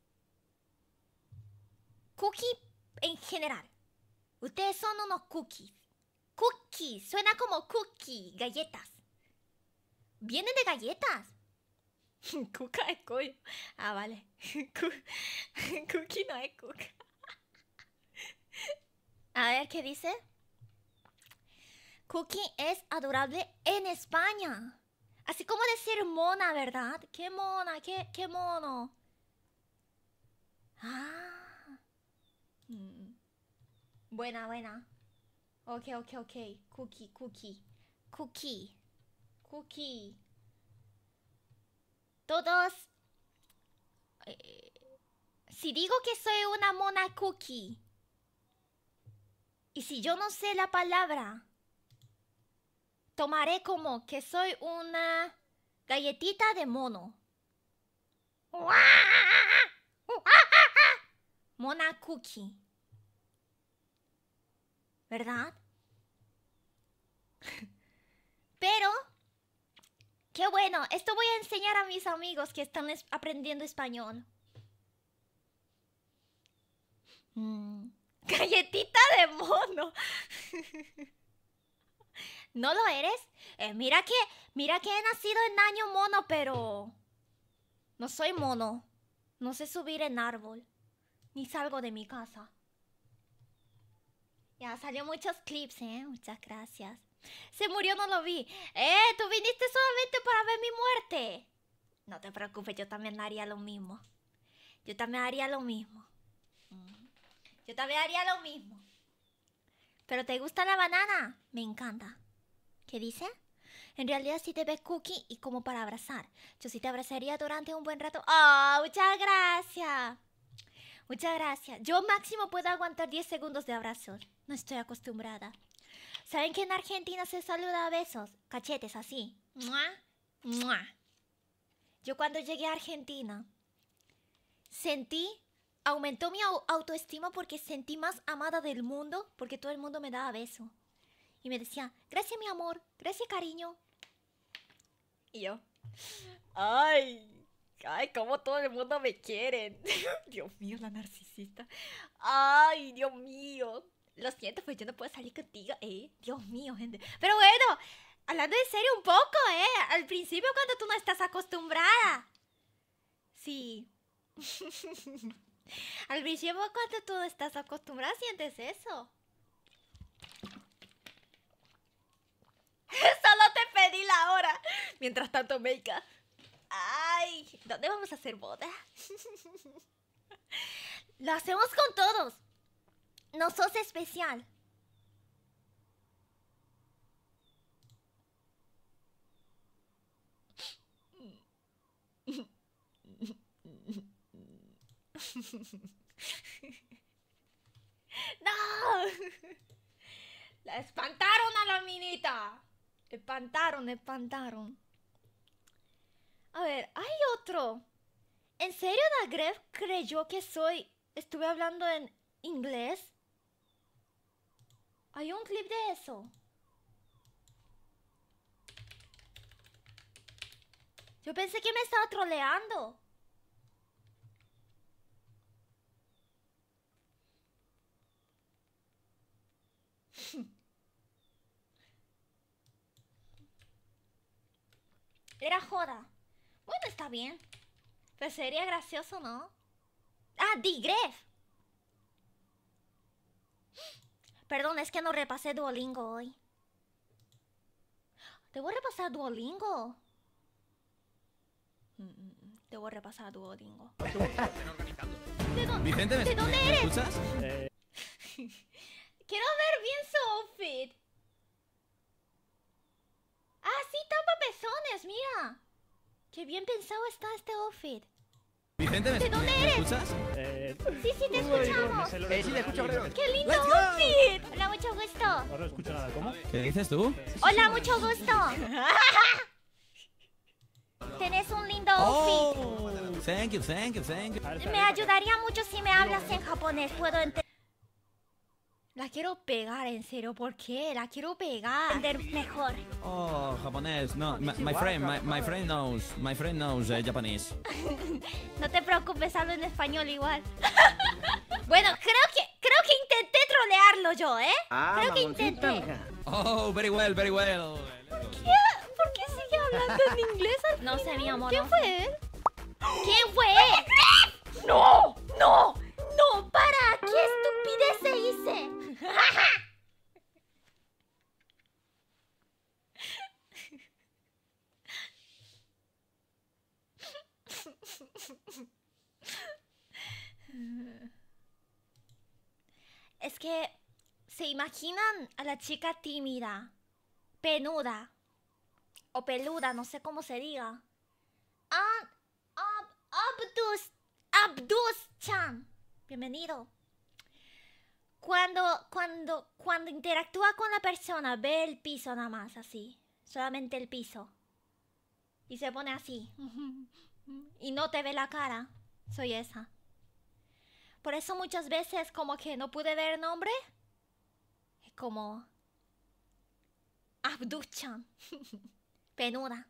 Cookie en general. Ustedes son unos cookies. Cookies. Suena como cookie. Galletas. ¿Vienen de galletas? Cuca es pollo. Ah, vale. Cookie no es cuca. A ver, ¿qué dice? Cookie es adorable en España. Así como decir mona, ¿verdad? ¿Qué mona? ¿Qué mono? Ah. Buena. Ok. Cookie. Todos... si digo que soy una mona cookie, Y si yo no sé la palabra, tomaré como que soy una galletita de mono. Mona cookie. ¿Verdad? Pero, qué bueno, esto voy a enseñar a mis amigos que están aprendiendo español. Galletita de mono. ¿No lo eres? Mira que he nacido en año mono, pero no soy mono. No sé subir en árbol. Ni salgo de mi casa. Ya salió muchos clips, muchas gracias. Se murió, no lo vi. Tú viniste solamente para ver mi muerte. No te preocupes, yo también haría lo mismo. Yo también haría lo mismo. Yo también haría lo mismo. ¿Pero te gusta la banana? Me encanta. ¿Qué dice? En realidad sí te ves cookie y como para abrazar. Yo sí te abrazaría durante un buen rato. ¡Oh, muchas gracias! Muchas gracias. Yo máximo puedo aguantar 10 segundos de abrazos. No estoy acostumbrada. ¿Saben que en Argentina se saluda a besos? Cachetes, así. ¡Mua! ¡Mua! Yo cuando llegué a Argentina, aumentó mi autoestima porque sentí más amada del mundo porque todo el mundo me daba besos. Y me decía, gracias mi amor, gracias cariño. Y yo, ay, cómo todo el mundo me quiere. Dios mío, la narcisista. Ay, Dios mío. Lo siento, pues yo no puedo salir contigo, Dios mío, gente. Pero bueno, hablando en serio un poco, al principio cuando tú no estás acostumbrada. Sí. Al principio cuando tú no estás acostumbrada sientes eso. Solo te pedí la hora. Mientras tanto, Meika. Ay, ¿dónde vamos a hacer boda? Lo hacemos con todos. No sos especial. ¡No! La espantaron a la minita. Espantaron. A ver, hay otro. ¿En serio Dagref creyó que estuve hablando en inglés? Hay un clip de eso. Yo pensé que me estaba troleando. Era joda. Bueno, está bien. Pero sería gracioso, ¿no? Ah, Digref. Perdón, es que no repasé Duolingo hoy. Debo repasar Duolingo. Debo repasar Duolingo. Vicente, ¿De dónde eres? ¿me escuchas? Quiero ver bien su outfit. Ah, sí, tapa pezones, mira. Qué bien pensado está este outfit. Vicente, ¿de dónde ¿me eres? escuchas? Sí, te escuchamos. Sí, te escucho, creo. ¡Qué lindo Let's go. outfit! Hola, mucho gusto. Ahora no escucho nada, ¿cómo? ¿Qué dices tú? Hola, mucho gusto. Tenés un lindo outfit. Oh, thank you. Me ayudaría mucho si me hablas en japonés. Puedo entender. La quiero pegar, en serio. ¿Por qué? La quiero pegar. Entender mejor. Oh, japonés. No, my friend knows Japanese. No te preocupes, hablo en español igual. Bueno, creo que intenté trolearlo yo, creo que intenté. Oh, very well. ¿Por qué sigue hablando en inglés? No sé, mi amor. ¿Quién fue él? ¿Quién fue él? ¡No! ¡Para! ¿Qué estupidez hice? Es que se imaginan a la chica tímida, penuda o peluda, no sé cómo se diga. Abdus-chan, bienvenido. Cuando interactúa con la persona, ve el piso nada más, así. Solamente el piso. Y se pone así. Y no te ve la cara. Soy esa. Por eso muchas veces como que no pude ver el nombre. Es como... Abduchan. Penuda.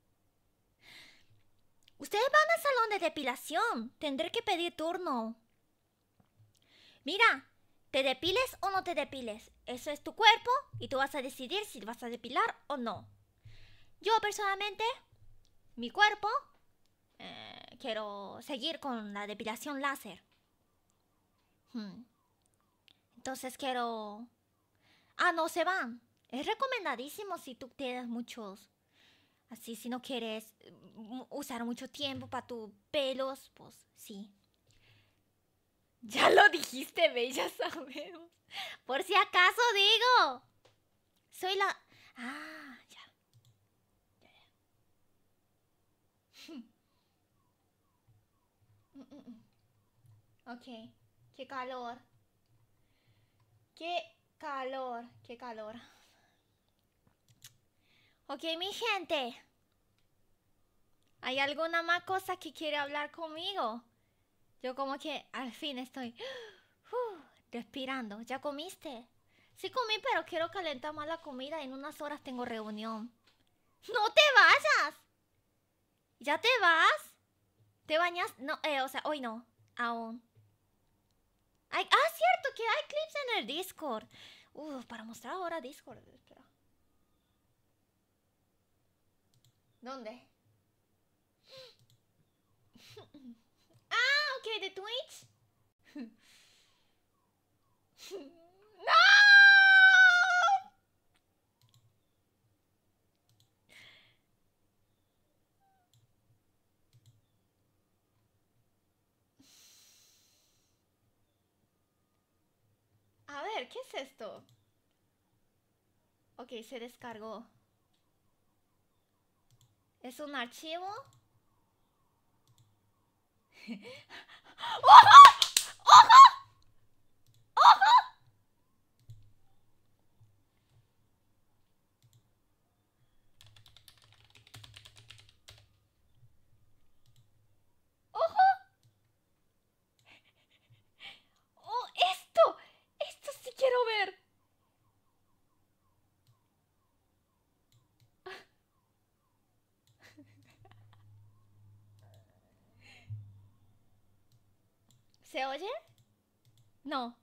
Ustedes van al salón de depilación. Tendré que pedir turno. Mira, te depiles o no te depiles. Eso es tu cuerpo y tú vas a decidir si vas a depilar o no. Yo personalmente, mi cuerpo, quiero seguir con la depilación láser. Entonces quiero... Ah, no se van. Es recomendadísimo si tú tienes muchos... Así, si no quieres usar mucho tiempo para tus pelos, pues sí. Ya lo dijiste, ve, ya sabemos. Por si acaso digo. Soy la... Ah, ya. Ok. Qué calor. Qué calor. Qué calor. Ok, mi gente. ¿Hay alguna más cosa que quiere hablar conmigo? Yo como que al fin estoy respirando. ¿Ya comiste? Sí comí, pero quiero calentar más la comida. En unas horas tengo reunión. ¡No te vayas! ¿Ya te vas? ¿Te bañas? No, o sea, hoy no. Aún. Cierto que hay clips en el Discord. Para mostrar ahora Discord. Espera. ¿Dónde? Ok, de Twitch. ¡No! A ver, ¿qué es esto? Ok, se descargó. ¿Es un archivo? ¡Ojo! ¡Ojo! ¡Ojo! ¡Ojo! ¡Oh, esto! ¡Esto sí quiero ver! ¿Se oye? No.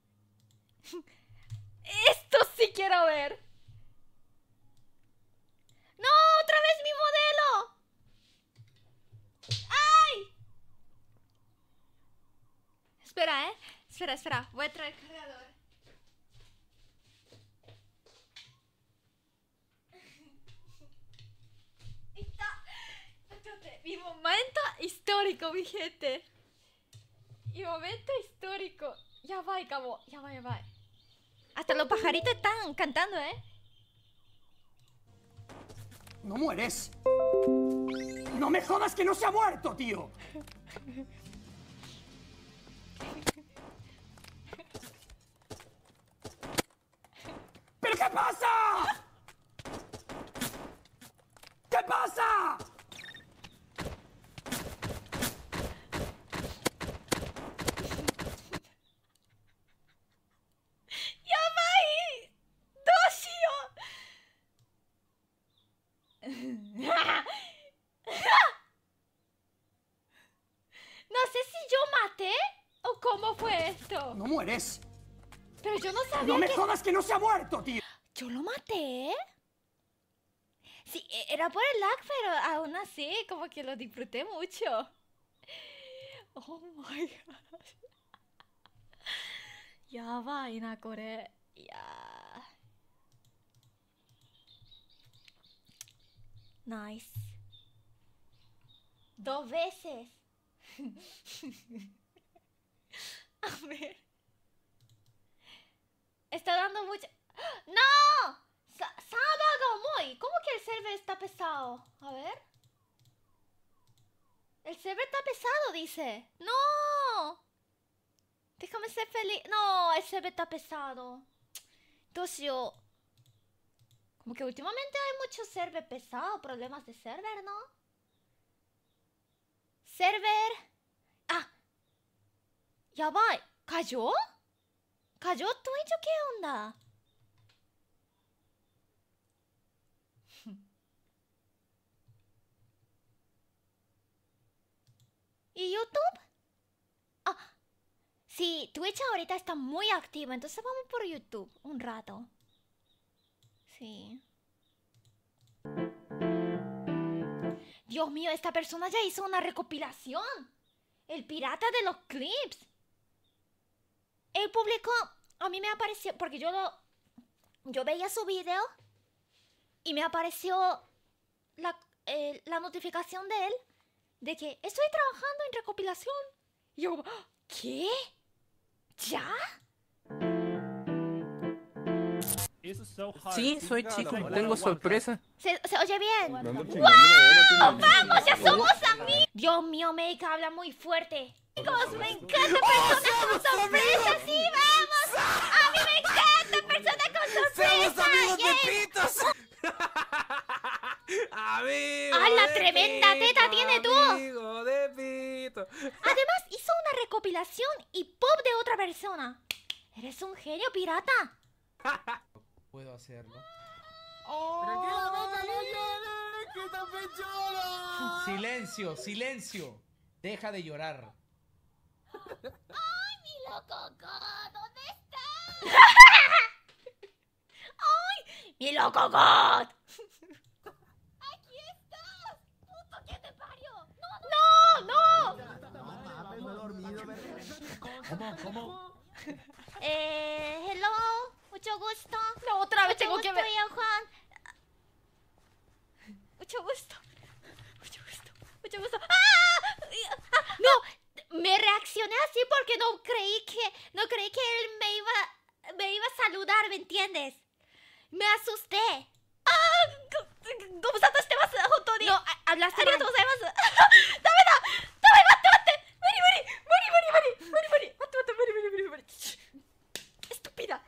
Esto sí quiero ver. ¡No! ¡Otra vez mi modelo! ¡Ay! Espera, Espera. Voy a traer cargador. Espérate. Mi momento histórico, mi gente. Mi momento histórico. Ya va, cabo. Ya va. Hasta los pajaritos están cantando, ¡No mueres! ¡No me jodas que no se ha muerto, tío! ¿Pero qué pasa? ¿Qué pasa? No sé si yo maté o cómo fue esto. ¡No mueres! Pero yo no sabía ¡No me jodas que no se ha muerto, tío! ¿Yo lo maté? Sí, era por el lag, pero aún así como que lo disfruté mucho. Oh my god. Ya va, Inakore. Ya. Nice. 2 veces. A ver. Está dando mucha... ¡No! ¡Sábado muy! ¿Cómo que el server está pesado? A ver. El server está pesado, dice. ¡No! Déjame ser feliz. No, el server está pesado. Entonces yo... Como que últimamente hay muchos server pesados, problemas de server, ¿no? Server... Ah. Ya va. ¿Cayó? ¿Cayó Twitch o qué onda? ¿Y YouTube? Ah, sí, Twitch ahorita está muy activo, entonces vamos por YouTube un rato. Sí. Dios mío, esta persona ya hizo una recopilación. El pirata de los clips. Él publicó, a mí me apareció, porque yo veía su video y me apareció la notificación de él de que estoy trabajando en recopilación. Y yo, ¿qué? ¿Ya? Sí, soy chico, tengo sorpresa. ¿Se oye bien? ¡Wow! ¡Vamos! ¡Ya somos amigos! Dios mío, Meika habla muy fuerte. Chicos, me encanta personas con sorpresas. ¡Sí, vamos! ¡A mí me encanta personas con sorpresas! ¡Somos amigos de ¡Yay! pitos! ¡Amigo! ¡Ah, la de tremenda pito, teta tiene tú! ¡Amigo de pito! Además, hizo una recopilación y pop de otra persona. Eres un genio, pirata. Puedo hacerlo. Silencio, silencio. Deja de llorar. ¡Ay, mi loco! ¿Dónde estás? ¡Ay, mi loco! ¡Aquí estás! ¡Puto, que te parió! ¡No! ¿Cómo? Hello, mucho gusto. No, otra vez tengo que ver. Mucho gusto, Juan. Mucho gusto. Mucho gusto. ¡Ah! No, me reaccioné así porque no creí que él me iba a saludar, ¿me entiendes? Me asusté. ¡Ah! ¿Cómo estás? ¿Te vas a Tony? No, hablaste mal. Estúpida,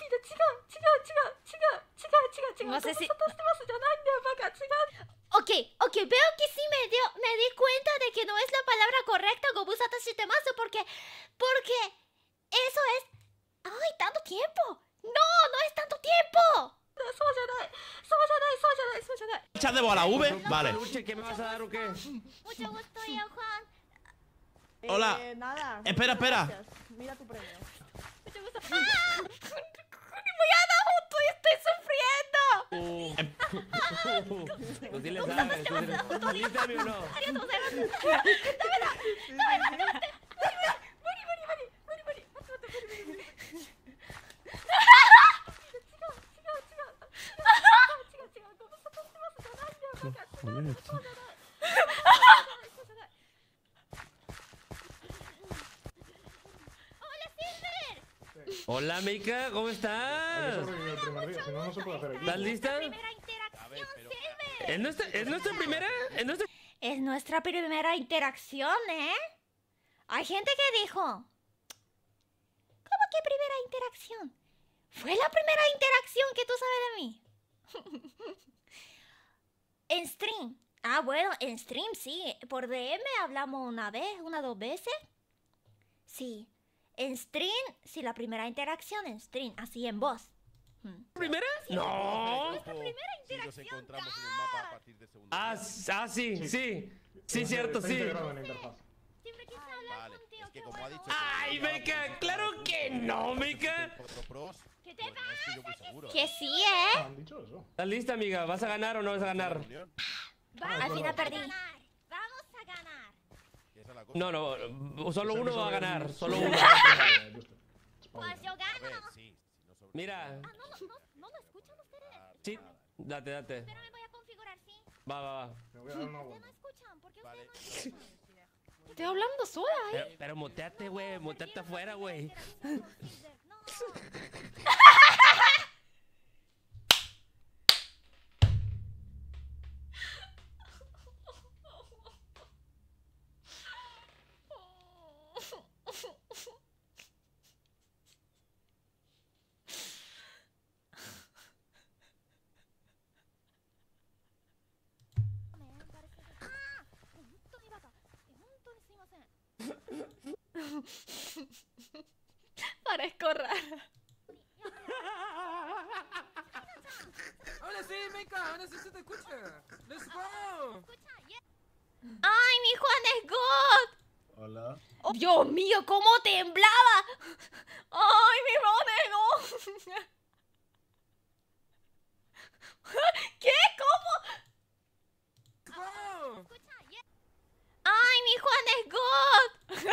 chica. No sé si... Ok, veo que sí me di cuenta de que no es la palabra correcta, Gobusata Shitemasu, porque eso es... ¡Ay, tanto tiempo! ¡No es tanto tiempo! ¿Chat de bola V? Vale. ¿Qué me vas a dar o qué? Mucho gusto, yo, Juan. Hola. Nada. Espera. Gracias. Mira tu premio. Mucho gusto. ¡Ah! ¡Voy a dar junto y estoy sufriendo! Tú sí le sabes, tú sí le sabes. ¿Saliste a mí o no? Hola, Meika, ¿cómo estás? ¿Estás lista? ¿Es nuestra primera? Es nuestra primera interacción, ¿eh? Hay gente que dijo... ¿Cómo que primera interacción? Fue la primera interacción que tú sabes de mí. En stream. Ah, bueno, en stream sí. Por DM hablamos dos veces. Sí. En stream, sí, la primera interacción en stream, así en voz. ¿Primera? Sí, No. nuestra primera interacción. Sí, cierto, sí. Siempre quise hablar contigo, qué bueno. Ay, Meika, claro que no, Meika. ¿Qué te pasa? Que sí, ¿eh? ¿Estás lista, amiga? ¿Vas a ganar o no vas a ganar? Al final perdí. Vamos a ganar. No, solo uno va a ganar, solo uno. Pues yo gano. Mira. ¿No lo escuchan ustedes? Sí, date. Espérame, voy a configurar, ¿sí? Va. ¿Ustedes no escuchan? ¿Por qué ustedes no escuchan? Estoy hablando sola, ¿eh? Pero muteate, güey, muteate afuera, güey. Parezco rara. Ahora sí, Meika, ahora sí se te escucha. Let's go. ¡Ay, mi Juan es God! Hola. Oh, Dios mío, cómo temblaba. ¡Ay, mi Juan es God! ¿Qué? ¿Cómo? ¡Ay, mi Juan es God!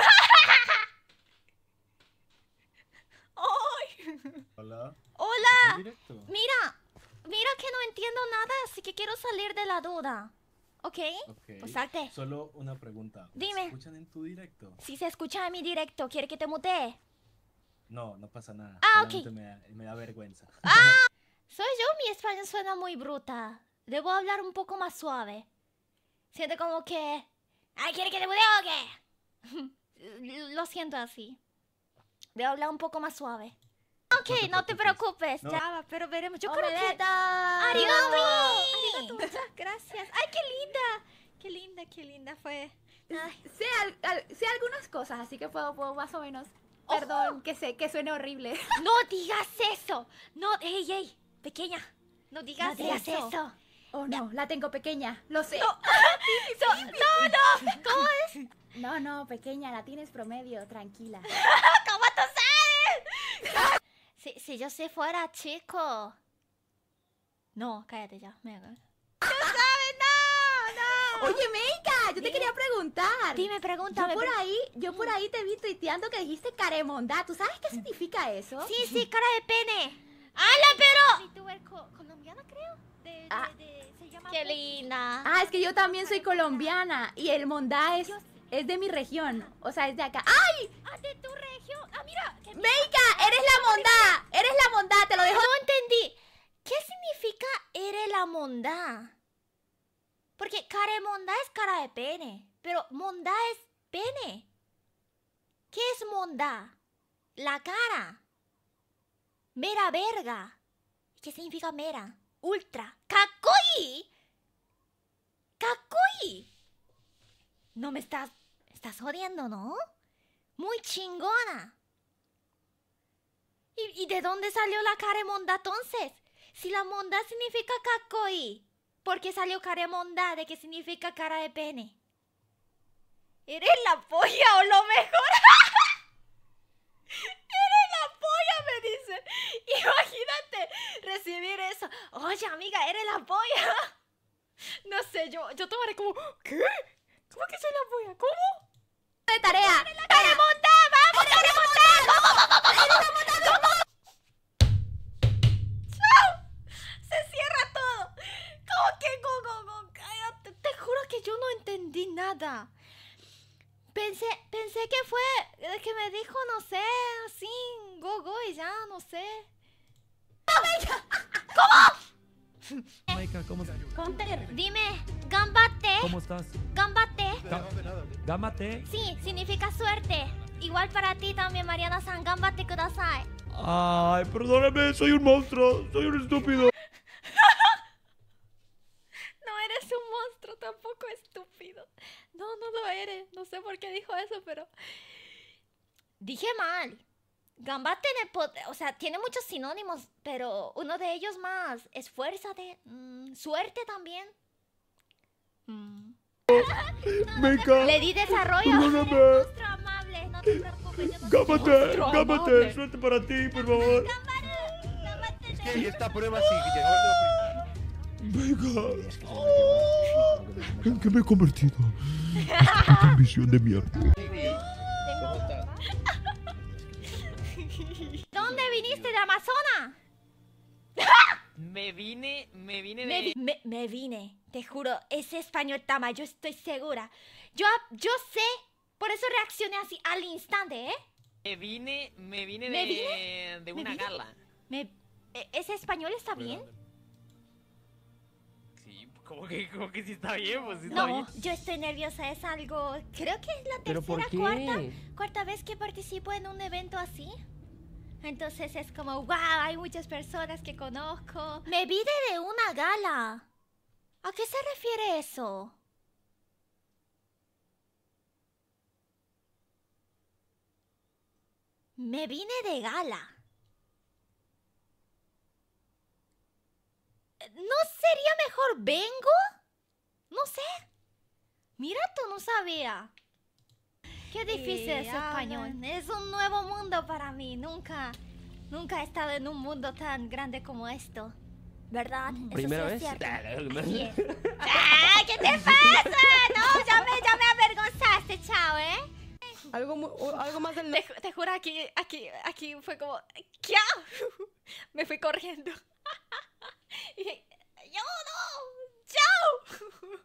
¡Ay! Hola. ¡Hola! Directo. Mira que no entiendo nada, así que quiero salir de la duda. ¿Ok? Pues salte. Solo una pregunta. ¿Me Dime. escuchan en tu directo? Si se escucha en mi directo, ¿quiere que te mutee? No, no pasa nada. Ah, ok. Solamente me da vergüenza. Soy yo, mi español suena muy bruta. Debo hablar un poco más suave. Siento como que... ¡Ay, quiere que te mutee o qué! Lo siento así. Debo hablar un poco más suave. Ok, no te preocupes. No. Ya, pero veremos. Yo creo que... ¡Omeleta! ¡Arigato! Muchas gracias. ¡Ay, qué linda! Qué linda, qué linda fue. Ay. Sé algunas cosas, así que puedo más o menos. Perdón, que suene horrible. No digas eso. No, ey, pequeña. No digas eso. Oh, no, la tengo pequeña, lo sé. No, ¿cómo es? No, pequeña, la tienes promedio, tranquila. ¿Cómo tú sabes? Si yo se fuera chico. No, cállate ya. ¡No sabes! ¡No! Oye, Meika, yo te quería preguntar. Dime, pregúntame. Yo por ahí te vi tuiteando que dijiste caremondá. ¿Tú sabes qué significa eso? Sí, cara de pene. ¡Hala, pero! ¿Youtuber colombiana, creo? Se llama... ¡Qué linda! Ah, es que yo también soy colombiana y el mondá es de mi región. O sea, es de acá. ¡Ay! ¡Ah, de tu región! ¡Ah, mira! ¡Meika, eres la mondá! ¡Eres la mondá! Te lo dejo. No entendí. ¿Qué significa eres la mondá? Porque caremondá es cara de pene, pero mondá es pene. ¿Qué es mondá? La cara. Mera verga. ¿Qué significa mera? Ultra. ¡Kakoi! ¡Kakoi! No me estás jodiendo, ¿no? Muy chingona. ¿Y de dónde salió la caremondá entonces? Si la mondá significa kakoi, ¿por qué salió caremondá de que significa cara de pene? ¿Eres la polla o lo mejor? ¡Eres la polla! Me dice. Imagínate recibir eso. Oye, amiga, ¿eres la polla? No sé, yo tomaré como... ¿Qué? ¿Cómo que soy la polla? ¿Cómo? De tarea. ¡Caremondá! ¡Vamos, caremondá! ¿Cómo? ¡Chao! Se cierra todo. ¿Cómo que cállate? Te juro que yo no entendí nada. Pensé que fue que me dijo, no sé, así, go y ya, no sé. ¿Cómo? Meika, ¿cómo estás? Counter, dime, gambate. ¿Cómo estás? Gambate. Gámate. Sí, significa suerte. Igual para ti también, Mariana-san, gambate kudasai. Ay, perdóname, soy un monstruo, soy un estúpido. No eres un monstruo, tampoco estúpido. No lo eres. No sé por qué dijo eso, pero... Dije mal. Gambate, o sea, tiene muchos sinónimos, pero uno de ellos más, esfuérzate. Suerte también. Meika. Le di desarrollo. Perdóname. Monstruo amable, no te preocupes. Gámate, suerte para ti, por favor. Es que esta prueba sí que llegó Meika. ¿En qué me he convertido? En visión de mierda. ¿Dónde viniste? ¿De Amazonas? Me vine de... Me vine, te juro, ese español tama, yo estoy segura. Yo sé, por eso reaccioné así al instante, ¿eh? Me vine de una gala. ¿Ese español está bien? Sí, como que sí está bien, pues sí está bien. No, yo estoy nerviosa, es algo... Creo que es la ¿Pero por tercera, qué? cuarta vez que participo en un evento así. Entonces es como, wow, hay muchas personas que conozco. Me vine de una gala. ¿A qué se refiere eso? Me vine de gala. ¿No sería mejor vengo? No sé. Mira, tú no sabía. Qué difícil es español. Es un nuevo mundo para mí. Nunca he estado en un mundo tan grande como esto. ¿Verdad? Eso ¿Primera sí vez? es cierto. Así es. ¡Ah! ¿Qué te pasa? No, ya me avergonzaste, chao, ¿eh? Algo más del... Te juro, aquí fue como... ¿Qué? Me fui corriendo. Y dije, ¡yo no! ¡Chao!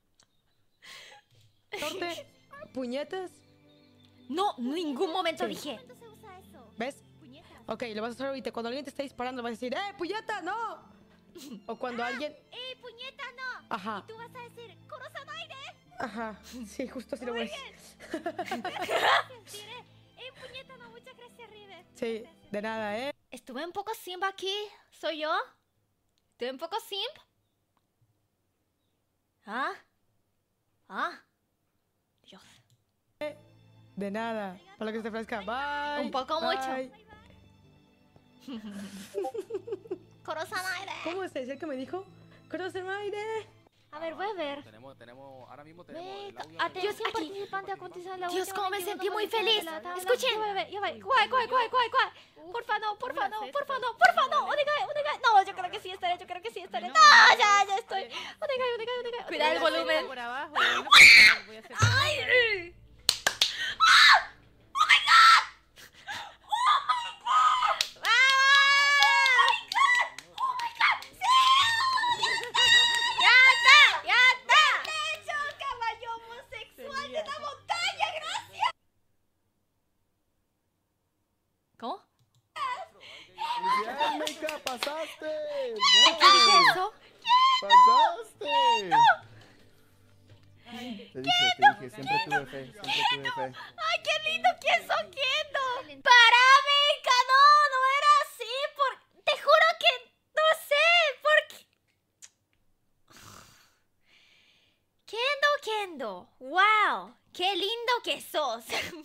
Norte, puñetas. No, ningún momento Sí. dije. ¿Ves? Ok, lo vas a hacer ahorita. Cuando alguien te está disparando, vas a decir, puñeta, no! O cuando alguien... puñeta, no! Ajá. Y tú vas a decir, ¡Kurosanaide! Ajá, sí, justo así lo voy a decir. Diré, puñeta, no! Muchas gracias, River. Sí, de nada, ¿eh? Estuve un poco simp aquí. ¿Soy yo? ¿Estuve un poco simp? ¿Ah? ¿Ah? Dios. De nada. Para lo que se ofrezca. Bye. Un poco bye. mucho. Kurosanaide. ¿Cómo se decía que me dijo? Kurosanaide. A ver, voy a ver. Ahora mismo tenemos el audio. Atención, participante a continuación. Dios, cómo me sentí muy feliz. Escuchen. Ya va. Cuál. Porfa, no. Onegai. No, yo creo que sí estaré. No, ya estoy. Onegai. Cuidado el volumen. Por abajo. ¡Ay! ¿Cómo? ¡Felicidades, Meika! ¡Pasaste! ¿Qué dije eso? ¡Pasaste! Te dije, siempre tuve fe. ¡Ay, qué lindo que es Kendo! ¡Para, Meika! No era así. Te juro que no sé. Kendo. ¡Wow! ¡Qué lindo que sos!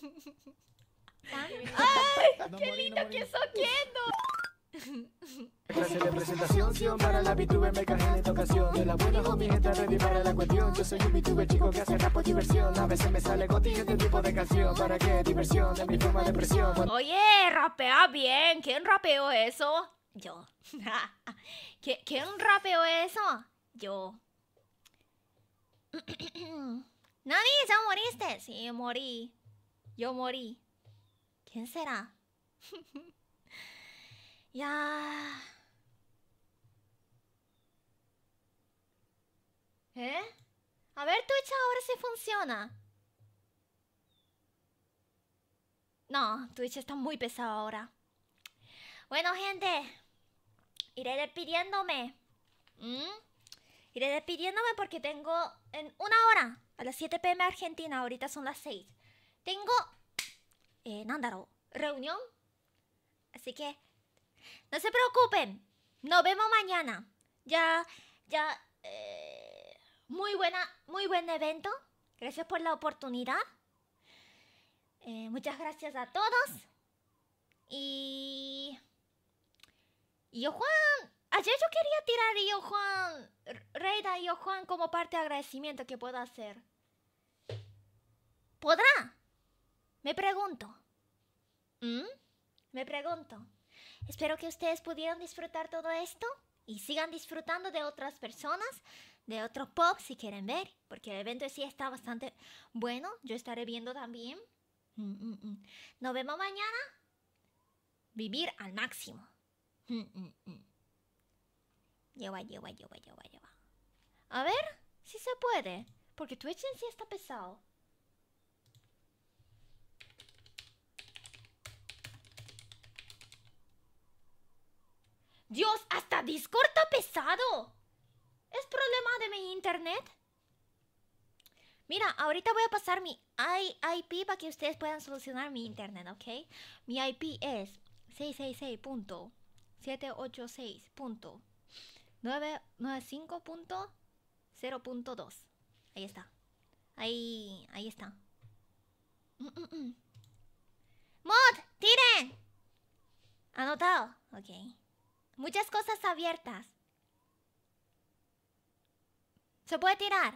¡Ay! ¡Qué lindo que sos, Kendo! Clase de presentación para la VTuber Meika en esta ocasión. De la buena homie, está ready para la cuestión. Yo soy un VTuber chico que hace rap por diversión. A veces me sale goti este tipo de canción. ¿Para qué? Diversión de mi forma de presión. Oye, rapea bien. ¿Quién rapeó eso? Yo. ¿Quién rapeó eso? Yo. Nani, ¿ya moriste? Sí, morí. Yo morí. ¿Quién será? Ya. A ver, Twitch ahora sí funciona. No, Twitch está muy pesado ahora. Bueno, gente. Iré despidiéndome. Iré despidiéndome porque tengo en una hora, a las 7 p.m. Argentina, ahorita son las 6. Tengo, reunión. Así que, no se preocupen. Nos vemos mañana. Muy buen evento. Gracias por la oportunidad. Muchas gracias a todos. Y yo, Juan, ayer yo quería tirar yo, Juan, Reida y yo, Juan, como parte de agradecimiento que puedo hacer. ¿Podrá? Me pregunto. Me pregunto. Espero que ustedes pudieran disfrutar todo esto y sigan disfrutando de otras personas, de otros pop si quieren ver, porque el evento sí está bastante bueno. Yo estaré viendo también. Nos vemos mañana. Vivir al máximo. Lleva. A ver si se puede, porque Twitch en sí está pesado. Dios, hasta Discord está pesado. ¿Es problema de mi internet? Mira, ahorita voy a pasar mi IP para que ustedes puedan solucionar mi internet, ¿ok? Mi IP es 666.786.995.0.2. Ahí está. Ahí está. Mod, tiren. Ok. Muchas cosas abiertas. ¿Se puede tirar?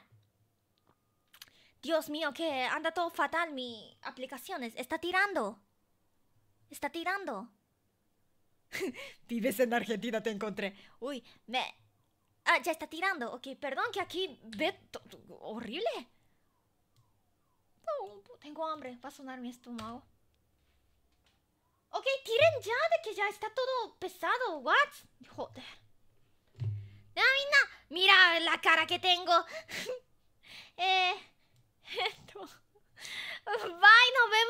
Dios mío, que anda todo fatal mi aplicaciones. Está tirando. Está tirando. Vives en Argentina, te encontré. Uy, Ah, ya está tirando. Ok, perdón que aquí ve... horrible. Oh, tengo hambre. Va a sonar mi estómago. Ok, tiren ya de que ya está todo pesado. What? Joder. Mira la cara que tengo. Bye, nos vemos.